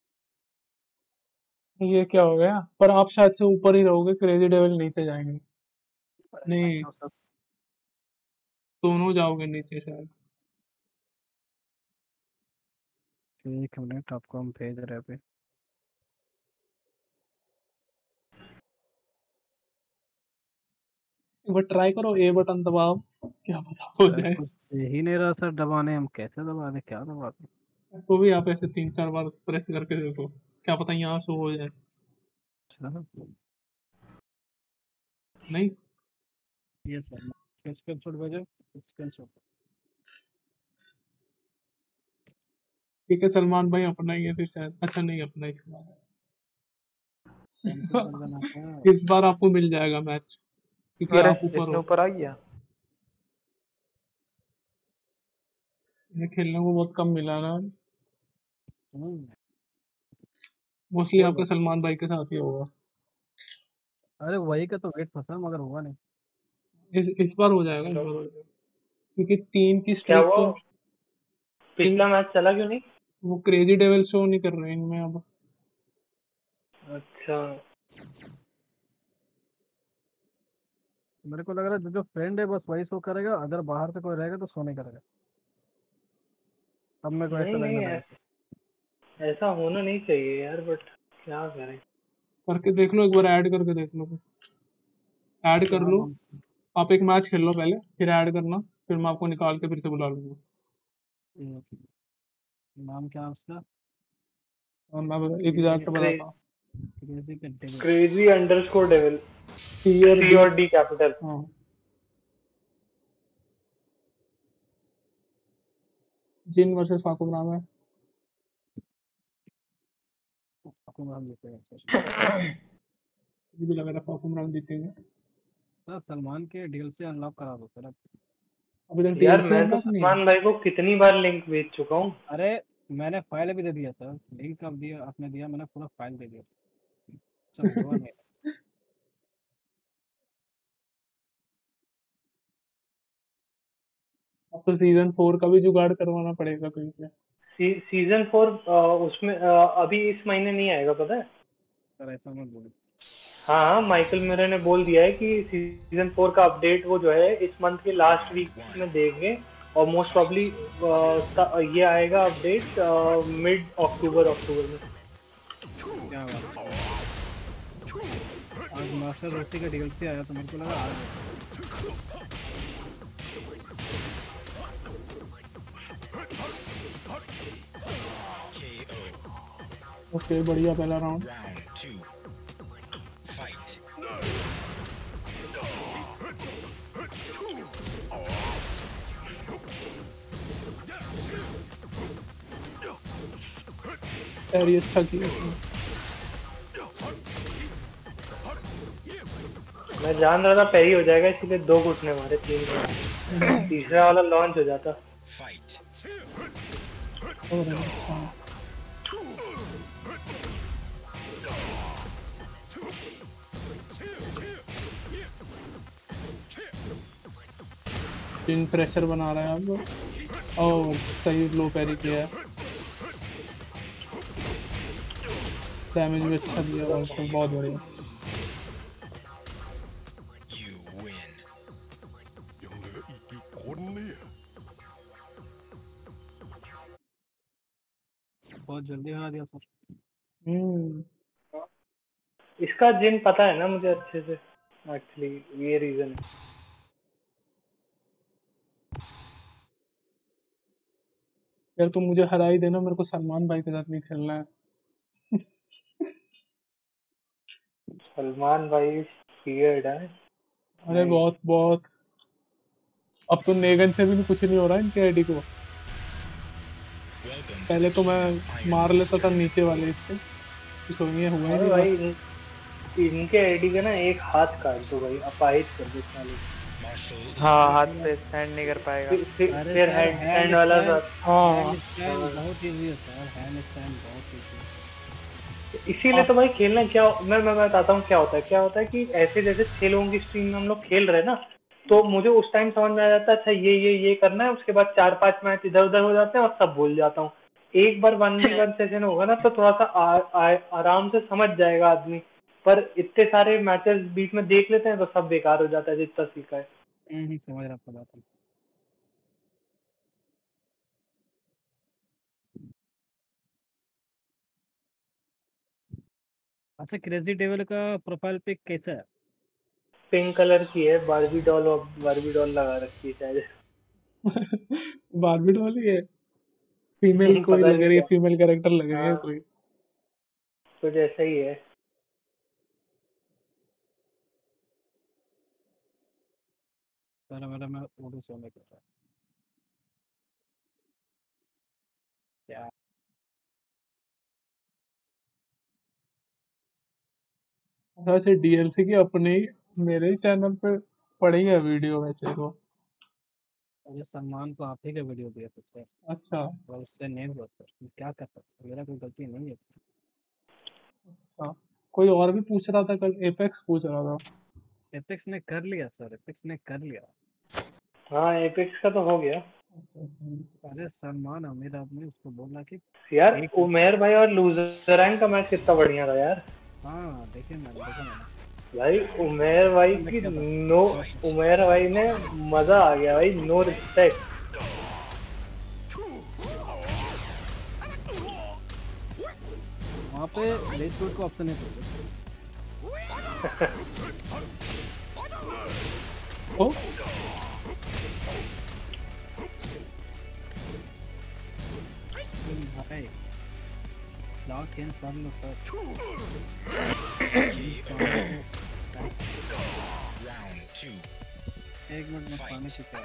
ये क्या हो गया। पर आप शायद से ऊपर ही रहोगे, क्रेजी डेविल नीचे जाएंगे। पर ऐसा नहीं, क्यों सब दोनों जाओगे नीचे शायद। एक मिनट आपको हम भेज रहे हैं अभी। एक बार ट्राई करो, ए बटन दबाओ, क्या पता हो सर जाए। कुछ दे ही नहीं रहा सर दबाने, हम कैसे दबा दे क्या दबा दे। तो भी आप ऐसे तीन चार बार प्रेस करके देखो, क्या पता यहाँ शो हो जाए। नहीं, ये सर स्क्रीनशॉट भेजो स्क्रीनशॉट। ठीक है सलमान भाई, अपना ही है फिर शायद। अच्छा नहीं, अपना ही सलमान कैंसिल कर देना क्या। है। इस बार आपको मिल जाएगा मैच, क्योंकि अरे आप ऊपर इसने हो। ऊपर आ गया। इन्हें खेलने को बहुत कम मिला ना। हम्म, मोस्टली कोई आपका बात सलमान भाई के साथ ही होगा। अरे वही का तो वेट फंसा मगर हुआ नहीं। इस इस बार हो जाएगा, इस बार हो जाएगा, क्योंकि तीन की क्या स्ट्रीक हुआ? तो तीन, पिछला मैच चला क्यों नहीं? वो क्रेजी डेविल शो नहीं कर रहे हैं इनमें अब। अच्छा, मेरे को लग रहा है जो जो फ्रेंड है बस वही शो करेगा, अगर बाहर से कोई रहेगा तो शो नहीं करेगा। अब मेरे को ऐसा नहीं नहीं लगने लगा। ऐ- ऐसा होना नहीं चाहिए यार, बट क्या करें। करके देख लो, एक बार ऐड करके देख लो, ऐड कर क्या लो। नाम आप एक मैच खेल लो पहले, फिर ऐड करना, फिर मैं आपको निकाल के फिर से बुला लूंगा। नाम क्या है उसका? और मैं एग्जैक्ट बताता हूँ। क्रेजी का devil. Crazy underscore devil, C और सी डी। और डी कैपिटल। हाँ, जिन वर्सेस फाकू नाम है। आपको नाम देते हैं सर। मुझे भी लग रहा है फाकू नाम जीतेंगे। सर सलमान के डीएलसी अनलॉक करा दो सर अब। अभी तक यार डीएलसी मैं तो अनलॉक नहीं है। सलमान भाई को कितनी बार लिंक भेज चुका हूँ। अरे मैंने फाइल भी दे दिया सर, लिंक आप दिया आपने दिया, मैंने पूरा फाइल दे दिया सर, हुआ नहीं। अब तो सीजन फोर का भी जुगाड़ करवाना पड़ेगा कहीं से। सी, सीजन फोर उसमें अ, अभी इस महीने नहीं आएगा, पता है? सर ऐसा मत बोलो। हाँ हाँ, माइकल मेरे ने बोल दिया है कि सीजन फोर का अपडेट वो जो है इस मंथ के लास्ट वीक में देंगे और मोस्ट प्रॉब्ली ये आएगा अपडेट मिड अक्टूबर अक्टूबर में। क्या बात है। आज मास्टर रोसी का डीएलसी आया तो मेरे को लगा आज K O. ओके बढ़िया पहला राउंड। Round two. Fight. पैरी अच्छा किया उसने। मैं जान रहा था पैरी हो जाएगा इसलिए दो घुटने मारे, तीन घुटने। तीसरा वाला लॉन्च हो जाता। Fight. और अच्छा पिन प्रेशर बना रहा है अब। और सही लो पैरी किया है। डैमेज भी अच्छा दिया और सब बहुत बढ़िया। You win. 영내가 이기 곤네. बहुत जल्दी हरा दिया सर। हम्म इसका जिन पता है ना मुझे अच्छे से, एक्चुअली ये रीजन है। यार तुम मुझे हरा ही देना, मेरे को सलमान भाई के साथ नहीं खेलना है। सलमान भाई फियर्ड है। अरे बहुत बहुत। अब तो नेगन से भी कुछ नहीं हो रहा है इनके आईडी को। Welcome. पहले तो मैं मार लेता था नीचे वाले इससे, कुछ हो नहीं हुआ ही अरे नहीं भाई बस। इन- इनके आईडी का ना एक हाथ काट दो भाई, अपाहिज कर दो साले। Marshall. हाँ हाथ पे स्टैंड नहीं कर पाएगा। फिर फिर अरे फिर सर, हैंड हैंड हैंड वाला स्टैंड- सा। हाँ हैंड स्टैंड बहुत इजी है सर, हैंड स्टैंड बहुत इजी है। इसीलिए तो भाई खेलना क्या, मैं मैं बताता हूँ क्या होता है। क्या होता है कि ऐसे जैसे छह लोगों की स्ट्रीम में हम लोग खेल रहे हैं ना, तो मुझे उस टाइम समझ में आ जाता है अच्छा ये ये ये करना है, उसके बाद चार पांच मैच इधर उधर हो जाते हैं और सब भूल जाता हूँ। एक बार वन वी वन सेशन होगा ना तो थोड़ा सा आ, आ, आराम से समझ जाएगा आदमी, पर इतने सारे मैचेस बीच में देख लेते हैं तो सब बेकार हो जाता है जितना सीखा है। हम्म हम्म, समझ रहा आपका बात। अच्छा, क्रेजी डेविल का प्रोफाइल पिक कैसा है? पिंक कलर की है, बारबी डॉल और बारबी डॉल लगा रखी है शायद। बारबी डॉल ही है। फीमेल कोई पता लग नहीं रही है, क्या, फीमेल कैरेक्टर लग रही है हाँ कोई। कुछ ऐसा ही है। सर मेरा मैं उर्दू सुनने कर रहा क्या? वैसे डीएलसी की अपने ही मेरे ही चैनल पे पड़ी है वीडियो वैसे तो। मुझे सम्मान को आप ही का वीडियो दिया था सर, अच्छा और उससे नहीं हुआ सर, मैं क्या कर सकता, मेरा कोई गलती नहीं है। हाँ, कोई और भी पूछ रहा था कल, एपेक्स पूछ रहा था। एपेक्स ने कर लिया सर, एपेक्स ने कर लिया। हाँ एपेक्स का तो हो गया। अच्छा सही। अरे सलमान अमीर आदमी, उसको बोलना कि यार एक उमेर भाई और लूजरैंक का मैच कितना बढ़िया था यार। हाँ देखिए मैंने देखा मैंने भाई उमेर भाई की नो, उमेर भाई ने मजा आ गया भाई, नो रिस्पेक्ट। वहाँ पे रेड शूट का ऑप्शन नहीं था। ओ भाई लॉक इन कर लो सर। Round two. एक मिनट में पानी की क्या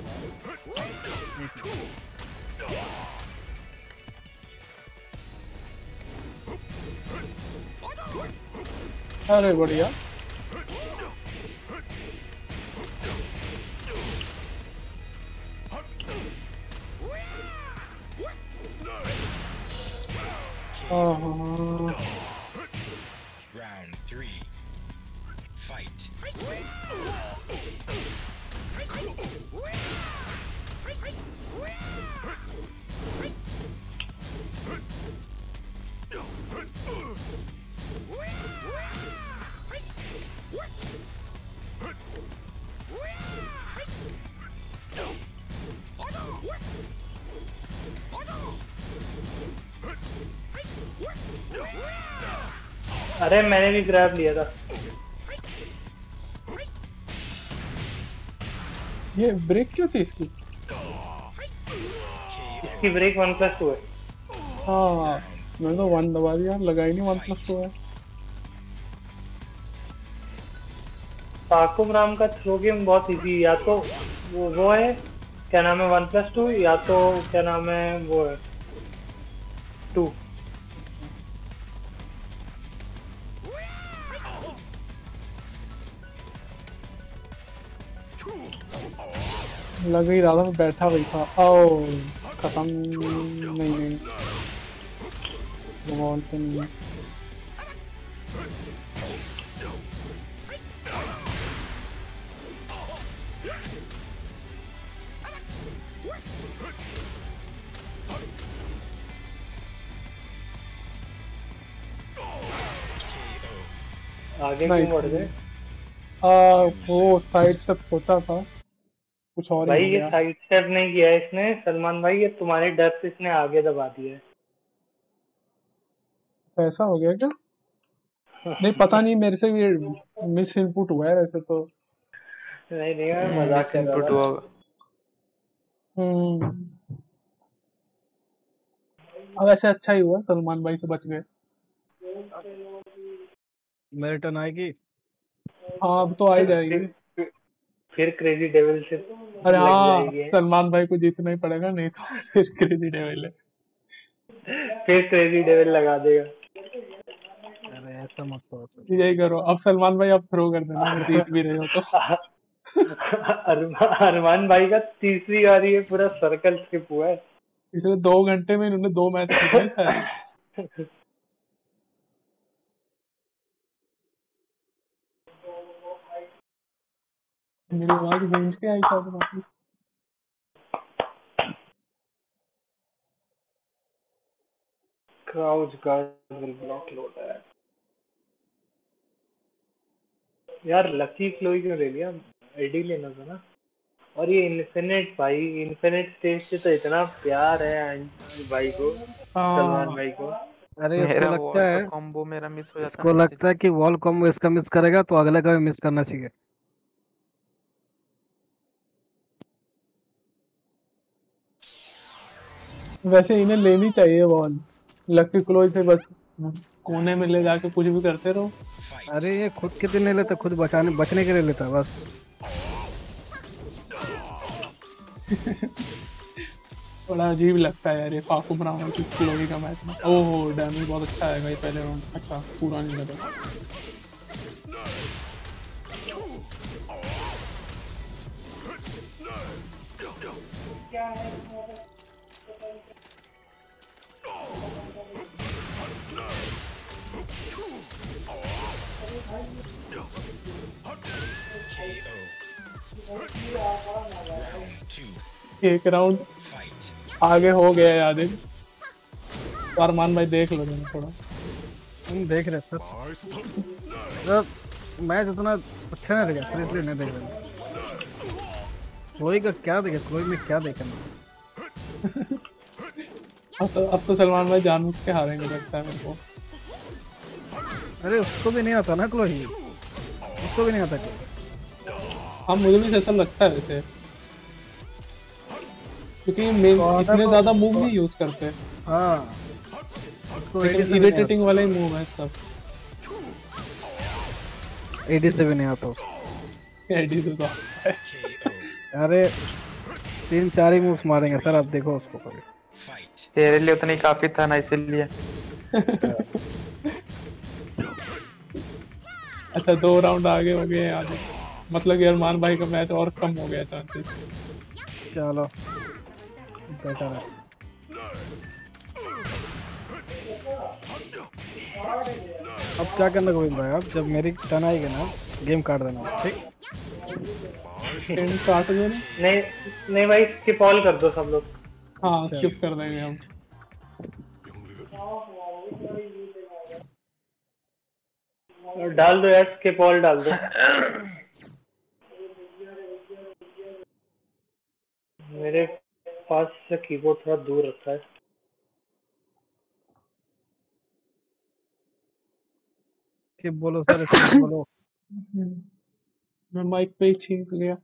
एक मिनट। अरे बढ़िया। हाँ हाँ Round three. Fight. अरे मैंने भी ग्रैब लिया था। ये ब्रेक क्यों थी इसकी? इसकी ब्रेक वन प्लस टू है। हाँ मैंने तो वन दबा दिया, लगा ही नहीं वन प्लस टू है। पाकुम राम का थ्रो गेम बहुत इजी, या तो वो, वो है क्या नाम है वन प्लस टू, या तो क्या नाम है वो है टू। लग ही रहा था, मैं बैठा हुई था। ओ खत्म। नहीं नहीं भगवान से नहीं। आगे क्यों बढ़ गए आ, वो साइड स्टेप सोचा था, कुछ और ही भाई? हो ये गया। साइड स्टेप नहीं किया है इसने सलमान भाई, ये तुम्हारे डर से इसने आगे दबा दिया है। तो ऐसा हो गया क्या? नहीं पता नहीं, मेरे से भी मिस इनपुट हुआ है वैसे तो। नहीं नहीं मैं मजाक मिस कर रहा इनपुट था। हुआ। हम्म। अब ऐसे अच्छा ही हुआ सलमान भाई से बच गए। मेरी टर्न आएगी। हाँ अब तो आ ही जाएगी। फिर, फिर, फिर क्रेजी डेविल से अरे लग हाँ जाएगी। सलमान भाई को जीतना ही पड़ेगा, नहीं तो फिर क्रेजी डेविल है। फिर क्रेजी डेविल लगा देगा। अरे ऐसा मत करो। यही करो अब सलमान भाई, अब थ्रो कर देना अगर जीत भी रहे हो तो। अरमान अरमान भाई का तीसरी बारी ये पूरा सर्कल स्किप हुआ है। पिछले दो घंटे में इन्होंने दो मैच खेले हैं शायद। मेरी आवाज गूंज के आई शायद वापस। Crouch guard will block loader. यार लकी क्लोई क्यों ले लिया? आईडी लेना था ना। और ये इन्फिनिट भाई, इन्फिनिट स्टेज से तो इतना प्यार है अंजलि भाई को, सलमान हाँ भाई को। अरे इसको मेरा लगता वॉल का है कॉम्बो मेरा मिस हो जाता इसको ना लगता इसीलिए। है कि वॉल कॉम्बो इसका मिस करेगा तो अगले का भी मिस करना चाहिए। वैसे इन्हें लेनी चाहिए बॉल, लकी क्लोई से बस कोने में ले जाके कुछ भी करते रहो। अरे ये खुद के लिए नहीं लेता, खुद बचाने बचने के लिए लेता बस। बड़ा अजीब लगता है यार ये फाकुम रावण की क्लोई का मैच में। ओह डैमेज बहुत अच्छा आएगा ये पहले राउंड। अच्छा पूरा नहीं लगा। एक राउंड आगे हो गया याद है। अरमान भाई देख लो जरा थोड़ा। हम देख रहे सर, Nice. सर मैच उतना अच्छा नहीं लगा सर, इसलिए नहीं देख रहे। क्लोई का क्या देखे, क्लोई में क्या देखना। अब तो अब तो सलमान भाई जानबूझ के हारेंगे लगता है मेरे को। अरे उसको भी नहीं आता ना क्लोई, उसको भी नहीं आता क्लोई। हाँ मुझे भी ऐसा लगता है वैसे, क्योंकि मेन इतने ज्यादा मूव नहीं यूज करते। हाँ उसको एडी से भी नहीं इरिटेटिंग वाले ही मूव है सब। आता, एडी से भी नहीं आता उसको। एडी से तो अरे तीन चार ही मूव्स मारेंगे सर, आप देखो उसको कभी। तेरे लिए उतना ही काफी था ना इसीलिए। अच्छा दो राउंड आगे हो गए आगे, मतलब कि अरमान भाई का मैच और कम हो गया चांसेस। चलो बेटर है। अब क्या करना गोविंद भाई, अब जब मेरी टर्न आएगी ना गेम काट देना, ठीक? एंड काट दो ना। नहीं नहीं भाई, स्किप ऑल कर दो सब लोग। हाँ स्किप कर देंगे हम। डाल दो यार, स्किप ऑल डाल दो। मेरे पास से कीबोर्ड थोड़ा दूर रखा है। स्किप बोलो सर, स्किप बोलो। मैं माइक पे ही छींक लिया।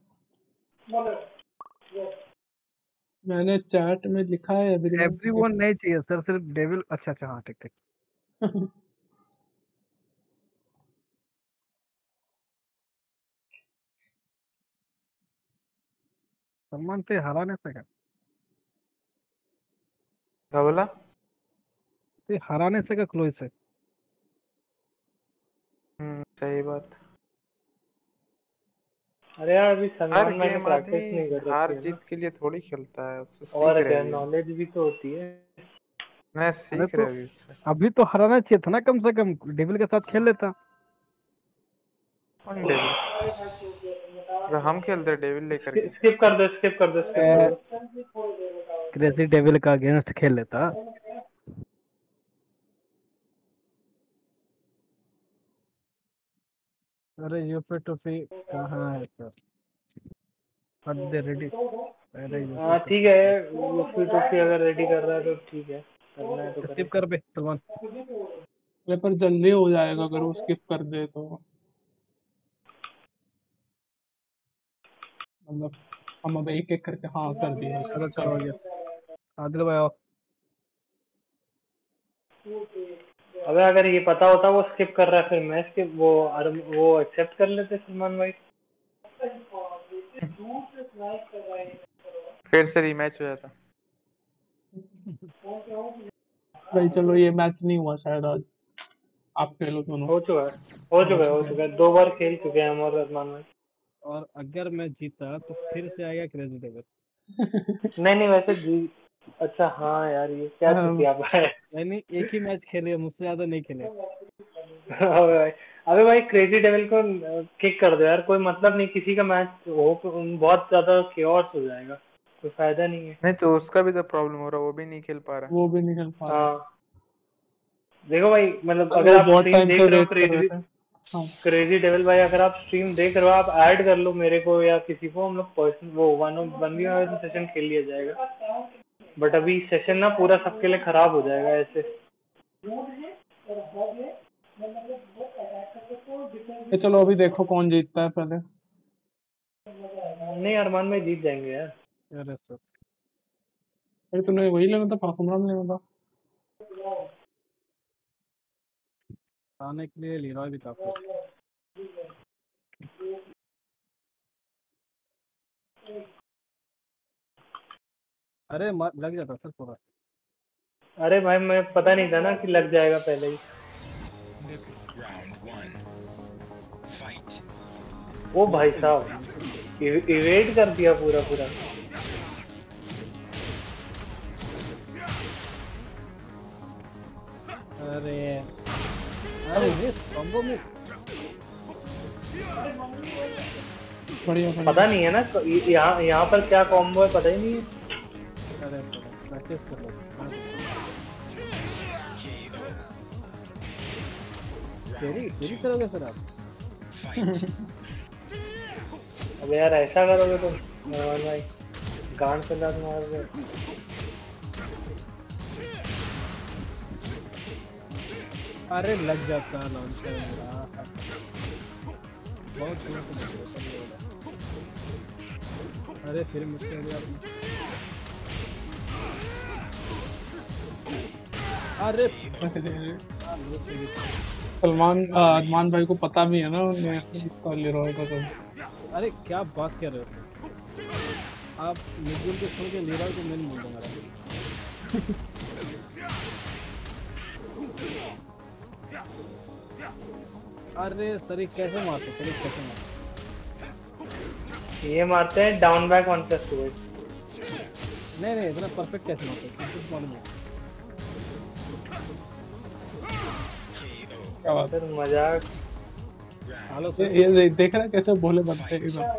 मैंने चैट में लिखा है एवरीवन एवरीवन नहीं चाहिए सर, सिर्फ डेविल। अच्छा अच्छा, हाँ ठीक ठीक। सलमान से हराने से क्या, क्या बोला? से हराने से क्या क्लोज से। हम्म, सही बात। अरे यार अभी हर सलमान मैंने गेम प्रैक्टिस आदमी नहीं कर हार रखी है ना, जीत के लिए थोड़ी खेलता है, उससे सीख और रहे क्या अभी हम। नॉलेज भी तो होती है। मैं अरे सीख तो रहे अभी उससे। अभी तो हराना चाहिए था ना, कम से कम डेविल के साथ खेल लेता। कौन डेविल? अगर हम खेलते डेविल लेकर के। स्किप कर दो, स्किप कर दो, स्किप कर दो। क्रेजी डेविल का अगेंस्ट खेल लेता। अरे यूपी टूपी कहाँ है सर, हट दे रेडी। अरे हाँ यूपी ठीक है, यूपी टूपी अगर रेडी कर रहा है तो ठीक है, करना है तो टूपी करे। स्किप कर बे सलमान। अरे पर जल्दी हो जाएगा अगर वो स्किप कर दे तो। मतलब हम अब एक एक करके हाँ कर दिया चलो उसको। चलो हो चलो गया। आदिल भाई आओ। अबे अगर ये पता होता वो स्किप कर रहा है, फिर मैं स्किप वो अरे वो एक्सेप्ट कर लेते सलमान भाई। फिर से रीमैच हो जाता। भाई चलो ये मैच नहीं हुआ शायद आज, आप खेलो दोनों। हो चुका है, हो हो चुका है, हो चुका है। चुका है, दो बार खेल चुके हैं हम और रहमान भाई। और अगर मैं जीता तो फिर से आएगा क्रेजी डेविल। नहीं नहीं वैसे जी, अच्छा हाँ यार ये क्या हाँ, चुतिया है। नहीं नहीं, एक ही मैच खेले, मुझसे ज्यादा नहीं खेले। अबे भाई, अबे भाई क्रेजी डेविल को किक कर दो यार, कोई मतलब नहीं किसी का मैच हो, बहुत ज्यादा केओस हो जाएगा, कोई फायदा नहीं है। नहीं तो उसका भी तो प्रॉब्लम हो रहा है, वो भी नहीं खेल पा रहा। वो भी नहीं खेल पा रहा। हाँ देखो भाई, मतलब अरे अगर वो आप बहुत स्ट्रीम टाइम से देख रहे हो वेट कर रहे क्रेजी थे। हाँ क्रेजी डेविल भाई, अगर आप स्ट्रीम देख रहे हो, आप ऐड कर लो मेरे को या किसी को, हम लोग पर्सन वो one one v one session खेल लिया जाएगा। बट अभी सेशन ना पूरा सबके लिए खराब हो जाएगा ऐसे। ये चलो अभी देखो कौन जीतता है पहले। नहीं अरमान में जीत जाएंगे यार। अरे सर अरे तूने वही लेना था, फाकुमरान लेना था। आने के लिए लीरॉय भी काफी है। अरे मा- लग जाता सर थोड़ा। अरे भाई मैं पता नहीं था ना कि लग जाएगा पहले ही। Round one. Fight. ओ भाई साहब, इवेट कर दिया पूरा पूरा। अरे अरे ये कॉम्बो में बढ़िया बढ़िया। पता नहीं है ना य- यहाँ यहाँ पर क्या कॉम्बो है, पता ही नहीं है। अरे प्रैक्टिस कर लो। तेरी तेरी करोगे सर आप। अब यार ऐसा करोगे तो मेहमान भाई गांड से दांत मारोगे। अरे लग जाता लॉन्चर मेरा, बहुत दूर से लग जाता है। अरे फिर मुझसे हो गया आपने। अरे सलमान अरमान भाई को पता भी है ना उन्हें इसका लीरॉय का। तो अरे क्या बात कर रहे हो आप, मिडुल को छोड़ के लीरॉय को मैं नहीं बोल दूंगा। अरे सर कैसे मारते, सर कैसे मारते। ये मारते हैं down back one plus two. नहीं नहीं इतना परफेक्ट कैसे मारते, कुछ मालूम नहीं। क्या बात है। सर मजाक। हेलो ये सर। ये देख- देख रहा है कैसे भोले बनते हैं एकदम।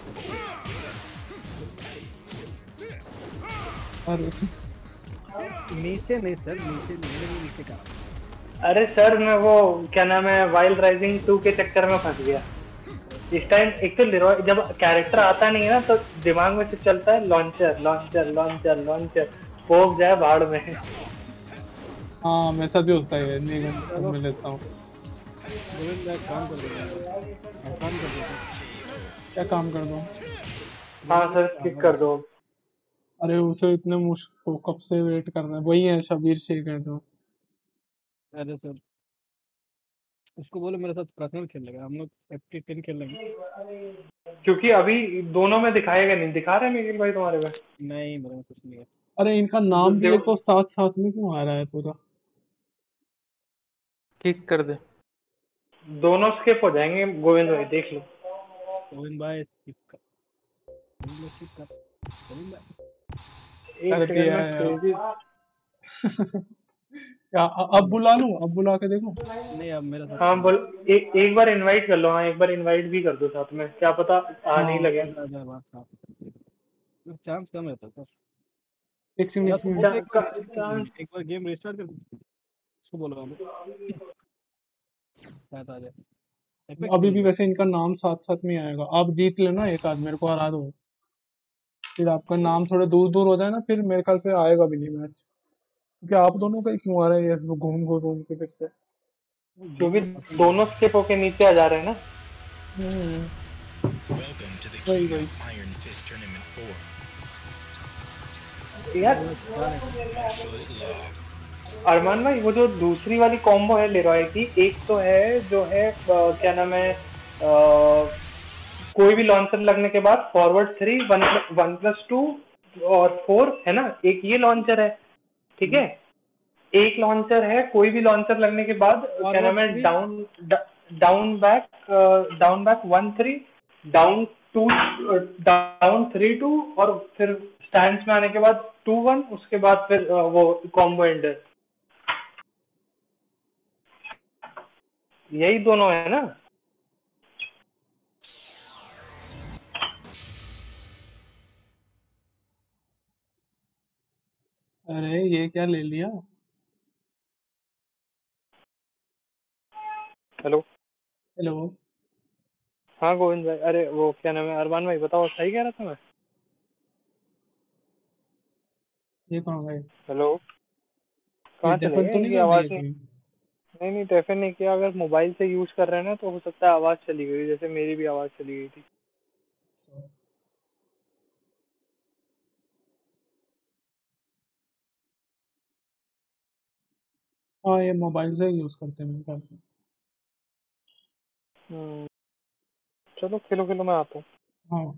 और नीचे नहीं सर, नीचे नहीं, नीचे का। अरे सर मैं वो क्या नाम है वाइल्ड राइजिंग टू के चक्कर में फंस गया इस टाइम। एक तो लिरॉय जब कैरेक्टर आता नहीं है ना तो दिमाग में सिर्फ चलता है लॉन्चर लॉन्चर लॉन्चर लॉन्चर, पोक जाए भाड़ में। हाँ मेरे साथ भी होता है, नहीं मैं लेता हूँ। गोविंद भाई काम कर देगा, आसान कर देगा। क्या काम कर दो? हाँ सर किक कर दो। अरे उसे इतने मुश्किल कब से वेट कर रहे हैं, वही है शबीर शेख है तो। अरे सर उसको बोलो मेरे साथ पर्सनल खेल लेगा, हम लोग एफ टी टेन खेल लेंगे। क्योंकि अभी दोनों में दिखाएगा नहीं, दिखा रहे हैं निखिल भाई तुम्हारे में? नहीं मेरे में कुछ नहीं है। अरे इनका दो- नाम भी है देखो तो साथ साथ में क्यों आ रहा है पूरा? किक कर दे। दोनों स्किप हो जाएंगे गोविंद भाई, देख लो। गोविंद भाई skip कर, गोविंद भाई skip कर, गोविंद भाई। एक कर सेकंड दिया में है। तेजी। क्या अ- अब बुला लूं? अब बुला के देखो। नहीं अब मेरे साथ हाँ खेलना। बोल, एक एक बार इनवाइट कर लो। हाँ एक बार इनवाइट भी कर दो साथ में, क्या पता आ नहीं हाँ लगे। आ जाए बात साफ, चांस कम रहता है सर। एक सेकंड या एक तो सेकंड। बोलो एक बार चा- रिस्टार्ट कर चांस देंगे, एक बार गेम रिस्टार्ट कर देंगे, उसको बोलो हम शायद आ जाए। एपेक्स अभी बोलो भी भाई। वैसे इनका नाम साथ साथ में ही आएगा। आप जीत लेना एक आध, मेरे को हरा दो, फिर आपका नाम थोड़े दूर दूर हो जाए ना, फिर मेरे ख्याल से आएगा भी नहीं मैच। क्योंकि आप दोनों का ही क्यों आ रहा है ये घूम घूम घूम के फिर से? वो गेम क्योंकि में पसंद है। दोनों स्किप होके नीचे आ जा रहे हैं ना। हम्म, Welcome to the वही King वही। of Iron Fist Tournament four. यार गोविंद भाई क्या लेना? Absolute law. अरमान भाई, वो जो दूसरी वाली कॉम्बो है लेरॉय की, एक तो है जो है अ, क्या नाम है, अ, कोई भी लॉन्चर लगने के बाद forward three, one one plus two और फोर है ना, एक ये लॉन्चर है। ठीक है, एक लॉन्चर है कोई भी लॉन्चर लगने के बाद क्या फॉरवर्ड नाम है, three. Down down back, down back one three, down two, down three two, और फिर स्टैंड में आने के बाद टू वन, उसके बाद फिर अ, वो कॉम्बो एंडर। यही दोनों है ना। अरे ये क्या ले लिया? हेलो। हेलो। हाँ गोविंद भाई, अरे वो क्या नाम है, अरमान भाई बताओ, सही कह रहा था मैं? ये कहाँ गए? हेलो। ये कहाँ चले डेफर तो गए, नहीं इनकी कर आवाज़ दिया नहीं। कोई? नहीं नहीं, डेफिन नहीं किया। अगर मोबाइल से यूज़ कर रहे हैं ना तो हो सकता है आवाज़ चली गई, जैसे मेरी भी आवाज़ चली गई थी। हाँ ये मोबाइल से यूज करते हैं मेरे ख्याल से। हम्म, चलो खेलो खेलो, मैं आता हूँ। हाँ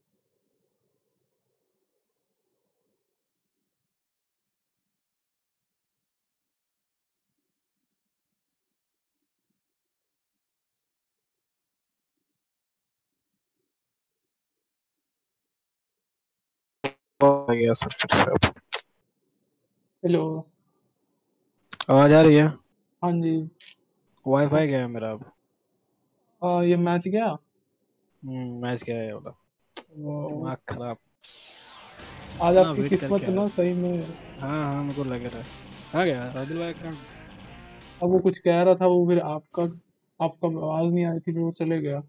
आ गया सब फिर से अब। हेलो। आवाज आ रही है? हाँ जी। वाईफाई गया है मेरा अब। आ, ये मैच गया। हम्म मैच गया है वाला। वो, दिमाग खराब। आज इतना आपकी वेट किस्मत करके आया। ना सही में। हाँ हाँ मेरे को लग रहा है। आ गया राजुल भाई का। अब वो कुछ कह रहा था, वो फिर आपका आपका आवाज नहीं आ रही थी, फिर वो चले गया।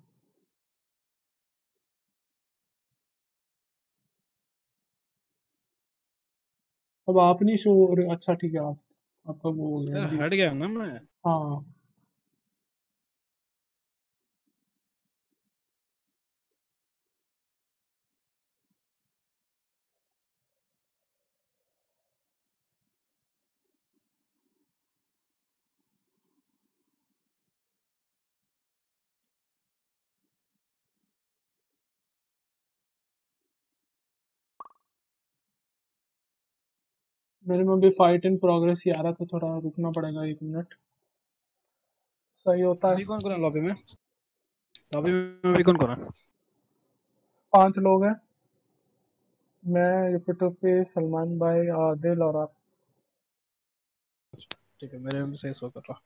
अब आप नहीं शो हो रहे। अच्छा ठीक है, आप आपका वो हो गया सर जी। हट गया ना मैं। हाँ मेरे में भी फाइट इन प्रोग्रेस ही आ रहा, तो थोड़ा रुकना पड़ेगा एक मिनट। सही होता है। अभी कौन कौन है लॉबी में? लॉबी में अभी कौन कौन है? पांच लोग हैं। मैं, फिटोफे, सलमान भाई, आदिल और आप। ठीक है मेरे में से शो कर रहा।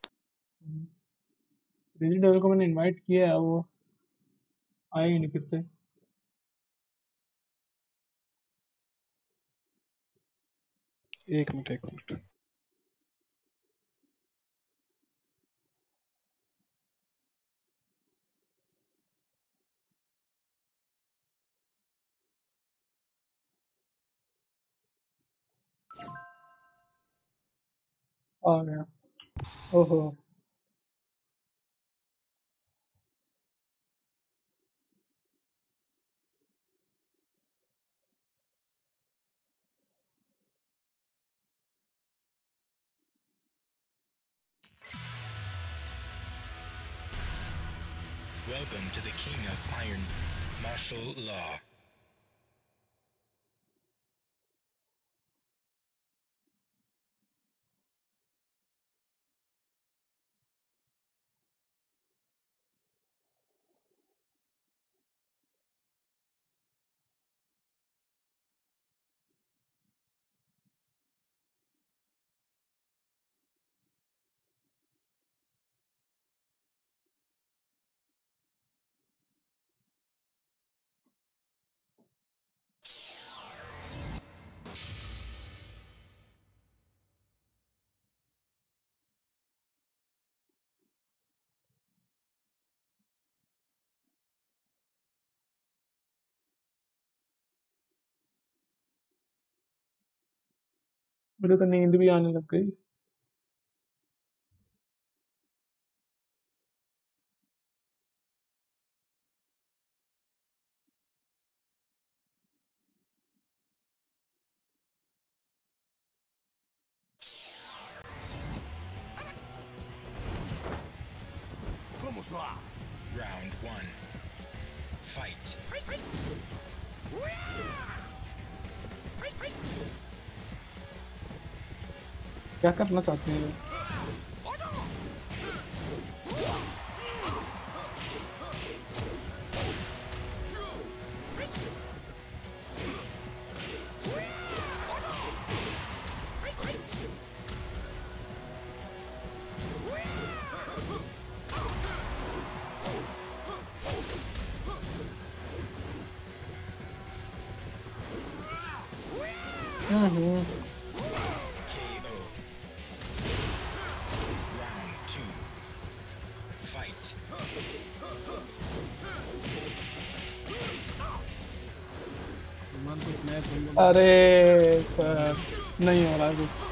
डिजिटल को मैंने इनवाइट किया है, वो आए ही नहीं फिर से। एक मिनट एक मिनट। आ गया। ओहो। Welcome to the King of Iron Martial Law. मुझे तो नींद भी आने लग गई। Vamos lá. Round one. Fight. क्या करना चाहते हैं ये? हम्म K O. Round two. Fight. मान कुछ नया combo अरे सर नहीं हो रहा है कुछ।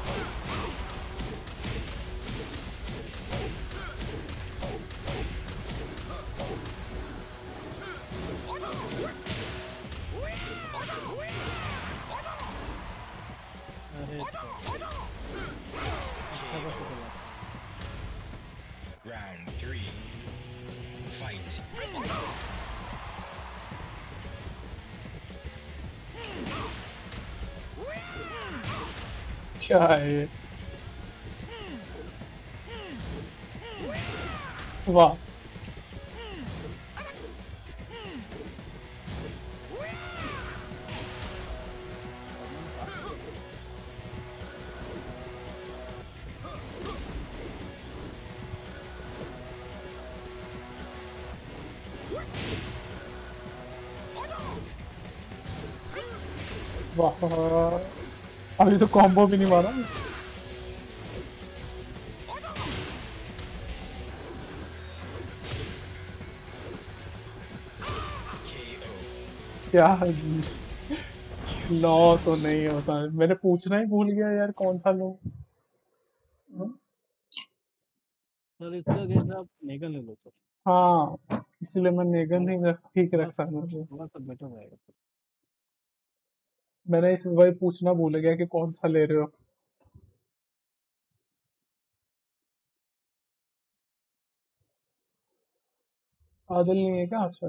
अरे Round three. Fight. क्या है ये? वाह वाह अभी तो कॉम्बो भी नहीं मारा। K O. क्या लॉ तो नहीं होता है। मैंने पूछना ही भूल गया यार कौन सा लॉ। सर इसका कैसा आप नेगन ले लो सर, हाँ इसलिए मैं नेगन ही रख, ठीक थोड़ा रखता है मुझे। थोड़ा सा बेटर रहेगा सर। मैंने इस वही पूछना भूल गया कि कौन सा ले रहे हो। आदिल नहीं है क्या? अच्छा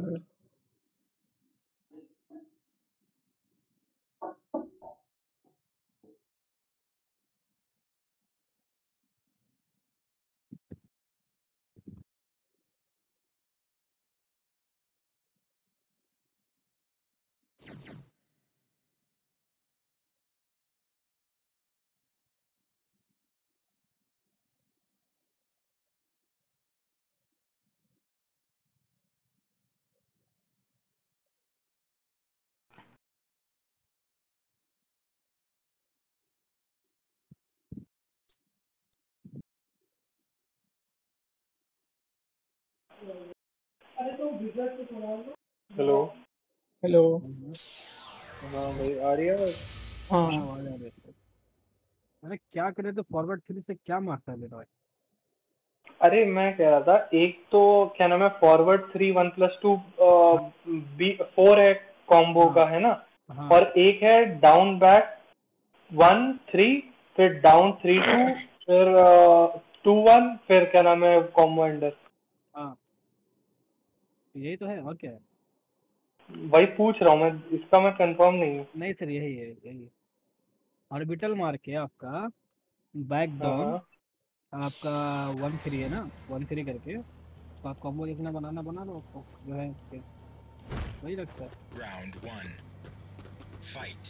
हेलो। हेलो। हाँ भाई आ रही है आवाज़? हाँ हाँ आवाज आ रही है सर। अरे क्या करे तो फॉरवर्ड थ्री से क्या मारता है मेरा भाई? अरे मैं कह रहा था, एक तो क्या नाम है, forward three one plus two B four है कॉम्बो हाँ का, है ना? हाँ और एक है डाउन बैक वन थ्री, फिर डाउन थ्री टू, फिर टू वन, फिर क्या नाम है कॉम्बो एंडर। हाँ यही तो है और क्या है? वही पूछ रहा हूँ मैं, इसका मैं कंफर्म नहीं हूँ। नहीं सर यही है यही। ऑर्बिटल मार के आपका बैक डाउन हाँ आपका वन थ्री है ना, वन थ्री करके तो आप कॉम्बो जितना बनाना बना लो, आपको जो है फिर वही लगता है। Round one. Fight.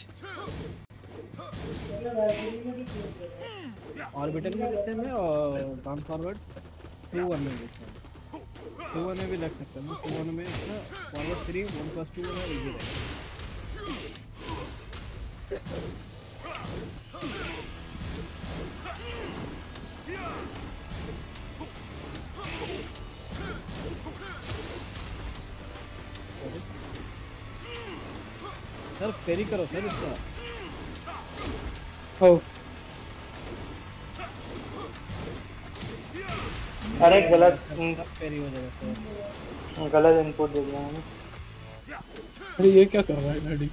ऑर्बिटल में भी सेम है और डाउन फॉरवर्ड टू वन में भी सेम है। टू वन में भी लग सकता है ना, टू वन में forward three one plus two है इजी रहेगा। सर फेरी करो सर इसका। ओ अरे गलत फेरी हो जाएगा सर। गलत इनपुट दे दिया मैंने। अरे ये क्या कर रहा है डैडी?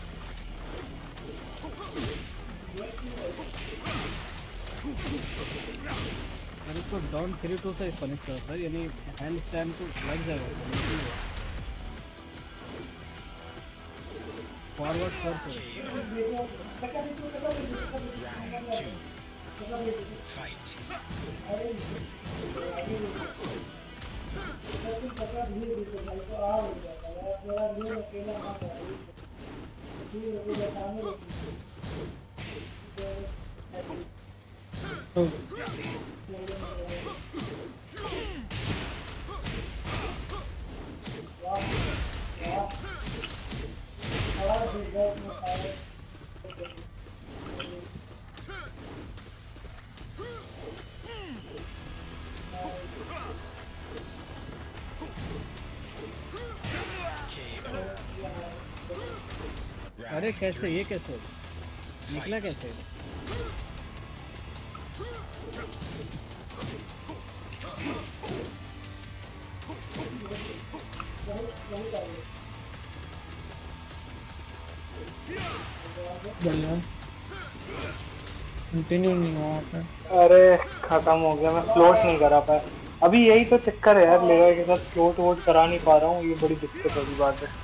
सर इसको डाउन थ्री टू से पनिश करो सर, यानी हैंड स्टैंड को लग जाएगा। फॉरवर्ड कर Round two. Fight. ओ अरे कैसे ये कैसे निकला कैसे? बढ़िया कंटिन्यू नहीं हुआ वहाँ पे। अरे खत्म हो गया, मैं फ्लोट नहीं करा पाया। अभी यही तो चक्कर है यार, लेवा के साथ फ्लोट वोट करा नहीं पा रहा हूँ, ये बड़ी दिक्कत वाली बात है।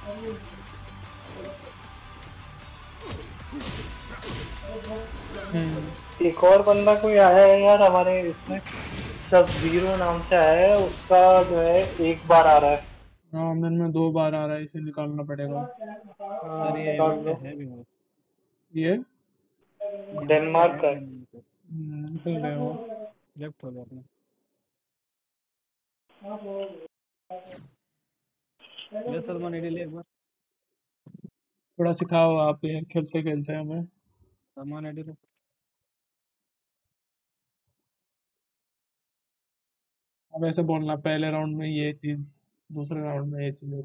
हम्म एक और बंदा कोई आया है यार हमारे इसमें, सब जीरो नाम से आया है, उसका जो है एक बार आ रहा है। हाँ मेरे में दो बार आ रहा है, इसे निकालना पड़ेगा। सर ये निकाल लो। है भी वो ये डेनमार्क का है। हम्म, निकल गया वो। लेफ्ट हो गया अपना। ले सलमान एडी ले एक बार। थोड़ा सिखाओ आप ये खेलते खेलते हमें। सलमान एडी ले। अब ऐसे बोलना पहले राउंड में ये चीज, दूसरे राउंड में ये चीज।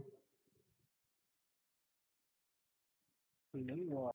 वो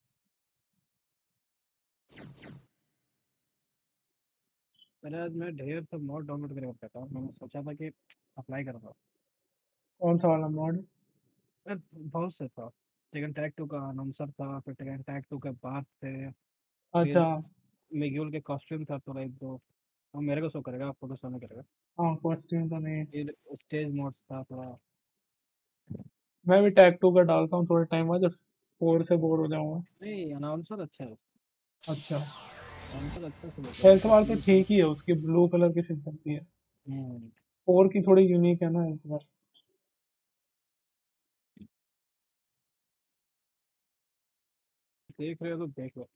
पहले आज मैं ढेर सब मॉड डाउनलोड करके रखा था, मैंने सोचा था कि अप्लाई करूँगा। कौन सा वाला मॉड? यार बहुत से था, टेकन टैग टू का अनाउंसर था, फिर टेकन टैग टू के बाद थे, अच्छा फिर मिग्यूल के कॉस्ट्यूम था थोड़ा एक दो, वो मेरे को शो करेगा, आपको तो शो नहीं करेगा। हाँ कॉस्ट्यूम तो नहीं। फिर स्टेज मोड्स था थोड़ा। मैं भी टैग टू का डालता हूँ थोड़े टाइम बाद, जब फोर से बोर हो जाऊंगा। नहीं अनाउंसर अच्छा है उसका, अच्छा अनाउंसर अच्छा से लेते हेल्थ बार तो ठीक ही है उसकी, ब्लू कलर की सिंपल सी है। हैं। फोर की थोड़ी यूनिक है ना इस बार। देख रहे हो तो देख लो।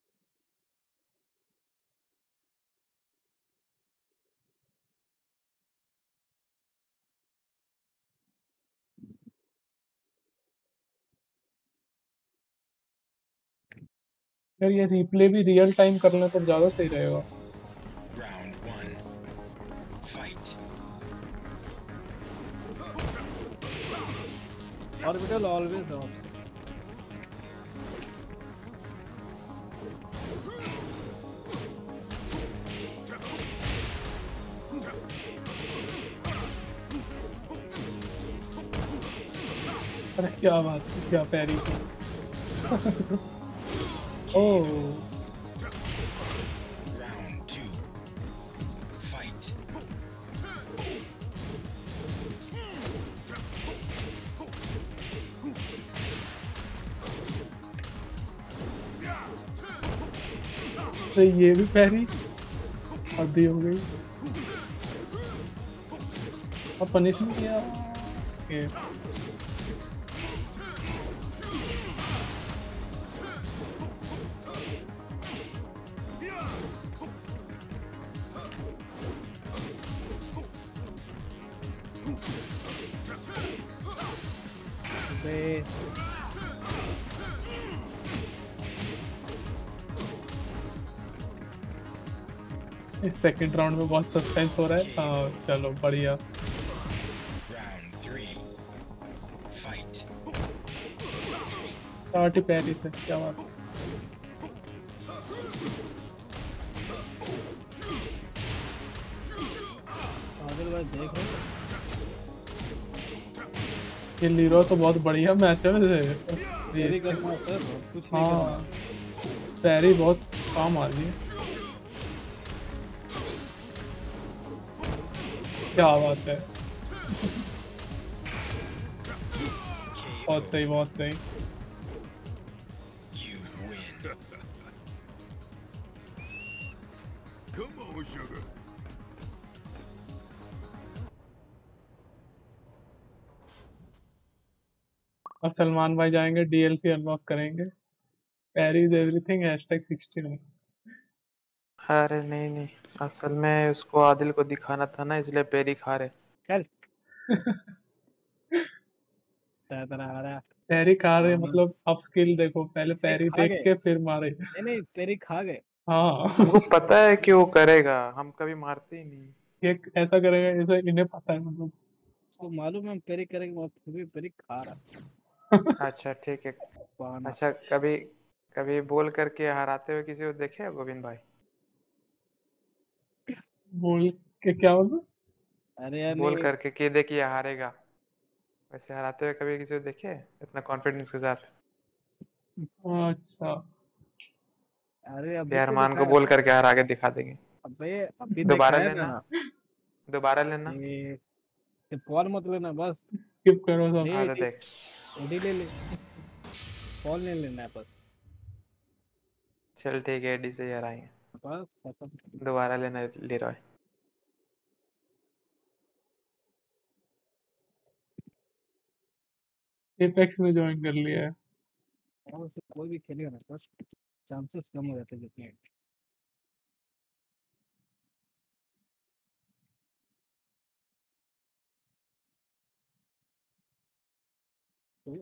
यार ये रिप्ले भी रियल टाइम कर लें तो ज्यादा सही रहेगा। Round one. Fight. Orbital always off. अरे क्या बात है, क्या पैरी थी। ओह Round two. Fight. तो ये भी पैरी आधी हो गई और पनिश नहीं किया। ओके इस सेकंड राउंड में बहुत सस्पेंस हो रहा है। हाँ चलो बढ़िया। Round three. Fight. स्टार्ट ही पैरी से, क्या बात है। आदिल भाई देख रहे हो? ये लीरो तो बहुत बढ़िया मैच है वैसे। पैरी करना है सर, कुछ नहीं हाँ करना। पैरी बहुत काम आ रही है। क्या बात है, बहुत सही बहुत सही। You win. Come on, sugar. और सलमान भाई जाएंगे डीएलसी अनलॉक करेंगे। Parry is everything hashtag sixty nine. अरे नहीं नहीं, असल में उसको आदिल को दिखाना था ना, इसलिए पेरी खा रहे। चल तेरा आ रहा है। पैरी खा रहे हाँ। मतलब अब स्किल देखो, पहले पैरी खा देख गए। के फिर मारे। नहीं नहीं पैरी खा गए। हाँ हमको पता है कि वो करेगा, हम कभी मारते ही नहीं। ये ऐसा करेगा जैसे इन्हें पता है मतलब। तो मालूम है हम पैरी करेंगे, वो फिर भी पैरी खा रहा है। अच्छा ठीक है। पाना। अच्छा कभी कभी बोल करके हराते हुए किसी को देखे हो गोविंद भाई? बोल के क्या मतलब? अरे यार बोल नहीं। करके कि देखिए हारेगा, वैसे हराते हुए कभी किसी को देखे इतना कॉन्फिडेंस के साथ? अच्छा अरे अभी कि तो अरमान को दिखाया बोल ना। करके हरा के दिखा देंगे। अबे अभी दोबारा दिखाया लेना, ना। दोबारा लेना। ये ये बॉल मत लेना बस। स्किप करो सब। ले हाँ तो एडी देख, एडी ले ले। बॉल नहीं लेना है बस। चल ठीक है, एडी से ही हराएंगे। बस खत्म। दोबारा लेना ले रहा है। एपेक्स में ज्वाइन कर लिया है। और उससे कोई भी खेलेगा ना बस चांसेस कम हो जाते हैं जितने। तो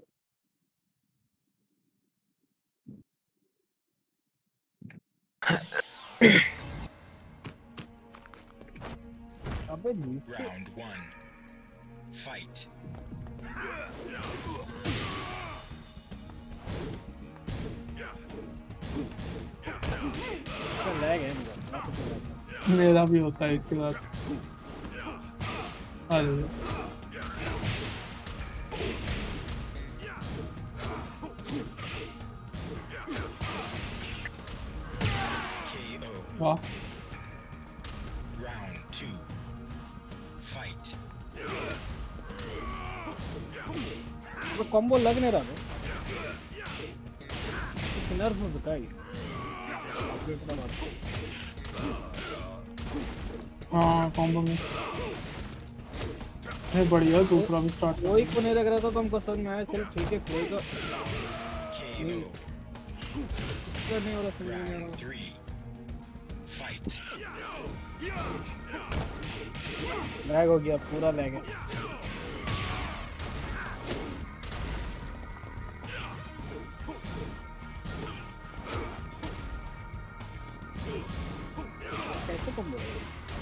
अबे नीचे Round one. Fight. का लैग है मेरा। मैं तो बोल रहा था। मेरा भी होता है इसके बाद। अरे K O. वाह Round two. Fight. वो कॉम्बो लग नहीं रहा है। नर्फ में बताइए। हाँ कॉम्बो में है बढ़िया। दूसरा भी स्टार्ट। कोई को नहीं लग रहा था तो हमको समझ में आया चलो ठीक है कोई का K O. इसका नहीं हो रहा समझ में नहीं आ Round रहा। three. Fight. लैग हो गया पूरा लैग है। कैसे कम बोल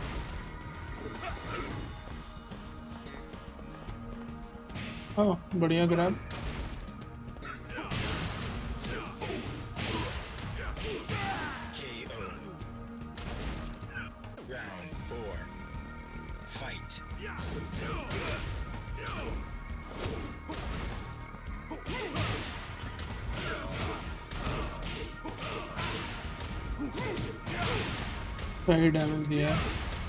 हाँ बढ़िया grab. K O. Round four. Fight. सही डैमेज दिया है।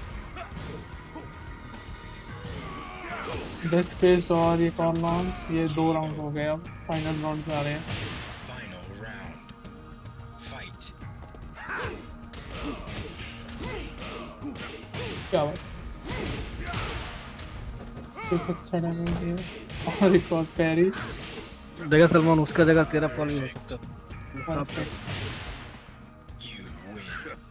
डेथ पेस्ट और एक और राउंड, ये दो राउंड हो गए। अब फाइनल राउंड पे आ रहे हैं। Final round. Fight. क्या बात इस अच्छा डैमेज है और एक और पैरी देखा सलमान, उसका जगह तेरा पॉल भी हो सकता है और आपका। You win.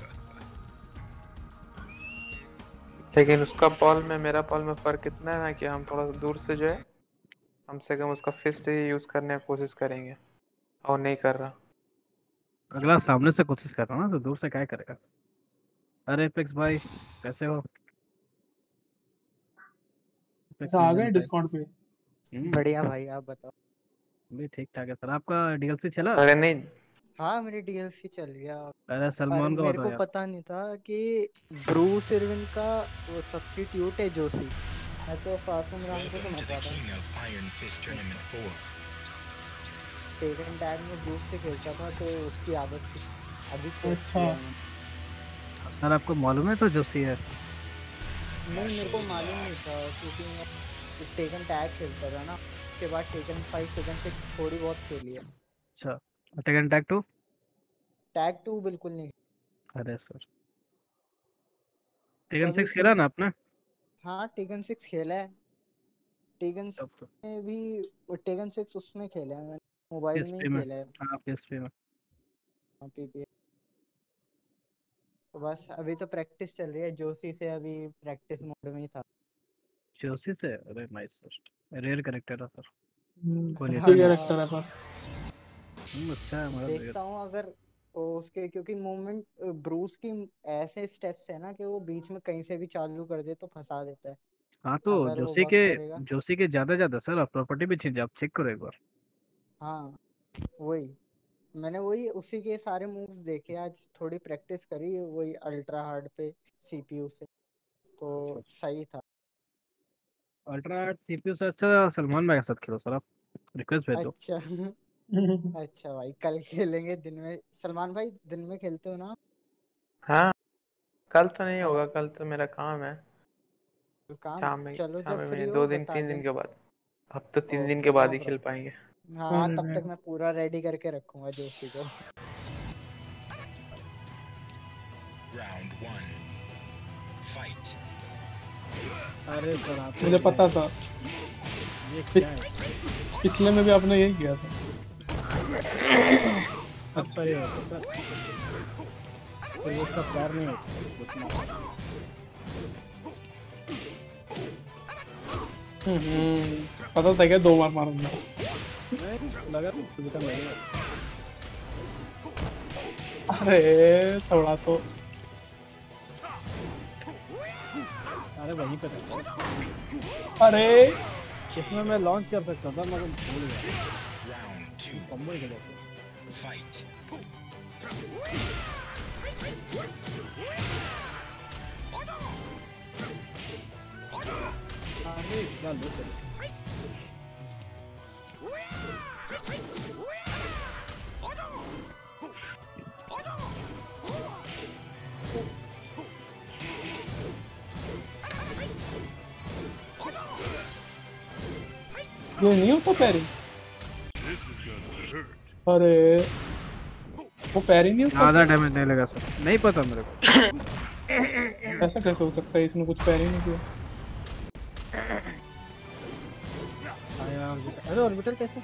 लेकिन उसका पॉल में मेरा पॉल में फर्क इतना है ना कि हम थोड़ा सा दूर से जो है कम से कम उसका फिस्ट ही यूज करने की कोशिश करेंगे और नहीं कर रहा। अगला सामने से कोशिश कर रहा हूँ ना, तो दूर से क्या करेगा। अरे एपेक्स भाई कैसे हो? एपेक्स आ गए लीजेंड भाई। डिस्कॉर्ड पे। हम्म, बढ़िया भाई, आप बताओ। भी ठीक ठाक है सर। आपका डीएलसी चला? अरे नहीं, हाँ, मेरी डीएलसी चल गया। अरे और सलमान को मेरे बताओ को यार। पता नहीं था कि ब्रूस इरविन का वो सब्स्टिट्यूट है जोशी। मैं तो फाकुम राम को Welcome to समझ the रहा था। King of Iron Fist Tournament four. Tekken tag में ब्रूस से खेलता था तो उसकी आदत थी। अभी चेक अच्छा। किया मैंने। सर आपको मालूम है तो जोशी है? नहीं, मेरे को मालूम नहीं था क्योंकि मैं टेकन टैग खेलता था ना। उसके बाद टेकन फाइव टेकन सिक्स थोड़ी बहुत खेली है। अच्छा, Tekken tag two? Tag two बिल्कुल नहीं। अरे सर टेकन तभी सिक्स से खेला ना आपने? हाँ, टेकन सिक्स खेला है। टेकन तब तो में भी टेकन सिक्स उसमें खेला है मैंने, मोबाइल में ही पीएसपी में। खेला है। हाँ पीएसपी में। पीपी तो बस अभी तो प्रैक्टिस चल रही है जोशी से, अभी प्रैक्टिस मोड में ही था। जोशी से? अरे नाइस सर, रेयर कैरेक्टर है सर। हम्म, कोई अच्छी नहीं। कैरेक्टर है पर हम्म, अच्छा है हमारा रेयर। देखता हूँ अगर वो उसके, क्योंकि मूवमेंट ब्रूस की ऐसे स्टेप्स है ना कि वो बीच में कहीं से भी चालू कर दे तो फंसा देता है। हाँ तो अगर वो जोशी वर्क के करेगा। जोशी के ज्यादा ज्यादा सर, आप प्रॉपर्टी भी चेंज आप चेक करो एक बार। हाँ, वही मैंने वही उसी के सारे मूव्स देखे आज, थोड़ी प्रैक्टिस करी वही अल्ट्रा हार्ड पे सीपीयू से, तो सही था। अल्ट्रा सीपीयू से अच्छा सलमान भाई के साथ खेलो सर, आप रिक्वेस्ट भेज दो। अच्छा अच्छा भाई, कल खेलेंगे दिन में। सलमान भाई दिन में खेलते हो ना? हाँ कल तो नहीं हाँ, होगा, कल तो मेरा काम है। काम। शाम में चलो शाम जब में फ्री में हो दो दिन बता तीन दिन देना। के बाद। अब तो तीन दिन के ओके, बाद नो ही खेल प्रॉब्लम। पाएंगे। हाँ, अरे तब तक मैं पूरा रेडी करके रखूंगा जोशी को। Round one. Fight. अरे सर आप मुझे पता था ये क्या है? पिछले में भी आपने यही किया था। अब सही है सर, तो वो उसका प्यार नहीं होता उतना। हम्म, पता था क्या दो बार मारूंगा। नहीं, लगा तो सुविधा लगेगा। अरे थोड़ा तो अरे वहीं पे था। अरे इसमें मैं लॉन्च कर सकता था मगर भूल गया। Round two. कॉम्बो ही खेला था। Fight. अरे क्या लो करे। ये नहीं होता पैरी। This is gonna hurt. अरे वो पैरी नहीं होता। ज्यादा डैमेज नहीं लगा सर, नहीं पता मेरे को। ऐसा कैसे हो सकता है, इसने कुछ पैरी नहीं किया। आया ऑर्बिटल। अरे ऑर्बिटल कैसे?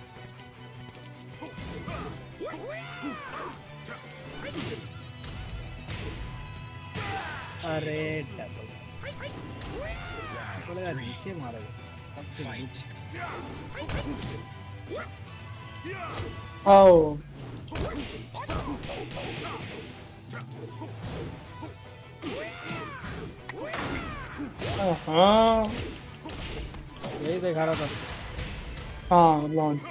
अरे डबल बोलेगा नीचे मारेगा। Fight. आओ हाँ यही दिखा रहा था। हाँ लॉन्च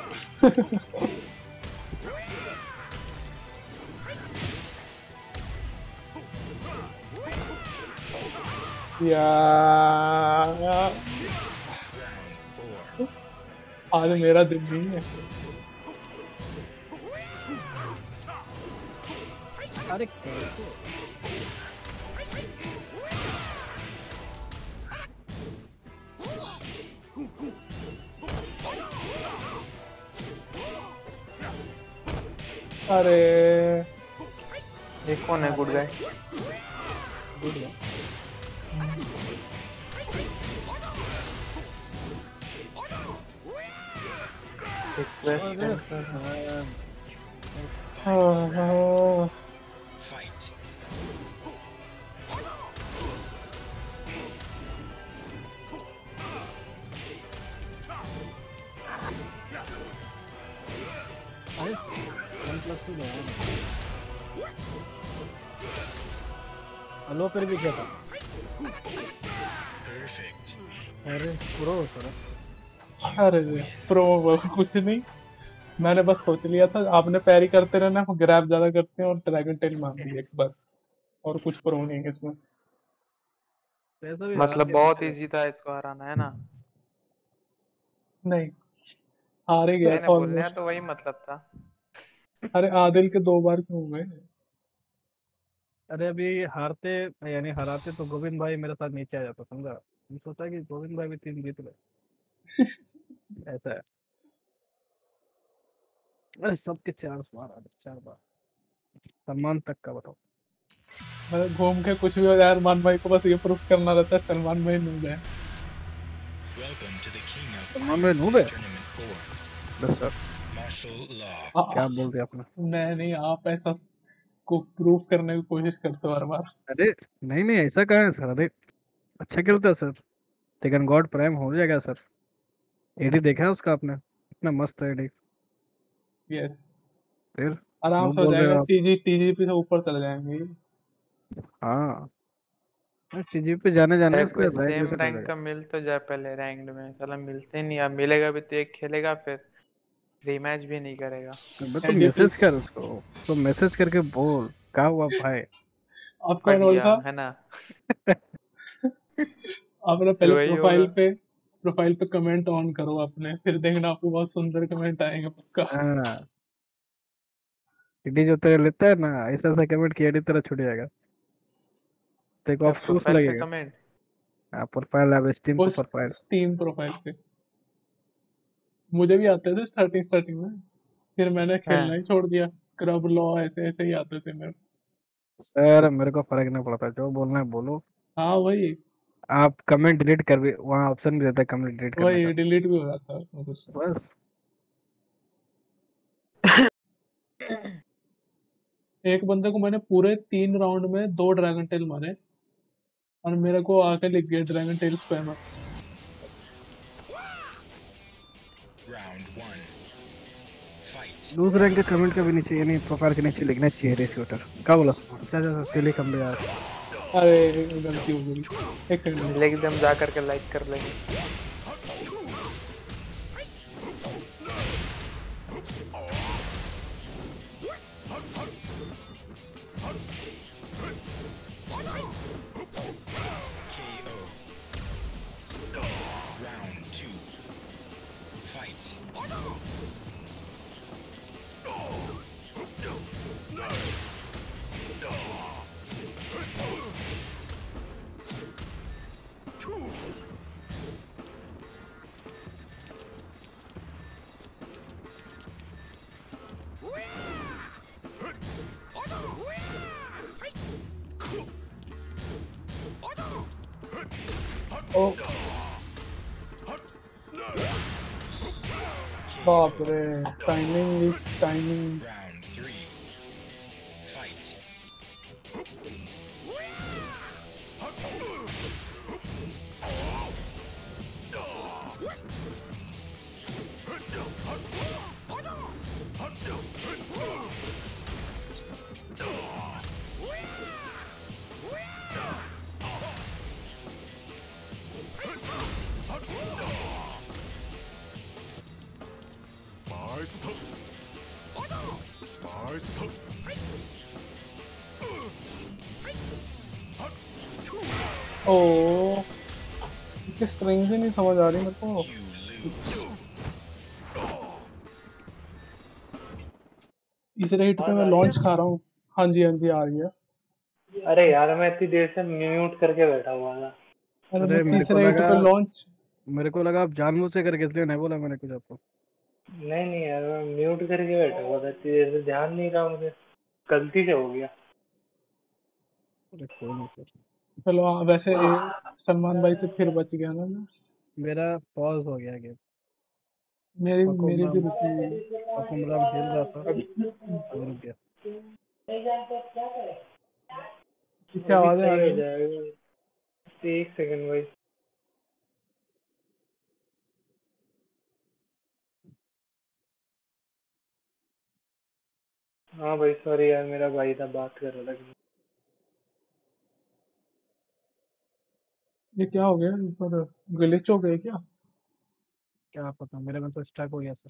यार Round four. आज मेरा दिन नहीं है। अरे कैसे? अरे ये कौन है गुड गाय? गुड है। रिक्वेस्ट अरे सेंटर यार, हाँ, Fight. अरे वन प्लस टू गया हेलो पर भी क्या था? Perfect. अरे प्रो सर अरे प्रो कुछ नहीं, मैंने बस सोच लिया था आपने पैरी करते रहना, ग्रैब ज्यादा करते हैं और ड्रैगन टेल मार दी एक बस, और कुछ प्रो नहीं है इसमें। पैसा भी हार मतलब के बहुत पीछे इजी था इसको हराना है ना। नहीं, हार ही गया मैंने था बोलने का ऑलमोस्ट। तो वही मतलब था। अरे आदिल के दो बार क्यों हुए? अरे अभी हारते यानी हराते तो गोविंद भाई मेरे साथ नीचे आ जाता, समझा? हम सोचा कि गोविंद भाई भी टीम जीत गए, ऐसा है। अरे सबके चार बार आ गए, चार बार सलमान तक का बताओ। मतलब घूम के कुछ भी हो जाए, अरमान भाई को बस ये प्रूफ करना रहता है सलमान भाई नूब है। Welcome to the king of Salman Iron भाई नूब है? Fist Tournament four. बस सर Martial law. आ- क्या बोल दिया आपने? मैं नहीं, आप ऐसा को प्रूफ करने की कोशिश करते हो हर बार। अरे नहीं नहीं ऐसा कहाँ है सर, अरे अच्छा खेलता है सर, टेकन गॉड प्राइम हो जाएगा सर। एडी देखा है उसका आपने? इतना मस्त है एडी। यस, फिर आराम नूब से हो बोल रहे जाएगा, हो आप? टीजी टीजीपी से ऊपर चले जाएंगे। हाँ टीजी पे जाने जाने है इसको कोई रैंक भी सेम सेट हो रैंक जाएगा। का मिल तो जाए पहले रैंक्ड में, साला मिलते नहीं। अब मिलेगा भी तो एक खेलेगा फिर रीमैच भी नहीं करेगा। अबे तो एडीपी मैसेज कर उसको, तो मैसेज करके बोल क्या हुआ भाई। आपको फट मैंने बोला गया था, है ना। आपने फिर पहले वही प्रोफाइल होगा। पे प्रोफाइल पे कमेंट ऑन करो अपने, फिर देखना आपको बहुत सुंदर कमेंट आएंगे पक्का। हाँ एडी जो तेरे लेता है ना, ऐसा ऐसा कमेंट किया एडी तेरा छूट जाएगा, तेरे को क्या अफसोस प्रोफाइल पे लगेगा। कमेंट? हाँ प्रोफाइल अब स्टीम पे उस प्रोफाइल। स्टीम प्रोफाइल पे मुझे भी आते थे स्टार्टिंग स्टार्टिंग में, फिर मैंने खेलना ही हाँ छोड़ दिया। स्क्रब लॉ ऐसे ऐसे ही आते थे मेरे। सर मेरे को फर्क नहीं पड़ता, जो बोलना है बोलो। हाँ वही, आप कमेंट डिलीट कर भी, वहाँ ऑप्शन भी रहता है कमेंट डिलीट करने वही का। डिलीट भी हो जाता है उसमें कुछ। बस एक बंदे को मैंने पूरे तीन राउंड में दो ड्रैगन टेल मारे, और मेरे को आके लिख गया dragon tail spammer. Round one. Fight. दूसरे रैंक के कमेंट का भी नीचे यानी प्रोफाइल के नीचे लिखना चाहिए रे शूटर। क्या बोला सर? अच्छा अच्छा चलिए कम भी यार। अरे गलती हो गई, एक सेकंड। लिख दे, हम जा करके लाइक कर लेंगे। K O. Round two. Fight. ओ बाप रे, timing timing. Round three. Fight. Maestro. Maestro. ओ इसके स्ट्रिंग्स ही नहीं समझ आ रही मेरे को। You lose. इस रेट पे मैं लॉन्च खा रहा हूँ। हाँ जी हाँ जी आ रही है। अरे यार मैं इतनी देर से म्यूट करके बैठा हुआ था। अरे अरे मैं मेरे को तीसरे हिट लगा, पे लॉन्च। मेरे को लगा आप जानबूझ से करके, इसलिए नहीं बोला मैंने कुछ आपको। नहीं नहीं यार मैं म्यूट करके बैठा हुआ था, इतनी देर से ध्यान नहीं रहा मुझे, गलती से हो गया। अरे कोई नहीं सर। चलो हाँ, वैसे सलमान भाई से फिर बच गया ना मैं। मेरा पॉज हो गया गेम। मेरी मेरी भी पकुमराम रुकी हुई है। पकुमराम खेल रहा था, अब रुक गया। पीछे अभी आवाजें आ सही रही हो हैं। जाएगा। एक सेकंड भाई। हाँ भाई सॉरी यार, मेरा भाई था बात कर रहा था। ये क्या हो गया ऊपर, ग्लिच हो गए क्या? क्या पता, मेरे में तो स्टक हो गया सर।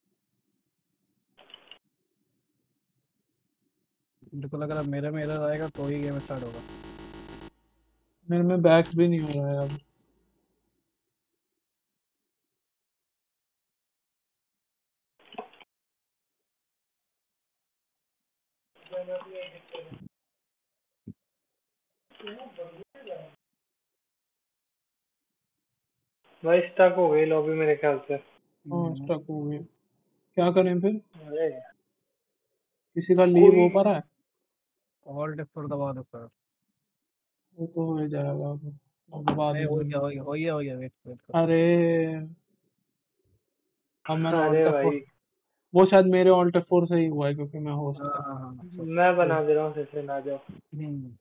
मेरे को लग रहा है मेरे में एरर आएगा तो ही गेम स्टार्ट होगा। मेरे में बैक भी नहीं हो रहा है अब। भाई स्टक हो गई लॉबी मेरे ख्याल से। हाँ हम्म, स्टक हो गए, क्या करें फिर? अरे किसी का लीव कोई हो पा रहा है? ऑल डिफर दबा दो सर। वो तो हो जाएगा अब, अब बाद नहीं, में हो कर गया हो लो। गया हो गया हो गया वेट वेट करो। अरे अब मैंने अरे ऑल्टर फोर, भाई वो शायद मेरे ऑल्टर फोर से ही हुआ है क्योंकि मैं होस्ट हाँ था। हाँ हाँ सर। मैं तो बना दे रहा हूँ सेशन, आ जाओ। हम्म।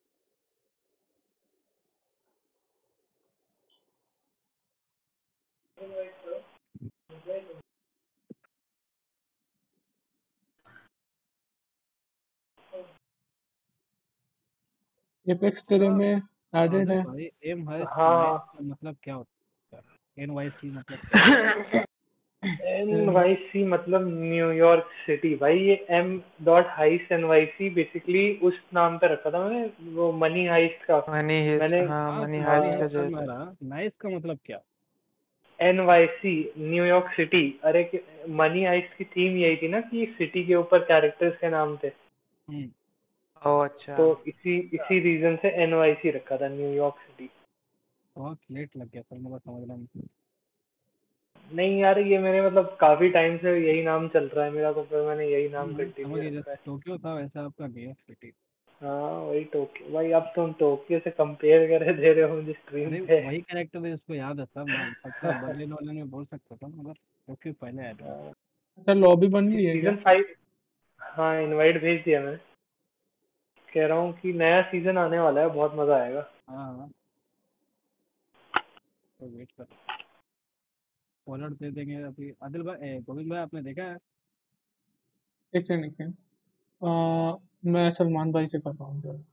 एपेक्स तेरे हाँ, में एडेड आदिल है? भाई, एम हाइस्ट नाइस हाँ का मतलब क्या होता है? एन वाई सी मतलब क्या होता एन एम वाई सी मतलब न्यूयॉर्क सिटी भाई। ये M dot heist N Y C basically उस नाम पे रखा था मैंने, वो मनी हाइस्ट का। मनी हिस्ट, मैंने हाँ है? हाँ, मनी तो हाँ मनी हाइस्ट का हाइस्ट जो समझ रहा, नाइस का मतलब क्या? N Y C New York city. अरे मनी हाइस्ट की थीम यही थी ना कि सिटी के ऊपर कैरेक्टर्स के नाम थे। हम्म। ओ अच्छा। तो इसी इसी रीजन से एन वाई सी रखा था, न्यूयॉर्क सिटी। बहुत लेट लग गया सर मुझे समझने में। नहीं यार, ये मेरे मतलब काफी टाइम से यही नाम चल रहा है मेरा, तो फिर मैंने यही नाम हम्म, समझ कंटिन्यू गया, रखा जैसे है। टोक्यो था वैसा आपका न्यूयॉर्क सिटी। हाँ वही टोक्यो भाई। अब तुम टोक्यो से कंपेयर करे दे रहे हो मुझे स्ट्रीम अरे पे। वही कैरेक्टर है जिसको याद है सर, मैं सबका बर्लिन वाले में बोल सकता था मगर टोक्यो पहले ऐड हुआ। अच्छा लॉबी बन गई है क्या? Season five. हाँ इनवाइट भेज दिया मैंने। कह रहा हूँ कि नया सीजन आने वाला है, बहुत मजा आएगा। हाँ हाँ, तो वेट कर, फॉलोअर दे देंगे अभी। आदिल भाई, ए, गोविंद भाई आपने देखा है? एक सेकंड एक सेकंड, आ, मैं सलमान भाई से कर रहा हूँ जरा।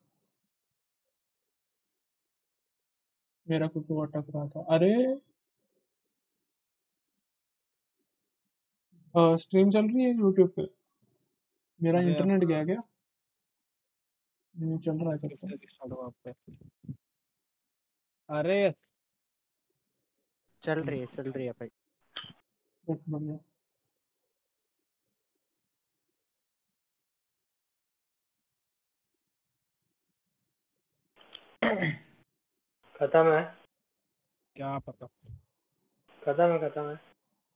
मेरा कुछ वो अटक रहा था, अरे स्ट्रीम चल रही है यूट्यूब पे? मेरा अरे इंटरनेट आपका गया क्या? नहीं चल रहा है कब चलता है। से स्टार्ट हुआ आप पे? अरे चल रही है चल रही है भाई। बस बढ़िया। खत्म है। क्या पता। खत्म है खत्म है।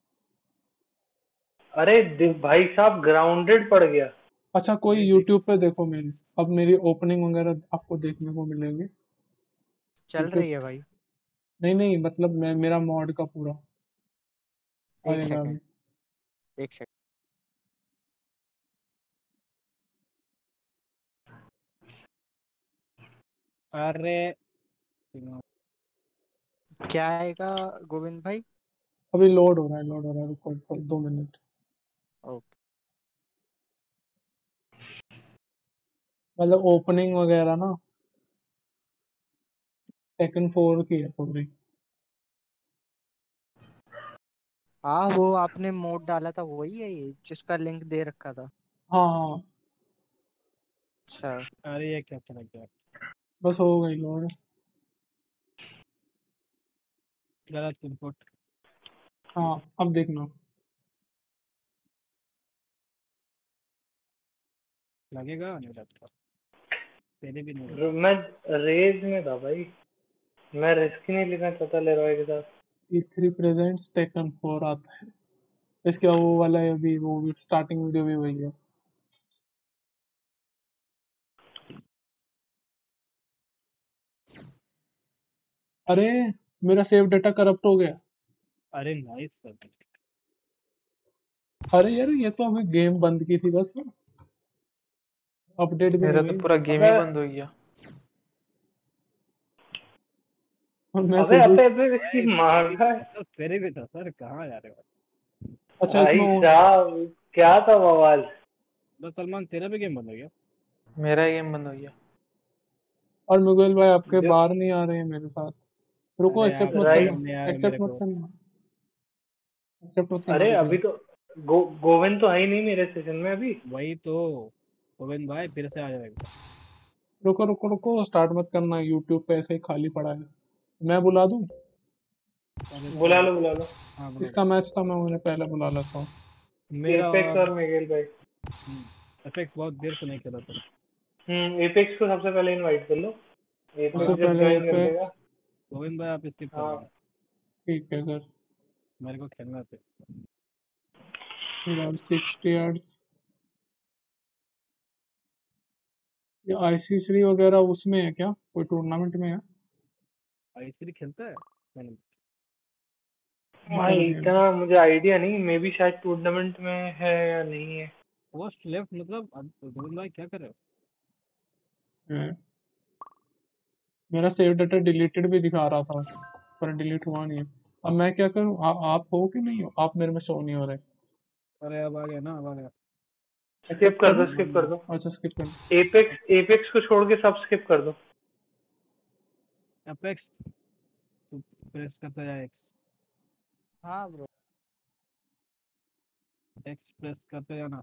अरे दि- भाई साहब ग्राउंडेड पड़ गया। अच्छा कोई वही देख, यूट्यूब पे देखो मेरी, अब मेरी ओपनिंग वगैरह आपको देखने को मिलेंगे चल क्योंकि, रही है भाई। नहीं नहीं मतलब मैं मेरा मॉड का पूरा एक आएगा सेकंड अभी। एक सेकंड। अरे क्या आएगा गोविंद भाई? अभी लोड हो रहा है लोड हो रहा है, रुको रुको, दो मिनट। ओके। मतलब ओपनिंग वगैरह ना टेकन फोर की है पूरी। हाँ वो आपने मोड डाला था वही है ये जिसका लिंक दे रखा था। हाँ हाँ, अच्छा। अरे ये क्या चला गया? बस हो गई लोड। गलत इनपुट। हाँ अब देखना। लगेगा नहीं लगता, तेरे भी नहीं र- लगा। मैं रेज में था भाई। मैं रिस्क ही नहीं लेना चाहता लेरॉय के साथ। T three presents Tekken four आता है, इसके बाद वो वाला है अभी, वो भी स्टार्टिंग वीडियो भी वही है। अरे मेरा सेव डाटा करप्ट हो गया। अरे नाइस सर। अरे यार ये तो अभी गेम बंद की थी बस, अपडेट भी मेरा नहीं तो हुई। पूरा गेम ही बंद हो गया। और मैं अबे सोचू अबे अबे इसकी माँ का सर तेरे भी था सर, कहाँ जा रहे हो? अच्छा इसमें भाई वो- साहब क्या था बवाल। बस सलमान तेरा भी गेम बंद हो गया। मेरा ही गेम बंद हो गया। और मुगल भाई आपके जो बाहर नहीं आ रहे हैं मेरे साथ। रुको, अरे एक्सेप्ट आप मत राइट, करना, सामने आ रहे एक्सेप्ट मेरे मत को। करना, एक्सेप्ट मत करना अरे रुको। अभी तो गो, गोविंद तो है ही नहीं मेरे सेशन में अभी। वही तो गोविंद भाई फिर से आ जाएगा। रुको रुको रुको, स्टार्ट मत करना, यूट्यूब पे ऐसे ही खाली पड़ा है। मैं बुला दूं? अरे बुला सर लो बुला लो। हाँ बोलो इसका मैच था, मैं उन्हें पहले बुला लेता हूँ। मेरा। एपेक्स और मिगेल भाई। एपेक्स बहुत देर से नहीं खेला था। हम्म एपेक्स को सबसे पहले इनवाइट कर लो। उससे एपेक्स आप जब पहले ज्वाइन कर लेगा। एपेक्स। गोविंद भाई आप स्किप कर हाँ देना, ठीक है सर। मेरे को खेलना था। फिर अब सिक्सटी यार्ड्स, ये आईसीसी वगैरह उसमें है क्या, कोई टूर्नामेंट में है? आईसीसी खेलता है मैंने। भाई इंडियन इतना मुझे आइडिया नहीं, मे बी शायद टूर्नामेंट में है या नहीं है। पोस्ट लेफ्ट मतलब अब गोविंद भाई क्या कर रहे हो? गेम है। मेरा सेव डाटा डिलीटेड भी दिखा रहा था पर डिलीट हुआ नहीं है। अब मैं क्या करूं? आ, आप हो कि नहीं हो? आप मेरे में शो नहीं हो रहे। अरे अब आ गया ना, अब आ गया। स्किप एक्सेप्ट कर दो करूं? स्किप कर दो। अच्छा स्किप कर। एपेक्स एपेक्स को छोड़ के सब स्किप कर दो। एपेक्स तू प्रेस करता जा, एक्स हाँ ब्रो। एक्स प्रेस करते जाना।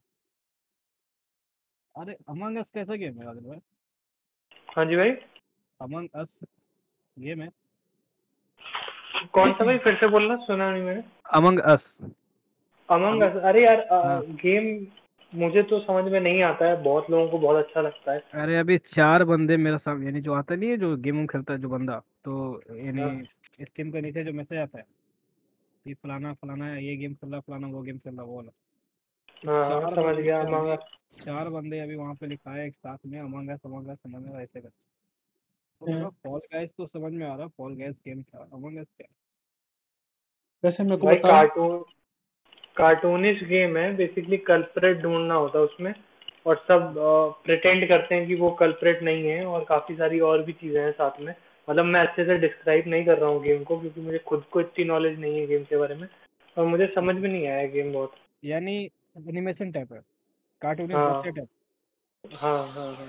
अरे अमंग अस कैसा गेम है राजन भाई? हाँ जी भाई। अमंग अस गेम है। कौन सा भाई, फिर से बोलना, सुना नहीं मैंने। Among us. अमंग अस, अरे यार हाँ गेम मुझे तो समझ में नहीं आता है, बहुत लोगों को बहुत अच्छा लगता है। अरे अभी चार बंदे मेरा सामने, यानी जो आता नहीं है जो गेम खेलता है जो बंदा, तो हाँ यानी स्क्रीन के नीचे जो मैसेज आता है कि फलाना फलाना ये गेम खेल रहा, फलाना वो गेम खेल रहा, वो वाला। तो हाँ हाँ, चार समझ गया बंदे अमंग अभी, अस। चार बंदे अभी वहाँ पे लिखा है एक साथ में, among us among us among us ऐसे कर। तो मेरा फॉल गाइस तो समझ में आ रहा, फॉल गाइस गेम क्या, अमंग अस क्या? वैसे मेरे को भाई बता। कार्टून कार्टूनिश गेम है बेसिकली, कल्प्रेट ढूंढना होता है उसमें, और सब प्रिटेंड करते हैं कि वो कल्प्रेट नहीं है, और काफी सारी और भी चीजें हैं साथ में। मतलब मैं अच्छे से डिस्क्राइब नहीं कर रहा हूँ गेम को, क्योंकि मुझे खुद को इतनी नॉलेज नहीं है गेम के बारे में, और मुझे समझ में नहीं आया गेम बहुत। यानी एनिमेशन टाइप है, कार्टून हाँ बच्चे टाइप। हाँ हाँ हाँ।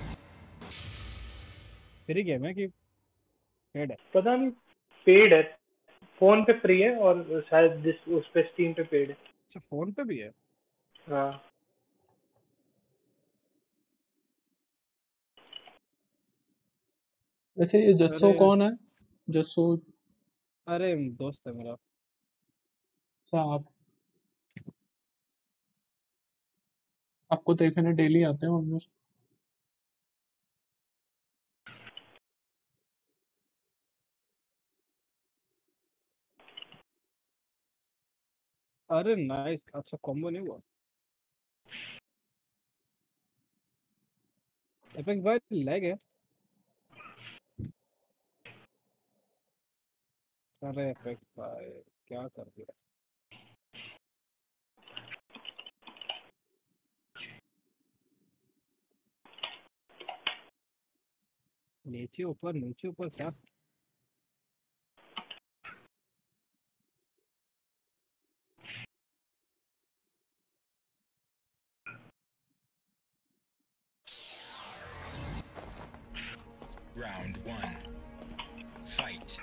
फ्री गेम है कि पेड है? पता नहीं, पेड है। फोन पे फ्री है, और शायद जिस उस पे स्टीम पे पेड है। अच्छा फोन पे भी है? हाँ वैसे ये जस्सो अरे कौन है? जस्सो अरे दोस्त है मेरा। साहब, आपको देखने डेली आते हैं ऑलमोस्ट। अरे नाइस, अच्छा कॉम्बो नहीं हुआ। एपेक्स भाई लैग है। अरे एपेक्स भाई क्या कर दिया? नीचे ऊपर नीचे ऊपर क्या? Round one. Fight.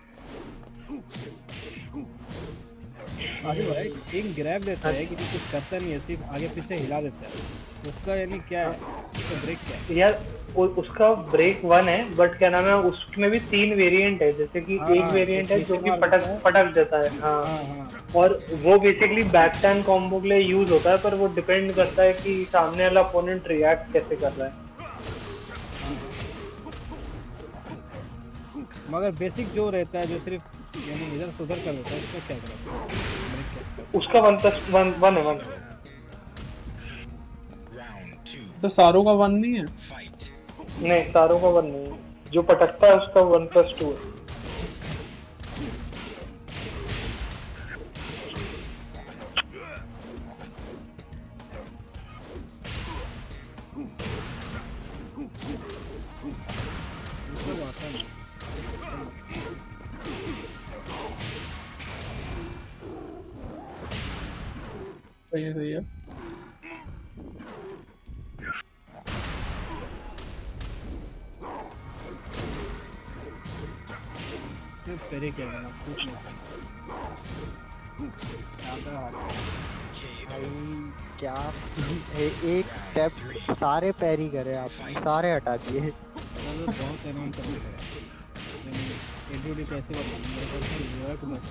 आगे भाई किंग ग्रैब देता है कि कुछ करता नहीं है, सिर्फ आगे पीछे हिला देता है, उसका यानी क्या है, उसका ब्रेक क्या है? यार उ, उसका ब्रेक वन है, बट क्या नाम है, उसमें भी तीन वेरिएंट है, जैसे कि हाँ, एक वेरिएंट है जो कि नीचे मार पटक देता है। पटक देता है। हाँ हाँ हाँ और वो बेसिकली बैक टैन कॉम्बो के लिए यूज होता है, पर वो डिपेंड करता है कि सामने वाला अपोनेंट रिएक्ट कैसे कर रहा है। मगर बेसिक जो रहता है जो सिर्फ यानी इधर से उधर कर देता है, उसका क्या करें? ब्रेक क्या है? उसका वन प्लस वन वन है वन। Round two. तो सारों का वन नहीं है? Fight. नहीं सारों का वन नहीं है, जो पटकता है उसका वन प्लस टू है। वो आता नहीं। सही है सही है। मैं पेरे क्या करना कुछ नहीं करना। ज़्यादा हार्ड भाई क्या ए, एक स्टेप सारे पैरी करे आपने, सारे हटा दिए। मतलब बहुत आराम करने लगा। एडीडी कैसे बनाना मेरे को तो वर्क बस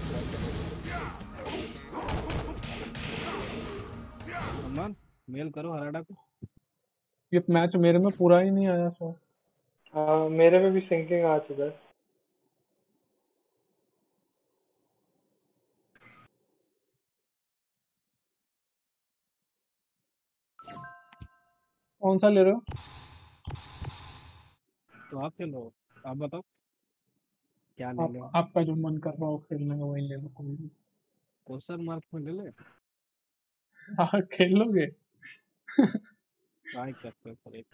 सम्मान मेल करो हराडा को। ये मैच मेरे में पूरा ही नहीं आया सो। हाँ मेरे में भी सिंकिंग आ चुका है। कौन सा ले रहे हो? तो आप खेलो, आप बताओ क्या ले आप, लो। आपका जो मन कर रहा हो खेलने का वही ले लो कोई भी। क्वेश्चन मार्क में ले ले। हाँ खेल लोगे। ट्राई करते हो पर एक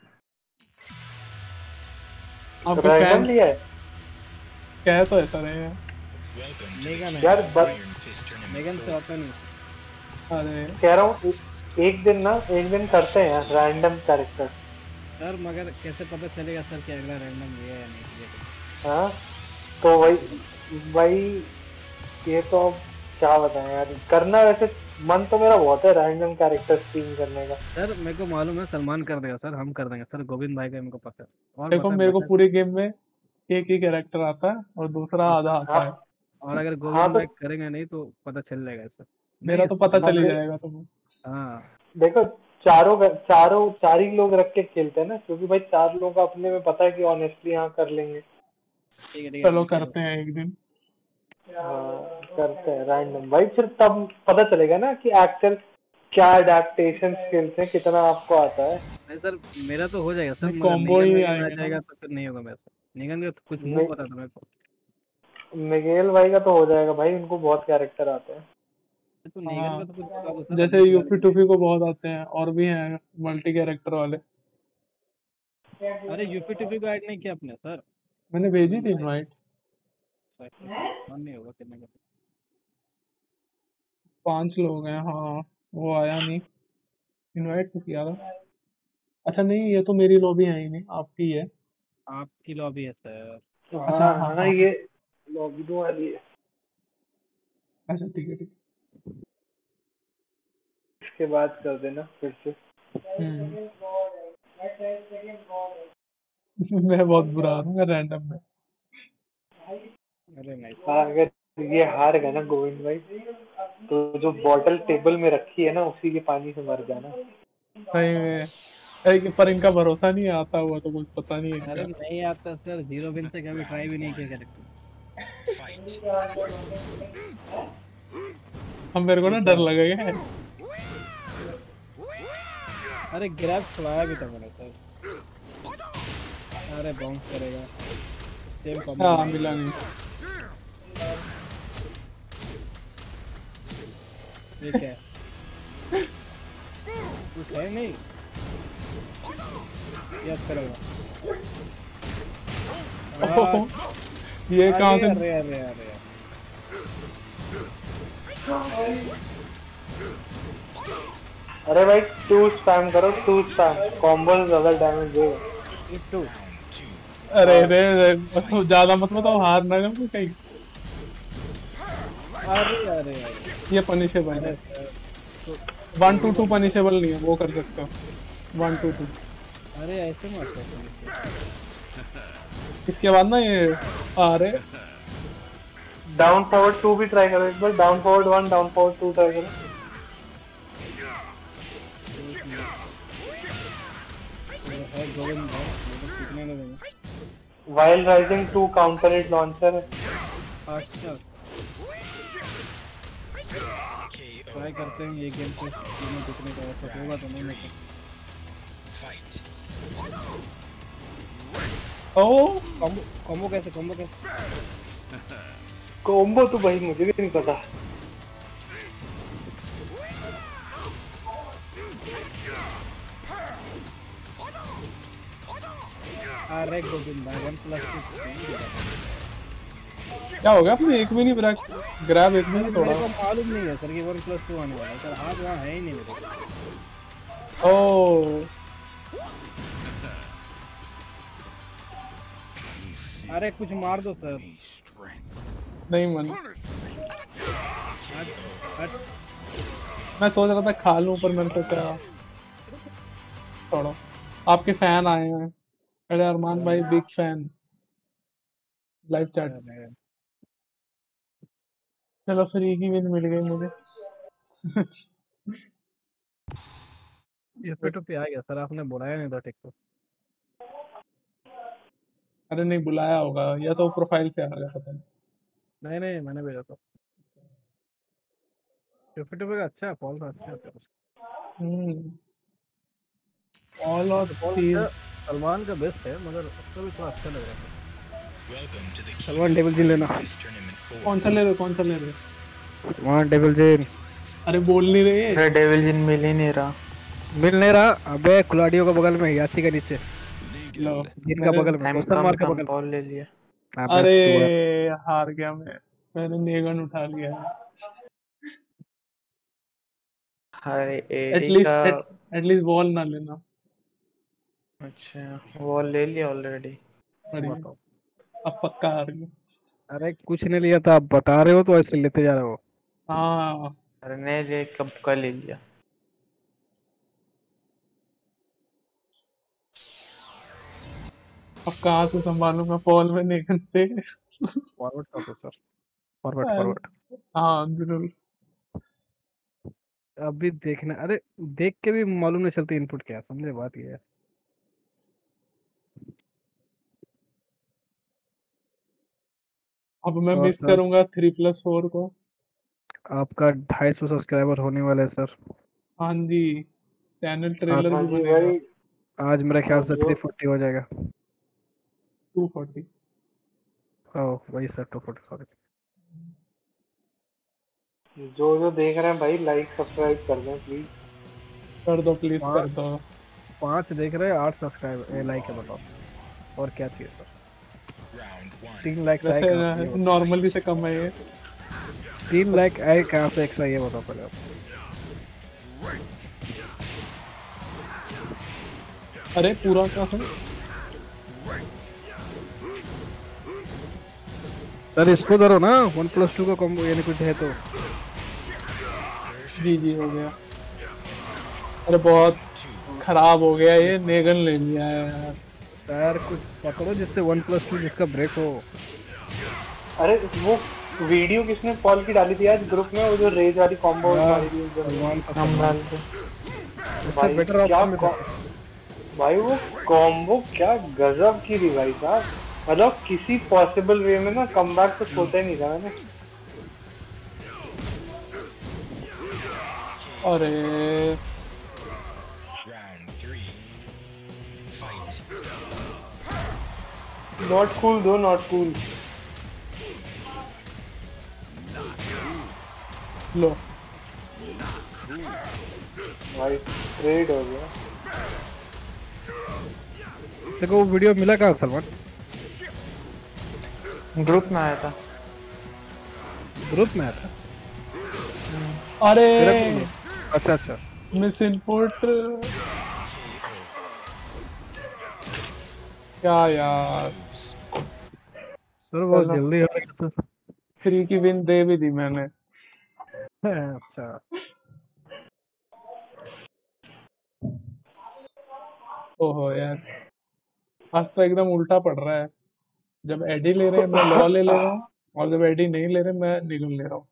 आपके रैंडम फैन लिया है क्या तो ऐसा रहेगा। Welcome to मेगन है यार बस Iron Fist Tournament मेगन से four. ओपन अरे कह रहा हूँ एक दिन ना एक दिन करते हैं रैंडम कैरेक्टर। सर मगर कैसे पता चलेगा सर कि अगला रैंडम ये है या नहीं ये तो। हाँ तो वही वही ये तो अब क्या बताएं यार, करना वैसे मन तो मेरा बहुत है रैंडम कैरेक्टर स्ट्रीम करने का। सर मेरे को मालूम है सलमान कर देगा सर, हम कर देंगे सर, गोविंद भाई का मेरे को पता है। और देखो बता मेरे को बता पूरे गेम में एक ही कैरेक्टर आता है और दूसरा आधा आता है। और अगर हाँ गोविंद तो भाई करेंगे नहीं तो पता चल जाएगा सर। मेरा नहीं तो पता हाँ, चल ही दे- जाएगा तुम्हें। हाँ देखो चारों चारों चार ही लोग रख के खेलते हैं ना, क्योंकि भाई चार लोग का अपने में पता है कि ऑनेस्टली यहाँ कर लेंगे। ठीक है ठीक है चलो अभी खेलो। करते हैं एक दिन। हाँ करते हैं रैंडम भाई, फिर तब पता चलेगा ना कि एक्टर क्या अडेप्टेशन स्किल्स है, कितना आपको आता है। नहीं सर मेरा तो हो जाएगा सर, नहीं, मगर कॉम्बो निगन ही वेगन आ आएंगे ना। जाएगा तो फिर नहीं होगा मेरे से। निगन का तो कुछ मूव मे- पता था मेरे को। मिगेल भाई का तो हो जाएगा भाई, उनको बहुत कैरेक्टर आते हैं। तो निगन हाँ का तो कुछ बता दो सर जैसे अभी के यूपी बारे में। टूपी को बहुत आते हैं और भी हैं मल्टी कैरेक्टर वाले। अरे यूपी टूपी को ऐड नहीं किया आपने सर। मैंने भेजी थी इनवाइट। मन नहीं होगा करने का। पांच लोग हैं हाँ। वो आया नहीं। इनवाइट तो किया था। अच्छा नहीं ये तो मेरी लॉबी है ही नहीं आपकी है। आपकी लॉबी है सर। अच्छा हाँ हाँ हाँ हाँ। ये लॉबी वाली है। अच्छा ठीक है ठीक इसके बाद कर देना फिर से। है। हम्म मैं बहुत बुरा हूँ रैंडम में। अरे नहीं हाँ, अगर ये हार गया ना गोविंद भाई तो जो बॉटल टेबल में रखी है ना उसी के पानी से मर जाना। सही में। अरे कि- पर इनका भरोसा नहीं आता हुआ तो कुछ पता नहीं है अरे क्या। नहीं आता सर, जीरो बिन से कभी ट्राई भी नहीं किया कैरेक्टर। Fight. अब मेरे को ना डर लगेगा। अरे ग्रैब छुड़ाया भी था मैंने सर। अरे बाउंस करेगा सेम कॉम्बो। हाँ मिला नहीं। ठीक है कुछ है नहीं याद करेगा। ओह, ये कहाँ से? अरे अरे अरे अरे भाई टू स्पैम करो, टू स्पैम कॉम्बो ज्यादा डैमेज देगा। टू अरे रे रे ज्यादा मत बताओ हार ना जाऊं कहीं। अरे अरे अरे ये पनिशेबल है। Sir, one two two punishable नहीं है वो कर सकते हो। One two two. अरे ऐसे मत करो। इसके बाद ना ये अरे डाउन फॉरवर्ड टू भी ट्राई करो एक बार, down forward one down forward two try करो। है गोविंद भाई लेकिन सीखने नहीं देंगे। Wild rising two counter hit launcher है। अच्छा ट्राई करते हैं ये गेम को तीनों जितने का ऐसा होगा तो नहीं लेकिन Fight. ओ कॉम्बो कॉम्बो कैसे कॉम्बो कैसे। कॉम्बो तो भाई मुझे भी नहीं पता। अरे गोविंदा वन प्लस टू क्या हो गया आपने एक भी नहीं ब्रैक ग्रैब एक भी सर नहीं मेरे तोड़ा को मालूम नहीं है सर कि वन प्लस टू आने वाला है सर आज वहाँ है ही नहीं मेरे को। ओ अरे कुछ मार दो सर। नहीं मन हट हट मैं सोच रहा था खा लूं पर मैंने सोचा छोड़ो आपके फैन आए हैं। अरे अरमान भाई बिग फैन लाइव चैट। अरे, चलो फ्री की विन मिल गई मुझे। इस पे तो पे आ गया सर आपने बुलाया नहीं था ठीक तो। अरे नहीं बुलाया होगा या तो प्रोफाइल से आ गया पता नहीं। नहीं नहीं मैंने भेजा था। फिफ्टी टू का अच्छा है फॉल अच्छा है हम्म ऑल और फॉल स्टील सलमान का बेस्ट है मगर उसका भी थोड़ा अच्छा लग रहा है। Welcome to the Salman devil Jin लेना। Fist Tournament four. कौन सा ले रहे हो कौन सा ले रहे हो सलमान डेविल जी अरे बोल नहीं रहे अरे डेविल जिन मिल ही नहीं रहा। मिल नहीं रहा। अबे कुलाडियो का बगल में याची के नीचे लो जिनका मैंने बगल में हम क्वेश्चन कम मार्क के कम बगल बॉल ले लिया। में। अरे अबे सुअर। हार गया मैं मैंने नेगन उठा लिया है हाय एडी का। एटलीस्ट एटलीस्ट बॉल ना लेना अच्छा वो ले लिया ऑलरेडी। बढ़िया बताओ। अब पक्का हार गया अरे कुछ नहीं लिया था आप बता रहे हो तो ऐसे लेते जा रहे हो। हाँ अरे नहीं ले कब का ले लिया। अब कहाँ से संभालूंगा बॉल में नेगन से फॉरवर्ड कर दो सर फॉरवर्ड फॉरवर्ड। हाँ जरूर अभी देखना अरे देख के भी मालूम नहीं चलती इनपुट क्या है समझे बात ये है। अब मैं और मिस सर करूंगा थ्री प्लस फोर को आपका ढाई सौ सब्सक्राइबर होने वाला है सर। हाँ जी चैनल ट्रेलर हाँ भी जी बनेगा भाई। आज मेरा ख्याल से जो थ्री फोर्टी हो जाएगा। टू फोर्टी ओह वही सर टू फोर्टी सॉरी। जो जो देख रहे हैं भाई लाइक सब्सक्राइब कर दें प्लीज। कर दो प्लीज कर पाँच दो पाँच देख रहे हैं आठ सब्सक्राइब लाइक है बताओ और क्या चाहिए सर। Round one. तीन लाइक आए कहाँ से ये बताओ। नॉर्मली से कम है ये तीन लाइक आए कहाँ से एक्स्ट्रा ये बताओ पहले आप। अरे पूरा क्या है सर इसको धरो ना वन प्लस टू का कॉम्बो यानी कुछ है तो। जी जी हो गया अरे बहुत खराब हो गया ये नेगन ले लिया है यार सर कुछ पकड़ो जिससे वन प्लस टू जिसका ब्रेक हो। अरे वो वीडियो किसने पॉल की डाली थी आज ग्रुप में वो जो रेज वाली कॉम्बो हाँ, मारी थी उस दिन। सलमान का हम सलमान। डाल दे। इससे भाई बेटर क्या ऑप्शन में कॉ- भाई वो कॉम्बो क्या गजब की थी भाई साहब। मतलब किसी पॉसिबल वे में ना कमबैक तो सोचा ही नहीं था मैंने। अरे Round three. Fight. Not cool दो नॉट कूल। लो भाई ट्रेड हो गया। देखो वो वीडियो मिला कहाँ सलमान। ग्रुप में आया था। ग्रुप में आया था। अरे तेरा को नहीं? अच्छा अच्छा मिस इनपुट क्या यार सर बहुत चलो। जल्दी हो गया सर। फ्री की विन दे भी दी मैंने अच्छा ओहो यार आज तो एकदम उल्टा पड़ रहा है जब एडी ले रहे हैं मैं लॉ ले ले रहा हूँ और जब एडी नहीं ले रहे मैं निगल ले रहा हूँ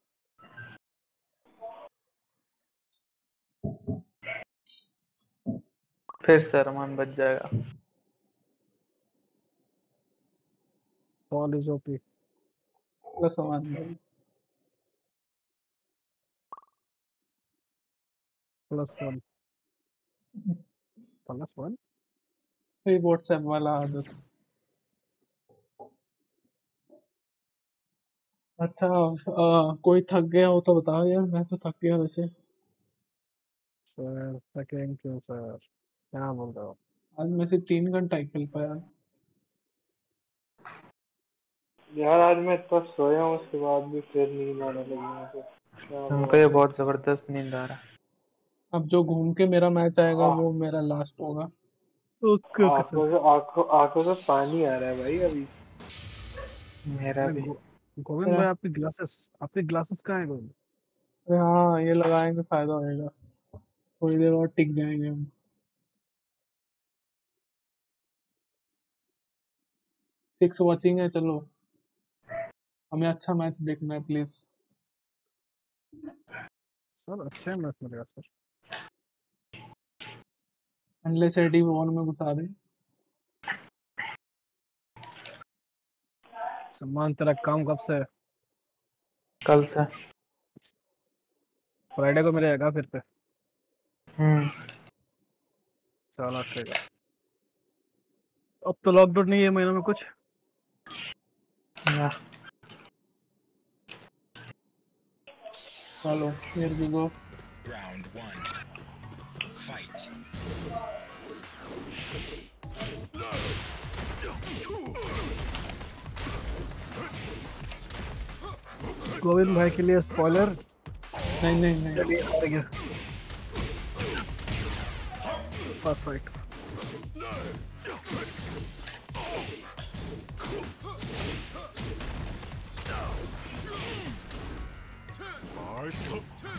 फिर से अरमान बच जाएगा। Call is OP. Plus one भाई प्लस वन प्लस वन। ये व्हाट्सएप वाला आदत अच्छा आ, कोई थक गया हो तो बताओ यार मैं तो थक गया वैसे सर सेकेंड क्यों सर क्या बोल रहे हो। आज मैं सिर्फ तीन घंटा ही खेल पाया। यार आज मैं इतना सोया हूँ उसके बाद भी फिर नींद आने लगी मुझे। क्या हमको ये बात है। बहुत जबरदस्त नींद आ रहा अब जो घूम के मेरा मैच आएगा आ- वो मेरा लास्ट होगा। Okay okay sir. आंखों से आंखों आंखों से पानी आ रहा है भाई अभी। है मेरा अरे भी। गो, गोविंद मेरा भाई आपकी ग्लासेस आपके ग्लासेस कहाँ है गोविंद? अरे हाँ, ये लगाएंगे फायदा होएगा, थोड़ी देर और टिक जाएंगे हम। सिक्स वॉचिंग है, चलो हमें अच्छा मैच देखना है प्लीज। सर अच्छे मैच मिलेगा सर। अनलेस एडी वॉन में घुसा दे। सम्मान तेरा काम कब से है? कल से। फ्राइडे को मिलेगा फिर से? हम्म। चलो ठीक है। अब तो लॉकडाउन नहीं है महीने में कुछ। या चलो here we go. Round one. Fight. Govind भाई के लिए स्पॉइलर। नहीं नहीं नहीं, चलिए हार गया। First fight. 마이스터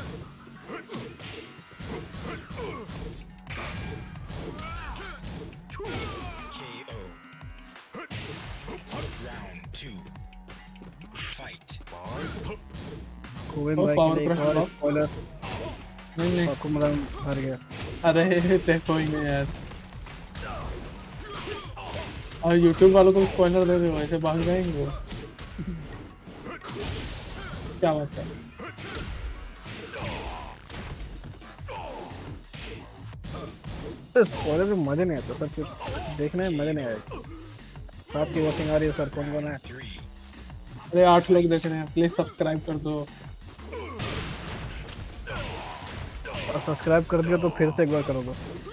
K O. Round two. Fight. 마이스터 Govind ओ, भाई power के लिए एक pressure और off। स्पॉइलर। नहीं नहीं, कुमरन हार गया। अरे ते कोई नहीं यार। और यूट्यूब वालों को स्पॉइलर दे रहे हो, ऐसे भाग जाएंगे वो। क्या बात है। स्पॉइलर में मजे नहीं आता सर, कुछ देखने में मजे नहीं आएगा। साथ की वॉचिंग आ रही है सर, कौन कौन है? Three. अरे आठ लोग देख रहे हैं, प्लीज सब्सक्राइब कर दो। और सब्सक्राइब कर दिया तो फिर से एक बार करोगे।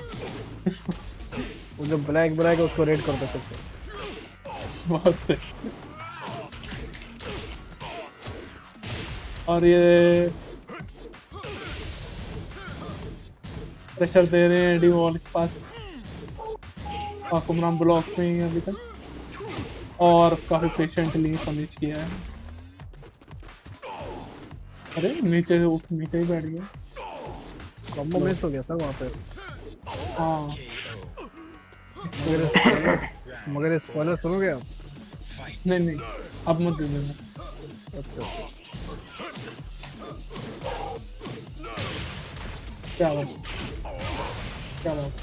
वो जो ब्लैक ब्लैक है उसको रेड कर दो फिर से। बहुत सही। और ये प्रेशर दे रहे हैं एडी वॉल के पास। हुक्मरान ब्लॉक में ही है अभी तक, और काफी पेशेंटली पनिश किया है। अरे नीचे उठ नीचे ही बैठ गया। कॉम्बो मिस हो गया सर वहाँ पे। हाँ मगर स्पॉइलर मगर स्पॉइलर सुनोगे आप? नहीं नहीं, अब मत दे देना। अच्छा क्या बात, क्या बात।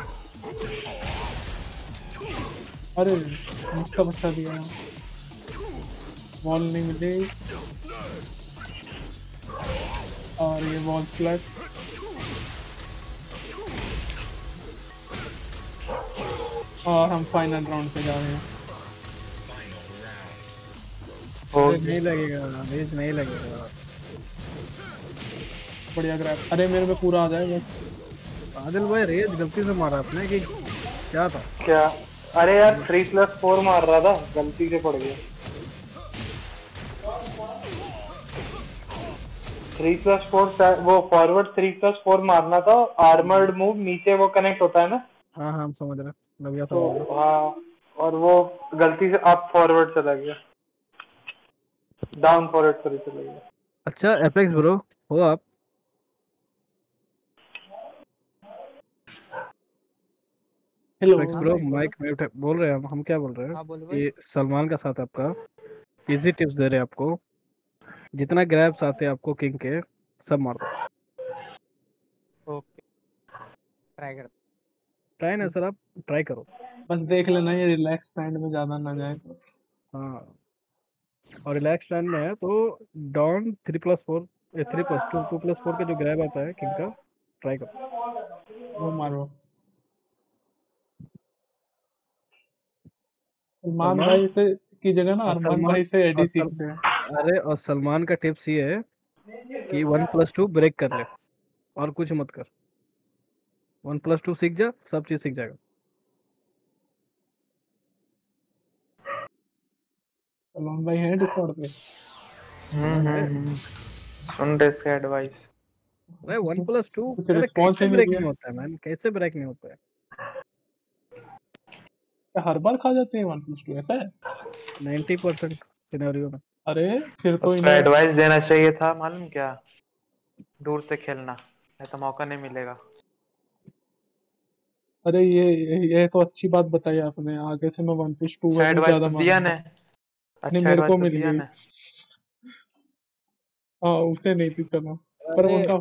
अरे मुझका बच्चा दिया, बॉल नहीं मिली और ये बॉल फ्लैट। और हम फाइनल राउंड पे जा रहे हैं। Final round. हो रेज नहीं लगेगा, रेज नहीं लगेगा। बढ़िया ग्रैब। अरे मेरे में पूरा आ जाए बस। आदिल भाई रेज गलती से मारा आपने कि क्या था? क्या? अरे यार थ्री प्लस फोर मार रहा था, गलती से पड़ गया। थ्री प्लस फोर वो फॉरवर्ड थ्री प्लस फोर मारना था। आर्मर्ड मूव नीचे वो कनेक्ट होता है ना, हाँ हाँ हम समझ रहे हैं, लग गया तो समझ रहे। हाँ, और वो गलती से अप फॉरवर्ड चला गया, डाउन फॉरवर्ड सॉरी चला गया। अच्छा एपेक्स ब्रो हो आप? हेलो। एपेक्स हाँ ब्रो भाई बोलो। माइक म्यूट है, बोल रहे हैं हम हम क्या बोल रहे हैं? हाँ बोलो भाई। ये सलमान का साथ आपका इजी टिप्स दे रहे हैं आपको। जितना ग्रैब्स आते हैं आपको किंग के सब मार दो। ओके ट्राई कर। ट्राई ना सर, आप ट्राई करो। बस देख लेना ये रिलैक्स पैंड में ज्यादा ना जाए। हाँ और रिलैक्स टाइम में है तो down three plus four three plus two two plus four का जो ग्रैब आता है किंग का, ट्राई करो। वो मारो। सलमान सलमान भाई से की जगह ना और अरमान सलमान भाई से और एडी सल, सीखते हैं। अरे और सलमान का टिप्स ये है कि वन प्लस टू ब्रेक कर ले और कुछ मत कर। वन प्लस टू सीख जा, सब चीज सीख जाएगा। सलमान भाई हैं डिस्कॉर्ड पे? हम्म हम्म सुन रहे इसका एडवाइस। अरे वन प्लस टू कुछ अरे रिस्पॉन्स कैसे ही नहीं ब्रेक दिया। नहीं होता है मैन, कैसे ब्रेक नहीं होता है? क्या हर बार खा जाते हैं वन प्लस टू, ऐसा है? नाइन्टी परसेंट सिनेरियो में। अरे फिर तो उसका इन्हें एडवाइस देना चाहिए था, मालूम क्या, दूर से खेलना, नहीं तो मौका नहीं मिलेगा। अरे ये ये तो अच्छी बात बताई आपने, आगे से मैं वन प्लस टू अच्छा वैसे एडवाइस ज्यादा तो दिया मानूंगा। ने, नहीं अच्छा मेरे एडवाइस को तो मिल दिया गई। ने। हाँ उसे नहीं थी, चलो पर अरे उनका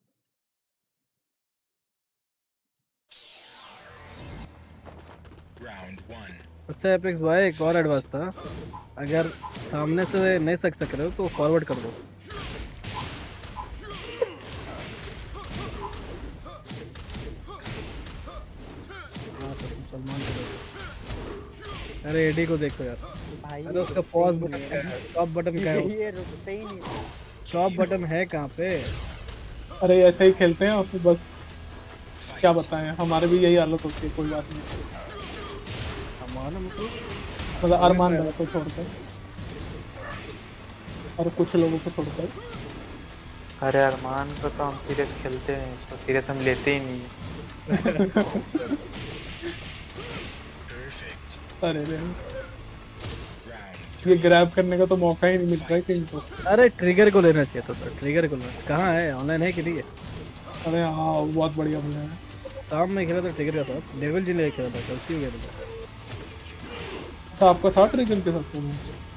Round one. अच्छा एपेक्स भाई एक और एडवाइस था, अगर सामने से नहीं सक सक रहे हो तो फॉरवर्ड कर दो। हाँ तो तुम सलमान को देखो। अरे एडी को देखो यार। भाई अरे उसका रुकते पॉज ही बटन नहीं क्या है। है, स्टॉप बटन क्या है, ये रुकते ही नहीं है। स्टॉप बटन है कहाँ पे? अरे ऐसे ही खेलते हैं और फिर बस क्या बताएं, हमारे भी यही हालत होती है, कोई बात नहीं। हमारा मतलब मतलब अरमान भाई को छोड़कर और कुछ लोगों को छोड़कर। अरे अरमान को तो हम सीरियस खेलते हैं, इसको सीरियस हम लेते ही नहीं है। Perfect. अरे रे Round ये ग्रैब करने का तो मौका ही नहीं मिल रहा है किसी को। अरे ट्रिगर को लेना चाहिए था सर, ट्रिगर को लेना कहाँ है, ऑनलाइन है कि नहीं है? अरे हाँ बहुत बढ़िया बना है। शाम में खेला था ट्रिगर का साथ, डेविल जी ने खेला था, चलती हुई था। तो आपका था ट्रिगर के साथ में?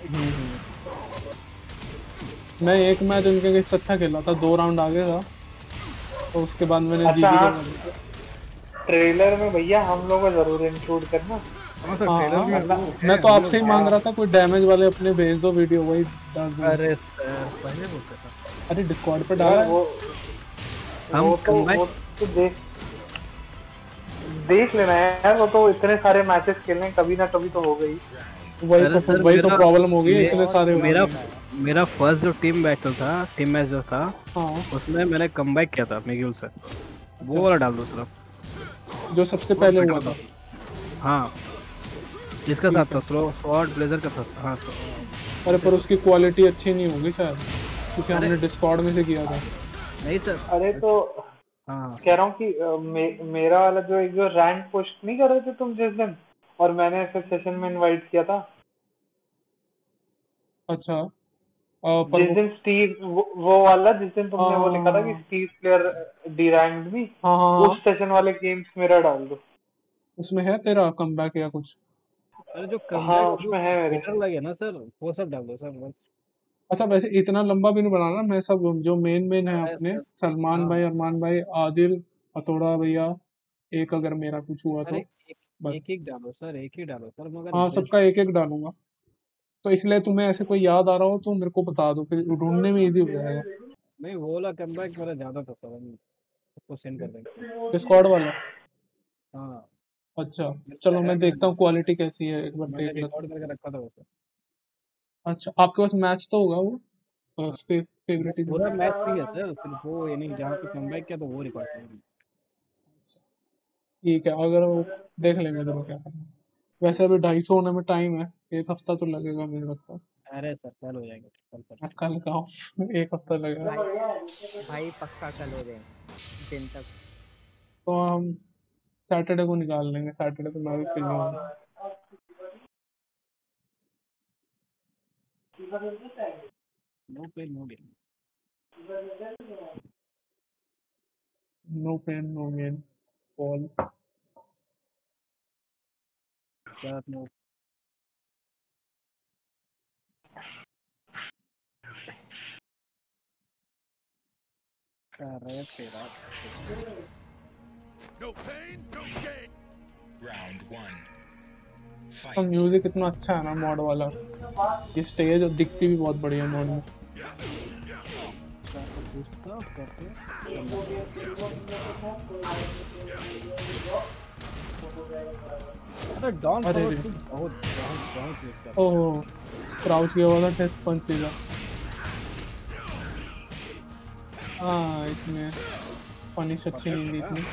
मैं एक मैच उनके के साथ अच्छा खेला था, दो राउंड आगे था तो उसके बाद मैंने अच्छा, जीबी हाँ। का ट्रेलर में भैया हम लोग को जरूर इंक्लूड करना। हाँ सर हाँ, ट्रेलर हाँ, में मैं तो आपसे ही मांग रहा था कोई डैमेज वाले अपने भेज दो वीडियो, वही डाल दूंगा। अरे सर पहले बोलते था अरे डिस्कॉर्ड पे डाला है। वो हम वो तो comeback- वो तो देख देख लेना है यार, वो तो इतने सारे मैचेस खेलने कभी ना कभी तो हो गई। वही अरे तो सर, वही तो मेरा- प्रॉब्लम हो गई है, मे- इतने सारे मेरा मेरा फर्स्ट जो टीम बैटल था, टीम मैच जो था, हाँ उसमें मैंने कमबैक किया था मिग्यूल से, वो वाला डाल दो सर। जो सबसे पहले हुआ था। हाँ जिसका साथ था स्लो स्वॉर्ड ब्लेजर का था। हाँ तो अरे पर उसकी क्वालिटी अच्छी नहीं होगी शायद, क्योंकि हमने डिस्कॉर्ड में से किया था। नहीं सर। अरे तो हाँ कह रहा हूँ कि अ, मे, मेरा वाला जो एक जो रैंक पोस्ट नहीं कर रहे थे तुम जिस दिन, और मैंने ऐसे सेशन में इनवाइट किया था अच्छा आ, पर जिस वो दिन स्टीव वो, वो वाला जिस दिन तुमने वो लिखा था कि हाँ स्टीव प्लेयर डी रैंक्ड भी, हाँ हाँ उस सेशन वाले गेम्स मेरा डाल दो। उसमें है तेरा कमबैक या कुछ? अरे जो हाँ कमबैक उसमें है मेरे। बेटर लगे ना सर, वो सब डाल दो सर बस। अच्छा वैसे इतना लंबा भी नहीं बनाना, मैं सब जो मेन मेन है अपने, सलमान हाँ भाई, अरमान भाई, आदिल, हथौड़ा भैया, एक अगर मेरा कुछ हुआ अरे तो एक बस। एक एक डालो सर, एक ही डालो सर, मगर हाँ बेस्ट। सबका एक एक डालूंगा, तो इसलिए तुम्हें ऐसे कोई याद आ रहा हो तो मेरे को बता दो, फिर ढूंढने में इजी हो जाएगा। नहीं वो वाला कमबैक मेरा ज्यादा था सर, हम उसको सेंड कर देंगे। डिस्कॉर्ड वाला? हाँ अच्छा मेरा चलो है, मैं मैंने देखता हूँ क्वालिटी कैसी है, एक बार मैंने देख लेता रिकॉर्ड करके रखा था वैसे। हूँ। अच्छा आपके पास मैच तो होगा वो फे, वो फेवरेटिज्म? पूरा मैच नहीं है सर, सिर्फ वो यानी जहाँ पे कमबैक किया तो वो रिकॉर्ड करेंगे। ठीक है, अगर वो देख लेंगे तो क्या करना है। वैसे अभी ढाई सौ होने में टाइम है, एक हफ्ता तो लगेगा मुझे लगता है। अरे सर कल हो जाएगा, कल कर मैं कल का हूँ, एक हफ्ता लगेगा। भाई भाई पक्का कल हो जाएंगे दिन तक। तो हम सैटरडे को निकाल लेंगे, सैटरडे को मैं भी फ्री हूँ। No pain no gain. No pain no gain ball. क्या नो कर रहे तेरा। No pain, no gain. Round one. तो Fight. म्यूजिक इतना अच्छा है ना मॉड वाला, ये स्टेज और दिखती भी बहुत बढ़िया मॉड में। पूछता कैसे अरे डॉन अरे फॉरवर्ड रे। टू बहुत बहुत बहुत यूज कर। ओह क्राउच किया हुआ था, टेस्ट पंच सीधा। हाँ इसमें पनिश अच्छी नहीं दी थी।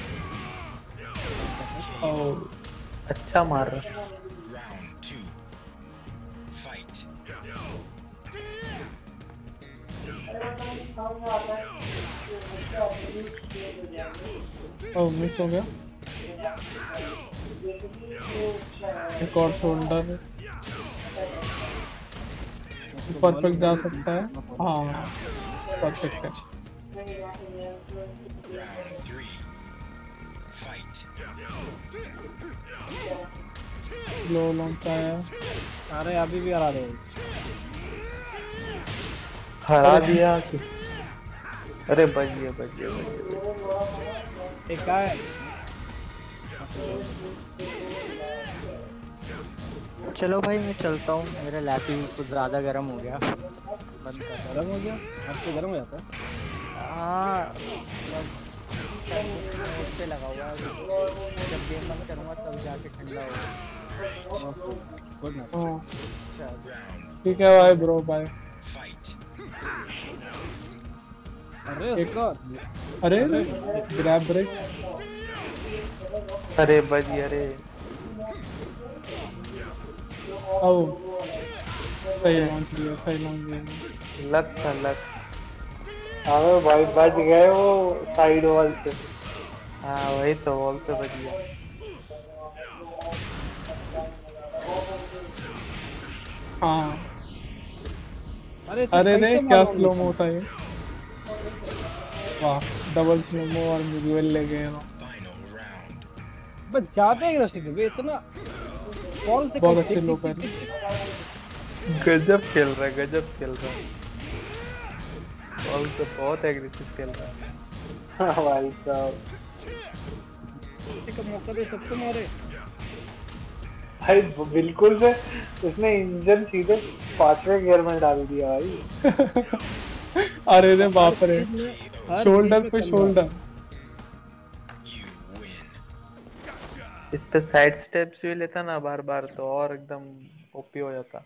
ओह अच्छा मार रहा। Round two. Fight. Fight. Oh miss हो गया। एक और शोल्डर परफेक्ट जा सकता है। हाँ परफेक्ट है। Round three. Fight. लो लॉन्च आया। अरे अभी भी हरा रहे हो। हरा दिया कि अरे बच गया बच गया बच गया। एक का है। चलो भाई मैं चलता हूँ, मेरा लैपी कुछ ज़्यादा गर्म हो गया, बंद कर। गरम हो गया? आपको गरम हो जाता है? हाँ उस पे लगा हुआ है, जब गेम बंद करूँगा तब जाके ठंडा होगा। Good night. हाँ चल ठीक है भाई ब्रो बाय। Fight. अरे एक- एक और। अरे ग्रैब ब्रेक। अरे बच गया रे। ओ सही लॉन्च दिया सही लॉन्च दिया। लक था लक। अरे भाई बच गए वो साइड वॉल से। हाँ वही तो वॉल से बच गया। हाँ अरे तो अरे कैसे रे क्या मारा स्लो वो? मो होता है। वाह डबल स्लो मो और मिगुएल ले गए ना। Final round. बस जाते हैं रसिक वे इतना बॉल से बहुत कहीं अच्छे टिक- लोग टिक- हैं। टिक- टिक- गजब खेल रहा है गजब खेल रहा है। बॉल से बहुत एग्रेसिव खेल रहा है। हाँ भाई साहब, टिक का मौका दे सबको मारे। भाई बिल्कुल से उसने इंजन सीधे पांचवें गियर में डाल दिया भाई। अरे रे बाप रे हर शोल्डर चीज में पे चल रहा है। शोल्डर। You win. इस पे साइड स्टेप्स भी लेता ना बार बार तो और एकदम ओपी हो जाता।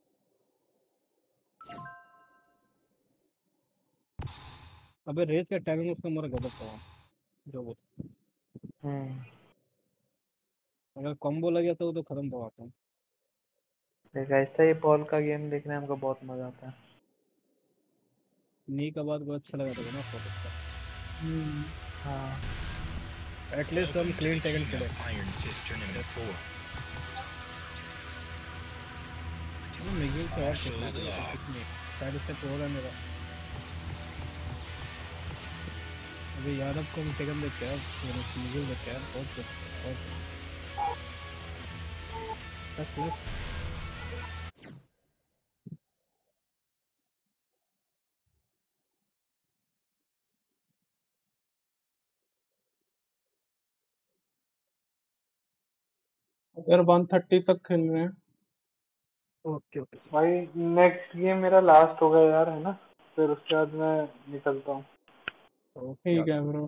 अबे रेस का टाइमिंग उसका मेरा गजब था जो वो हम्म अगर कॉम्बो लग गया तो वो तो खत्म था आता। देख ऐसा ही बॉल का गेम देखने में हमको बहुत मजा आता है। नी का बाद बहुत अच्छा लगा था ना फोटो का। हम्म, हाँ एटलीस्ट हम क्लीन टेकन King खेले। of Iron Fist Tournament four. Miguel से और खेलना चाहिए कुछ नहीं। साइड स्टेप हो रहा है मेरा। अभी यादव को हम टेकन देखते हैं मैंने मिगिल देखते हैं बहुत कुछ बहुत बस ये अगर वन थर्टी तक खेल रहे हैं। Okay okay. भाई नेक्स्ट गेम मेरा लास्ट होगा यार, है ना? फिर उसके बाद मैं निकलता हूँ। ठीक है ब्रो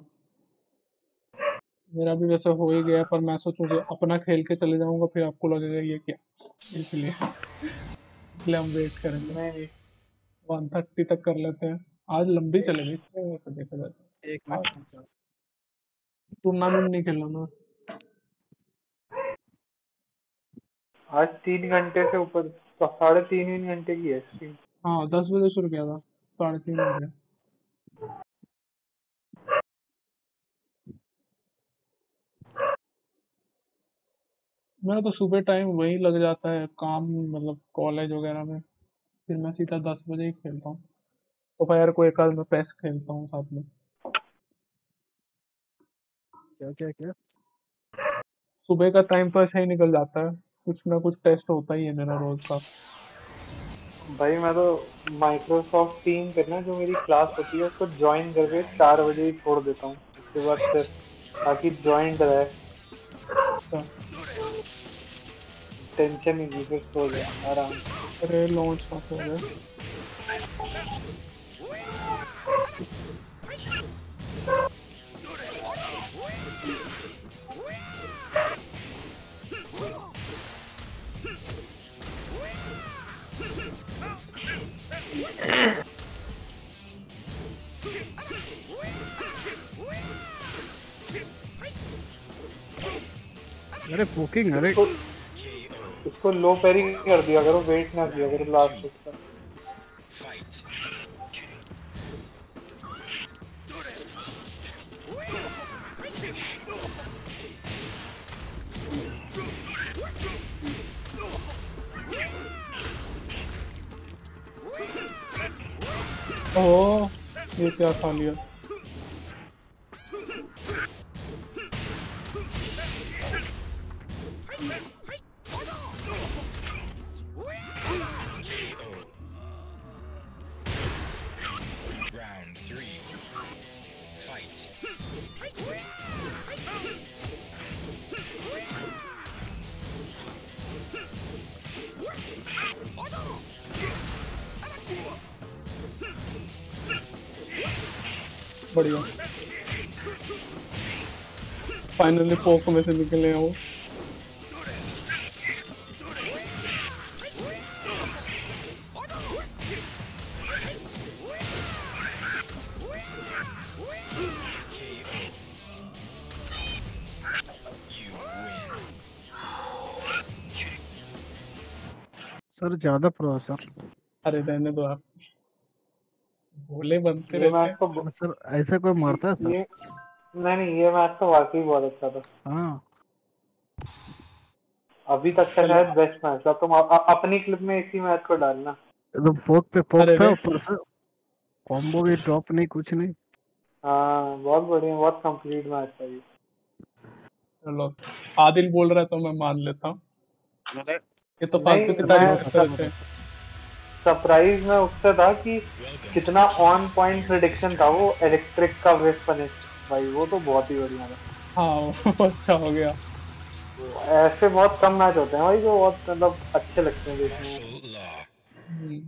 मेरा भी वैसे हो ही गया पर मैं सोचूं कि अपना खेल के चले जाऊंगा फिर आपको लगेगा ये क्या इसलिए इसलिए हम वेट करेंगे। नहीं वन थर्टी तक कर लेते हैं। आज लंबी चलेगी इसमें वैसे देखा जाए तो। एक आज मिनट टूर्नामेंट नहीं खेलना ना। आज तीन घंटे से ऊपर, साढ़े तीन तीन घंटे की है स्ट्रीम। हाँ दस बजे शुरू किया था साढ़े तीन बजे। मेरा तो सुबह टाइम वही लग जाता है काम मतलब कॉलेज वगैरह में फिर मैं सीधा दस बजे ही खेलता हूँ। दोपहर को एक आध में पैस खेलता हूँ साथ में। क्या क्या क्या सुबह का टाइम तो ऐसा ही निकल जाता है कुछ ना कुछ टेस्ट होता ही है मेरा रोज का। भाई मैं तो माइक्रोसॉफ्ट टीम पे ना जो मेरी क्लास होती है उसको ज्वाइन करके चार बजे ही छोड़ देता हूँ, उसके बाद फिर ताकि ज्वाइंट रहे, अच्छा टेंशन ही नहीं, फिर सो जाए आराम से। अरे लॉन्च का हो गया। अरे पोकिंग अरे K O. उसको लो पैरी कर दिया करो, वेट ना किया करो लास्ट उसका। Fight. ओह ये क्या खा लिया। Round three. Fight. बढ़िया, फाइनली पोक में से निकले हैं वो। सर ज्यादा प्रो है सर। अरे रहने दो आप, भोले बनते ये मैच रहते तो सर ऐसा कोई मारता है सर? ये नहीं नहीं ये मैच तो वाकई बहुत अच्छा था। हाँ अभी तक का शायद बेस्ट मैच था। तुम अ- अ- अपनी क्लिप में इसी मैच को डालना। एकदम पोक पे पोक अरे था रे। ऊपर से, कॉम्बो भी ड्रॉप नहीं कुछ नहीं। हाँ बहुत बढ़िया, बहुत कंप्लीट मैच था ये। चलो आदिल बोल रहा है तो मैं मान लेता हूँ, ये तो फालतू नहीं की तारीफ मैं करते रहते हैं। सरप्राइज में उससे था कि कितना ऑन पॉइंट प्रेडिक्शन था वो इलेक्ट्रिक का वेस्ट पनिश। भाई वो तो बहुत ही बढ़िया था। हाँ वो अच्छा हो गया। ऐसे बहुत कम मैच होते हैं भाई जो बहुत मतलब अच्छे लगते हैं देखने में। Martial law. हम्म,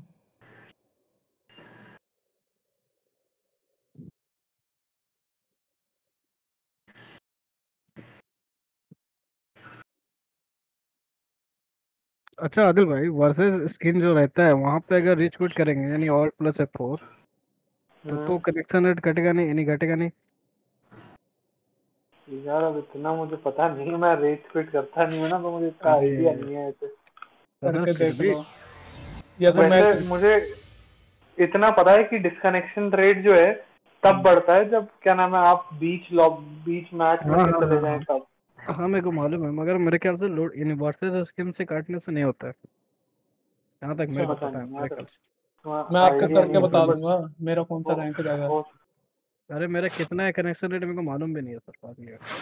अच्छा आदिल भाई, वर्सेस स्किन जो रहता है वहां पे अगर रीच क्विट करेंगे यानी ऑल प्लस एफ फोर तो तो कनेक्शन रेट घटेगा नहीं, यानी घटेगा नहीं? यार अब इतना मुझे पता नहीं, मैं रेस क्विट करता नहीं हूँ ना, तो मुझे इतना अरे आइडिया नहीं है ऐसे। तो सर करके फिर देख भी लो, या तो मैं वैसे मुझे इतना पता है कि डिस्कनेक्शन रेट जो है तब बढ़ता है जब क्या नाम है आप बीच लॉब बीच मैच में हाँ के हाँ चले हाँ जाएं हाँ तब। हाँ मेरे को मालूम है, मगर मेरे ख्याल से लोड यानी वर्सेस स्किन से काटने से नहीं होता है, जहाँ तक मेरे को पता पता है नहीं मेरे यार, ख्याल से। मैं आपका आइडिया करके नहीं बता है बट दूंगा मेरा कौन सा रैंक ज्यादा है। हो अरे मेरा कितना है कनेक्शन रेट मेरे को मालूम भी नहीं है सर, बात ये है।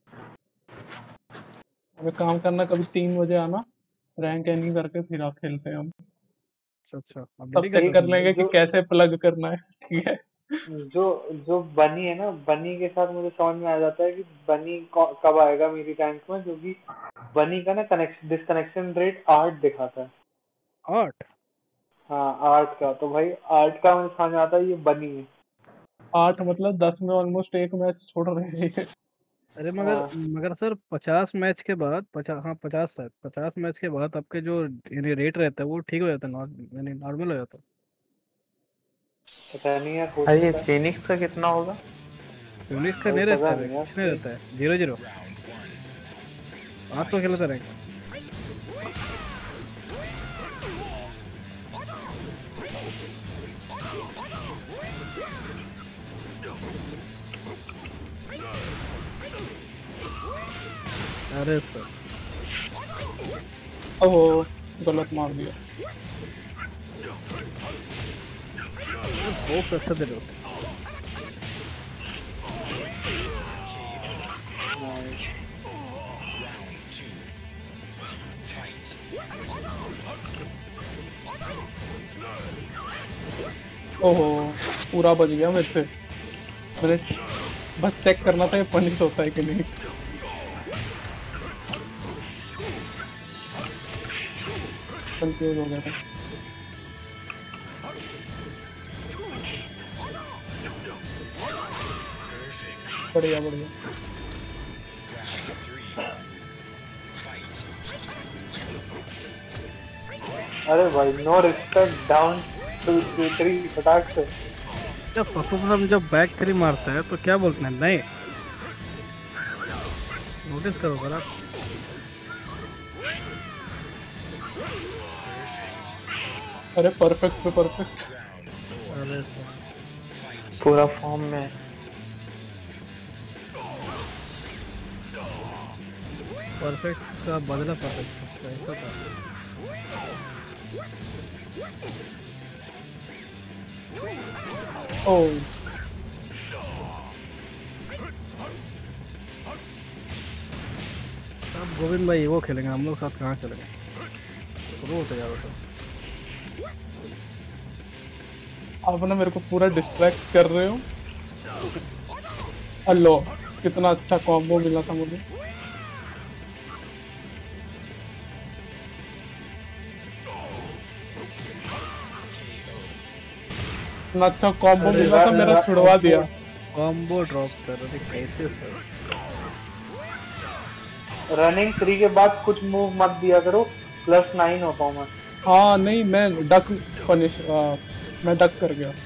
अब एक काम करना, कभी तीन बजे आना, रैंक एनी करके फिर आप खेलते हैं हम। अच्छा अच्छा, अब सब डेली चेक करना कर पड़ेगा? लेंगे कि जो कैसे प्लग करना है, ठीक है। जो जो बनी है ना, बनी के साथ मुझे समझ में आ जाता है कि बनी कौ- कब आएगा मेरी रैंक में, क्योंकि बनी का ना कनेक्शन डिस्कनेक्शन रेट आठ दिखाता है। आठ? हाँ आठ का, तो भाई आठ का मुझे समझ में आता है ये बनी है। आठ मतलब दस में ऑलमोस्ट एक मैच छोड़ रहे हैं। अरे मगर हाँ मगर सर पचास मैच के बाद, पचास हाँ पचास है, पचास मैच के बाद आपके जो यानी रेट रहता है वो ठीक हो जाता है, नॉर्म यानी नॉर्मल हो जाता है। पता नहीं यार, हो अरे ये सकता है। फिनिक्स का कितना होगा? यूनिक्स का भाई नहीं रहता पता है भाई, नहीं यार कुछ नहीं सही। रहता है, जीरो जीरो। Round one. आज तो खेलता रहेगा। अरे सर ओहो गलत मार दिया। बहुत अच्छा दे रहे हो। ओहो पूरा बच गया मेरे से, मेरे बस चेक करना था ये पनिश होता है कि नहीं। कंफ्यूज हो गया था। बढ़िया बढ़िया। अरे भाई no respect, down two three फटाक से। जब पसंद जब बैक थ्री मारता है तो क्या बोलते हैं? नहीं नोटिस करो सर आप। अरे परफेक्ट पे परफेक्ट। अरे पूरा फॉर्म में। परफेक्ट का बदला परफेक्ट का ऐसा था। ओह अब गोविंद भाई वो खेलेंगे, हम लोग साथ कहाँ खेलेंगे? वो तो यार तो आप ना मेरे को पूरा डिस्ट्रैक्ट कर रहे हो। हेलो, कितना अच्छा कॉम्बो मिला था मुझे। इतना अच्छा कॉम्बो मिला था, मेरा छुड़वा दिया। कॉम्बो ड्रॉप कर रहे कैसे सर? रनिंग थ्री के बाद कुछ मूव मत दिया करो, प्लस नाइन होता हूँ मैं। हाँ नहीं, मैं डक पनिश मैं डक कर गया।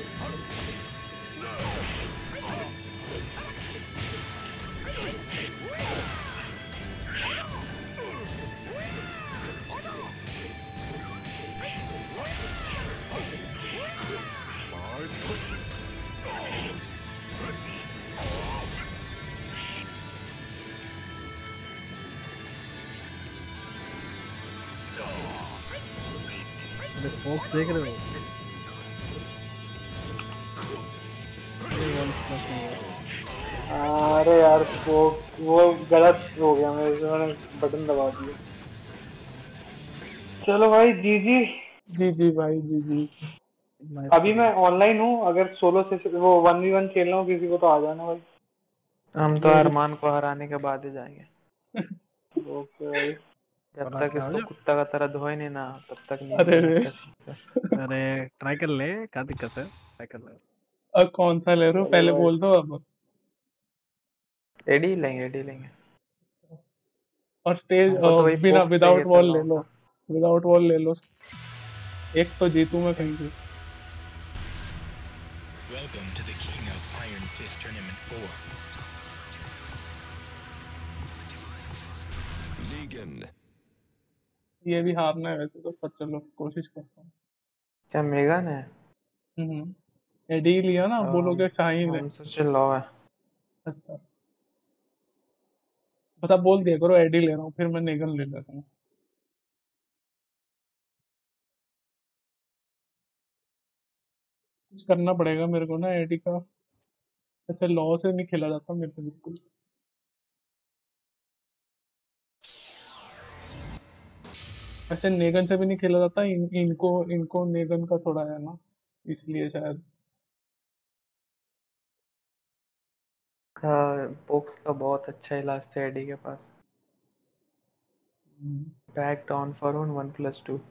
फोक्स देख रहे हो? अरे यार वो वो गलत हो गया, मैं मैंने बटन दबा दिया। चलो भाई, जी जी जी जी भाई, जी जी। अभी मैं ऑनलाइन हूँ, अगर सोलो से वो वन वी वन खेलना हो किसी को तो आ जाना भाई। हम तो अरमान को हराने के बाद ही जाएंगे। ओके भाई। जब तक इसको कुत्ता का तरह धोए नहीं ना, तब तक नहीं अरे रे। अरे ट्राई कर ले, क्या दिक्कत है? ट्राई कर ले। अब कौन सा ले रहे हो पहले बोल दो। अब एडी लेंगे, एडी लेंगे। और स्टेज हमको तो वही बिना फोक्स विदाउट चाहिए था वॉल ले लॉन्ग लो, का। विदाउट वॉल ले लो। एक तो जीतू मैं कहीं भी। Welcome to the King of Iron Fist Tournament four. Negan. ये भी हारना है वैसे तो, पर चलो कोशिश करता हूँ। क्या मेगन है? हम्म एडी लिया ना, बोलोगे शाहीन है। हम सोचे लॉ है। अच्छा बस आप बोल दिया करो एडी ले रहा हूँ, फिर मैं नेगन ले लेता हूँ। कुछ करना पड़ेगा मेरे को ना एडी का, ऐसे लॉ से नहीं खेला जाता मेरे से बिल्कुल। ऐसे नेगन से भी नहीं खेला जाता। इन, इनको इनको नेगन का थोड़ा है ना, इसलिए शायद। पोक्स का बहुत अच्छा इलाज था एडी के पास। Back down four one plus two.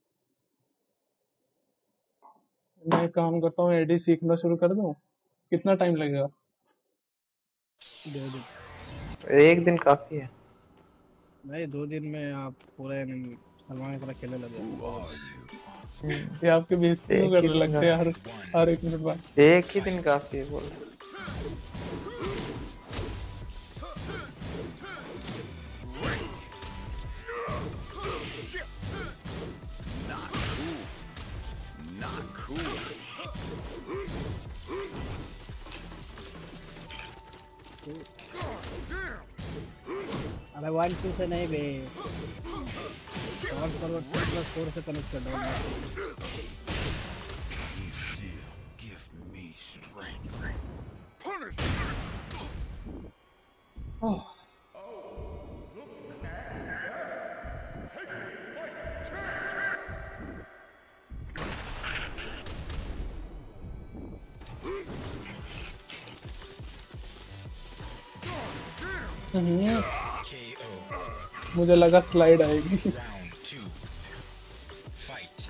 मैं एक काम करता हूँ, एडी सीखना शुरू कर दूँ। कितना टाइम लगेगा? दो दिन। एक दिन काफी है नहीं, दो दिन में आप पूरे सलमान की तरह खेलने लग जाओगे। ये आपके बेइज्जती क्यों करने लगते हैं हर हर एक मिनट बाद? एक ही दिन काफी है बोल। अरे वन टू से नहीं बे, फॉरवर्ड फॉरवर्ड प्लस फोर से कनेक्ट कर दो। Give me strength. Punish. ओह, हम्म, K O. मुझे लगा स्लाइड आएगी। Round two. Fight.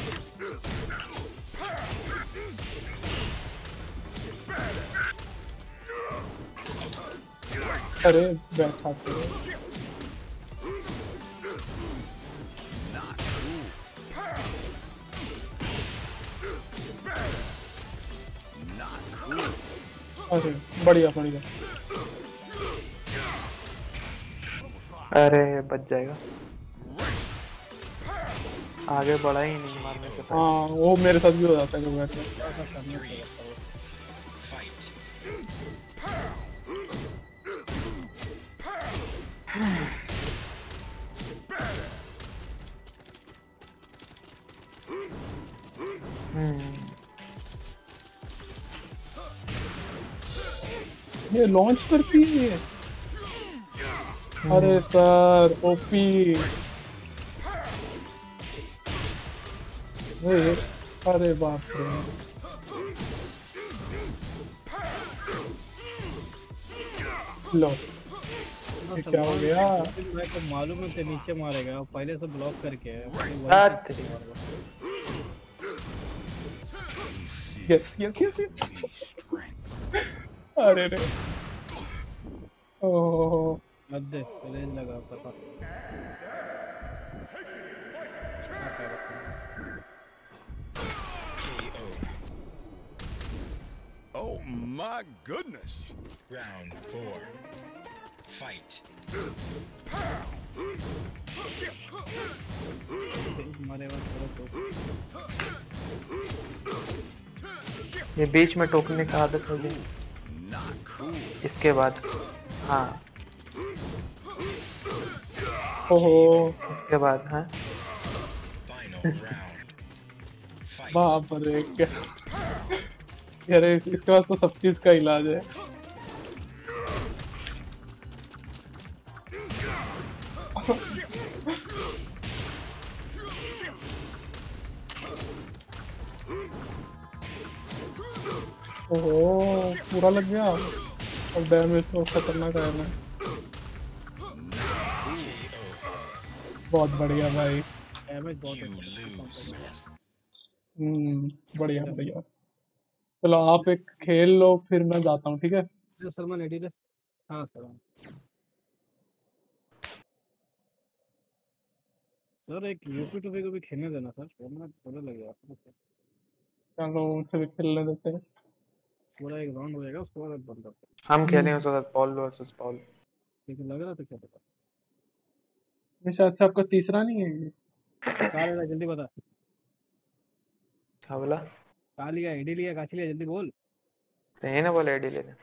अरे बैठा तो। अरे बढ़िया बढ़िया। अरे बच जाएगा। आगे बढ़ा ही नहीं मारने से पहले। हाँ वो मेरे साथ भी हो जाता है कभी बार। ऐसा करने से लगता है। ये लॉन्च करती है ये। अरे सर ओपी। अरे अरे बाप रे। लो ये क्या हो गया? मैं तो मालूम है कि नीचे मारेगा, पहले से ब्लॉक करके है। Yes yes yes. अरे रे ओह मत दे, रेंज लगा पता। Oh my goodness. Round four. Fight. मारे बाद थोड़ा तो ये बीच में टोकने का आदत हो गई। इसके बाद हाँ ओहो इसके बाद हाँ Final round. Fight. बाप रे क्या यार इस- इसके पास तो सब चीज का इलाज है। ओहो पूरा लग गया और डैमेज तो खतरनाक है ना। बहुत बढ़िया भाई। डैमेज बहुत You अच्छा। lose. हम्म बढ़िया बढ़िया। चलो आप एक खेल लो फिर मैं जाता हूँ ठीक है। है सलमान एडी रे। हाँ सर। सर एक यूपी टूपी को भी खेलने देना सर, खेलना थोड़ा लगेगा। चलो उनसे भी खेलने देते हैं। पूरा एक राउंड हो जाएगा, उसके बाद बंद करते हैं। हम खेलेंगे उसके साथ पॉल वर्सेस पॉल। लेकिन लग रहा था क्या पता। ये शायद से आपका तीसरा नहीं है ये। कहाँ लेना जल्दी बता। क्या बोला? कहाँ लिया, एडी लिया, काची लिया, जल्दी बोल। नहीं ना बोले एडी लेने।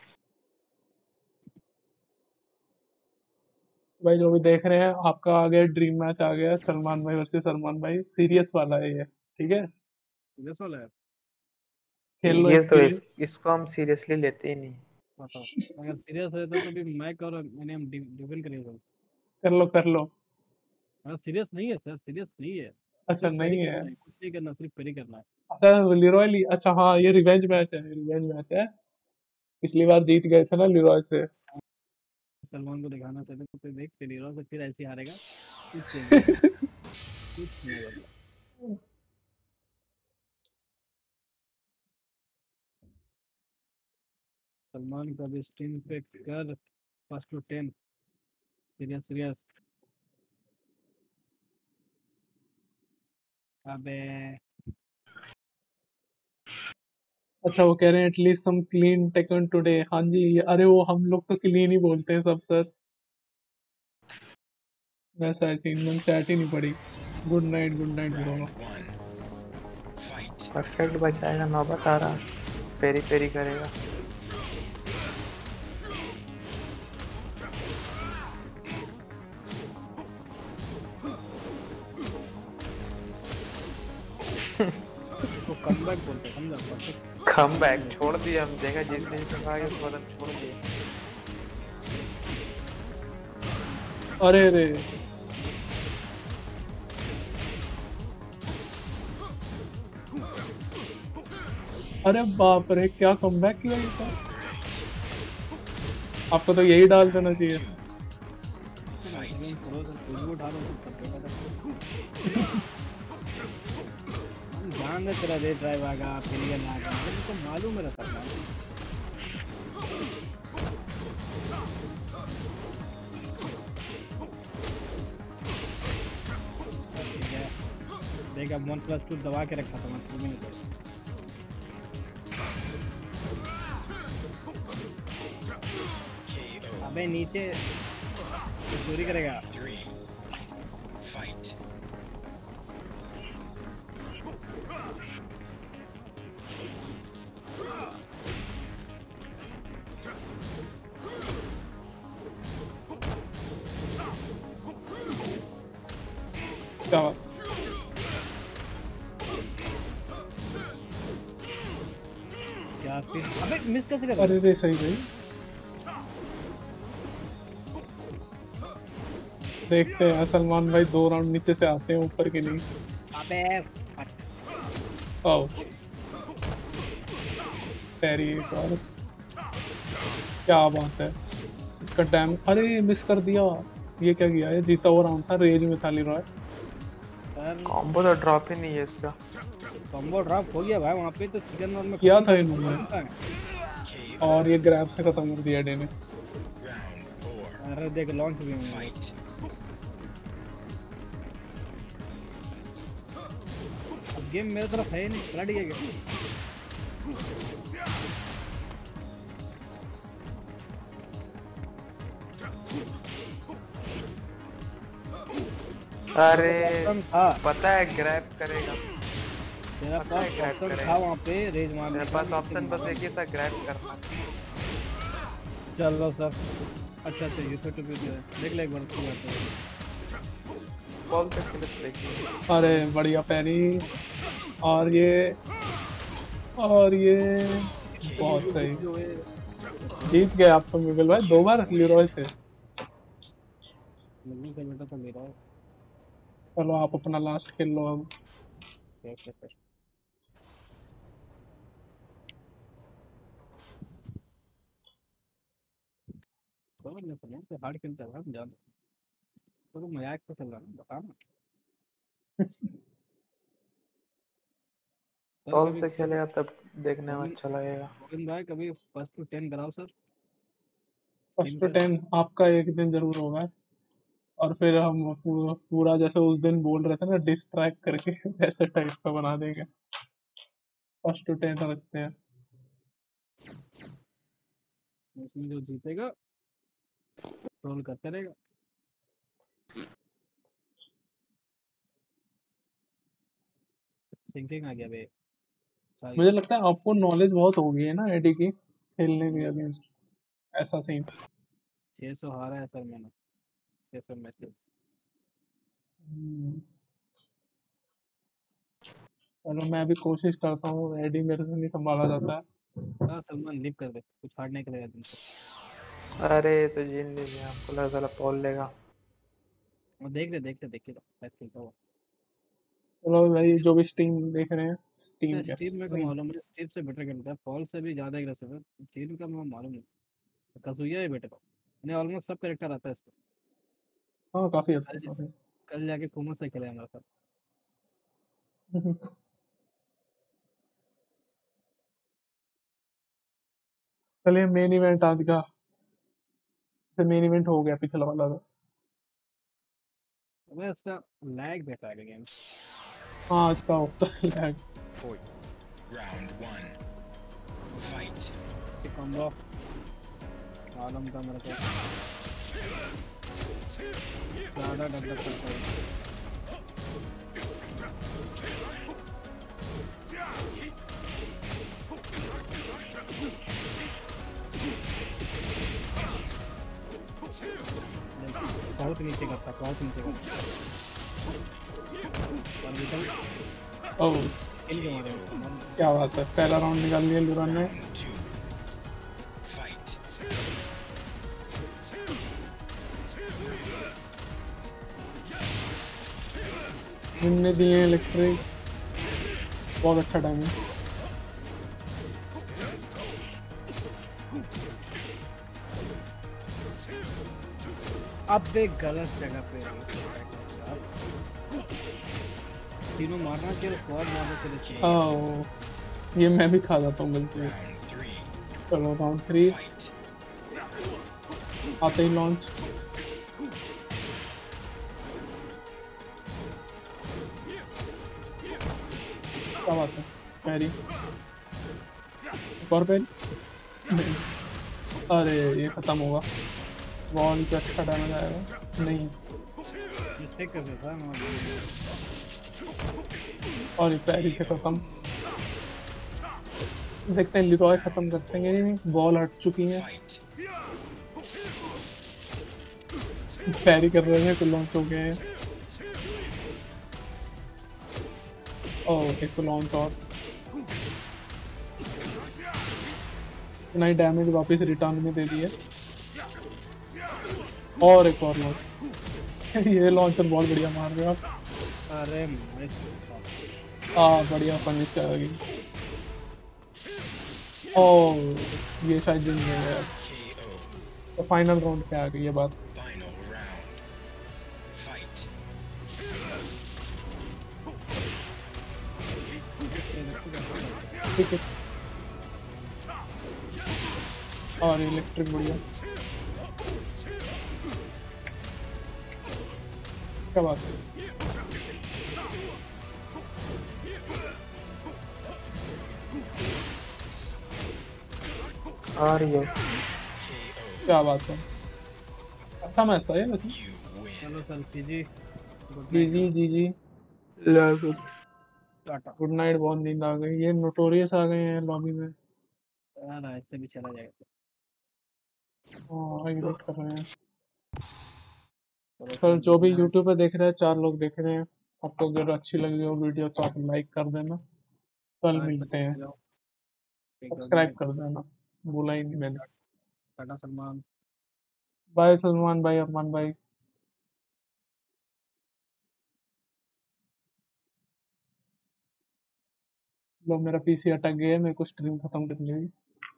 भाई जो भी देख रहे हैं आपका आ गया ड्रीम मैच आ गया सलमान भाई वर्सेस सलमान भाई। सीरियस वाला है ये ठीक है। सीरियस वाला है। खेल लो ये एक तो गेम। इस, इसको हम सीरियसली लेते ही नहीं। बताओ अगर सीरियस है तो भी मैक और मैंने हम डिफेंड करेंगे। कर लो कर लो। हाँ सीरियस नहीं है सर, सीरियस नहीं है। अच्छा सिर्फ नहीं पेरी है। करना है, कुछ नहीं करना, सिर्फ पेरी करना है। अच्छा लिरॉय ली अच्छा हाँ ये रिवेंज मैच है रिवेंज मैच है। पिछली बार जीत गए थे ना लिरॉय से। सलमान को दिखाना चाहते तो फिर देख पेरी रहा, फिर ऐसे ही हारेगा। कुछ नहीं होगा, कुछ नहीं होगा। सलमान का भी स्ट्रीम पे कर first to ten. Serious serious. अबे अच्छा वो कह रहे हैं at least some clean Tekken today. हाँ जी अरे वो हम लोग तो क्लीन ही बोलते हैं सब सर। वैसा है सीन में चैट ही नहीं पड़ी। गुड नाइट गुड नाइट दोनों। Round one. Fight. परफेक्ट बचाएगा, नौबत आ रहा। पेरी पेरी करेगा। तो कमबैक बोलते हैं, समझा परफेक्ट। कम बैक छोड़ दिया हम, देखा जिसने जिसने कहा उसके बाद हम छोड़ दिए। अरे रे अरे बाप रे क्या कमबैक किया ये तो। आपको तो यही डाल देना चाहिए। जान दे तेरा रेड ड्राइव आगा, पिलियन आगा, मुझे तो मालूम है रहता है। ठीक है देख अब वन प्लस टू दबा के रखा था मैं टू मिनट। अबे नीचे चोरी करेगा। Three. Fight. क्या बात। क्या फिर अबे मिस कैसे कर अरे रे सही भाई। देखते हैं सलमान भाई दो राउंड नीचे से आते हैं ऊपर के लिए। अबे ओ पैरी एक और। क्या बात है इसका डैम। अरे मिस कर दिया। ये क्या किया है? जीता हुआ राउंड था, रेज में था लीरॉय। सर कॉम्बो तो ड्रॉप ही नहीं है इसका। कॉम्बो ड्रॉप हो गया भाई वहाँ पे तो चिकन राउंड में किया था इन्होंने और ये ग्रैब से खत्म कर दिया डे ने। अरे देख लॉन्च भी हुआ। अब गेम मेरे तरफ है नहीं, पलट गया गेम। अरे हाँ पता है ग्रैब करेगा। तेरा पता है पास ग्रैब ऑप्शन करेगा। था वहाँ पे रेज मारने मेरे का, पास ऑप्शन बस एक ही था, ग्रैब करना। चल लो सर। अच्छा अच्छा यूट्यूब पे देख ले एक बार की बात है। बॉल तक के लिए देखिए। अरे बढ़िया पैरी। और ये और ये बहुत सही। जीत गए आप तो मिगल भाई दो बार लीरॉय से। मिलने का बेटा तो मेरा है। चलो आप अपना लास्ट खेल लो अब। देख ले फिर। तो मैं समझ से हार्ड खेलता है हम जान। तो मजाक तो चल रहा है बता ना। सर बॉल कभी से खेलेगा तब देखने में अच्छा लगेगा। गोविंद भाई कभी फर्स्ट टू टेन कराओ सर। फर्स्ट टू टेन आपका एक दिन जरूर होगा। और फिर हम पू- पूरा जैसे उस दिन बोल रहे थे ना डिस्ट्रैक्ट करके वैसे टाइप का बना देंगे। फर्स्ट टू टेन रखते हैं। इसमें जो जीतेगा रोल करते रहेगा। सिंकिंग आ गया बे। सारी मुझे लगता है आपको नॉलेज बहुत होगी है ना एडी की खेलने के अगेंस्ट ऐसा सीन। छह सौ हारा है सर मैंने। छह सौ मैचेस। चलो मैं भी कोशिश करता हूँ, एडी मेरे से नहीं संभाला जाता है। हाँ सलमान लिप कर दे कुछ हारने के लिए तुमसे। अरे तो जीन लीजिए, आपको लगा साला पॉल लेगा। और देख ले देख ले देख ले मैं खेलता हूँ। चलो भाई जो भी स्टीम देख रहे हैं स्टीम क्या स्टीव में को स्ट्रीम। मालूम मुझे स्टीव से बेटर खेलता है पॉल से भी ज़्यादा एग्रेसिव है। चीन का मुझे मालूम नहीं। कसूया ही बेटर है। ऑलमोस्ट सब कैरेक्टर आता है इसको। हाँ काफी कल अच्छा काफी। कल जाके कुमर से खेले हमारे साथ। चलिए मेन इवेंट आज का। मेन इवेंट हो गया पिछला वाला तो। वह इसका लैग बेटा है गेम। हाँ इसका होता है lag. Round one. Fight. Combo Alam का मेरे को ज़्यादा डेवलप करता है। बहुत नीचे करता बहुत नीचे करता। और निकल ओह इन के मारे क्या बात है, पहला राउंड निकाल लिया लुरान ने। Two. Fight. इनने दिए इलेक्ट्रिक, बहुत अच्छा टाइमिंग। अब देख गलत जगह पे तीनों मारना चाहिए स्क्वाड मारना चाहिए। ओह ये मैं भी खा जाता हूँ गलती से। Round three. चलो राउंड थ्री Fight. आते ही लॉन्च। क्या बात है पैरी, एक और पैरी। अरे ये खत्म होगा, बॉल पे अच्छा डैमेज आएगा नहीं। मिस्टेक कर देता है और ये पैरी से खत्म। देखते हैं लिरॉय खत्म कर देंगे नहीं, बॉल हट चुकी है। Fight. पैरी कर रहे थे तो लॉन्च हो गए हैं। ओह एक लॉन्च और नई डैमेज वापस रिटर्न में दे दिए और एक और लॉन्च ये लॉन्चर बहुत बढ़िया मार रहे हो आप अरे नाइस हाँ बढ़िया पनिश आ गई ओह ये शायद जिन गया यार तो फाइनल राउंड पे आ गई ये बात Final round. Fight. ठीक है और इलेक्ट्रिक बढ़िया क्या बात है आ रही है क्या बात है अच्छा मैच था ये वैसे चलो सर जी जी जी जी जी टाटा गुड नाइट बहुत नींद आ गई ये नोटोरियस आ गए हैं लॉबी में हाँ ना इससे भी चला जाएगा हाँ एग्जिट कर रहे हैं चलो सर सर जो गुड भी नाइट यूट्यूब पे देख रहे हैं चार लोग देख रहे हैं आपको अगर अच्छी लगी हो वीडियो तो आप लाइक कर देना कल पाँच मिलते बजे हैं आ जाओ ठीक है गुड सब्सक्राइब नाइट कर देना बोला ही नहीं मैंने टाटा सलमान बाय सलमान भाई अरमान भाई लो मेरा पीसी अटक गया है मेरे को स्ट्रीम खत्म करनी है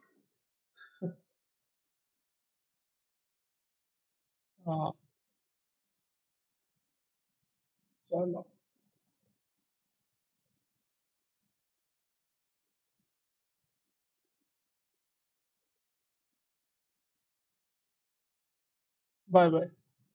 हाँ चलो बाय बाय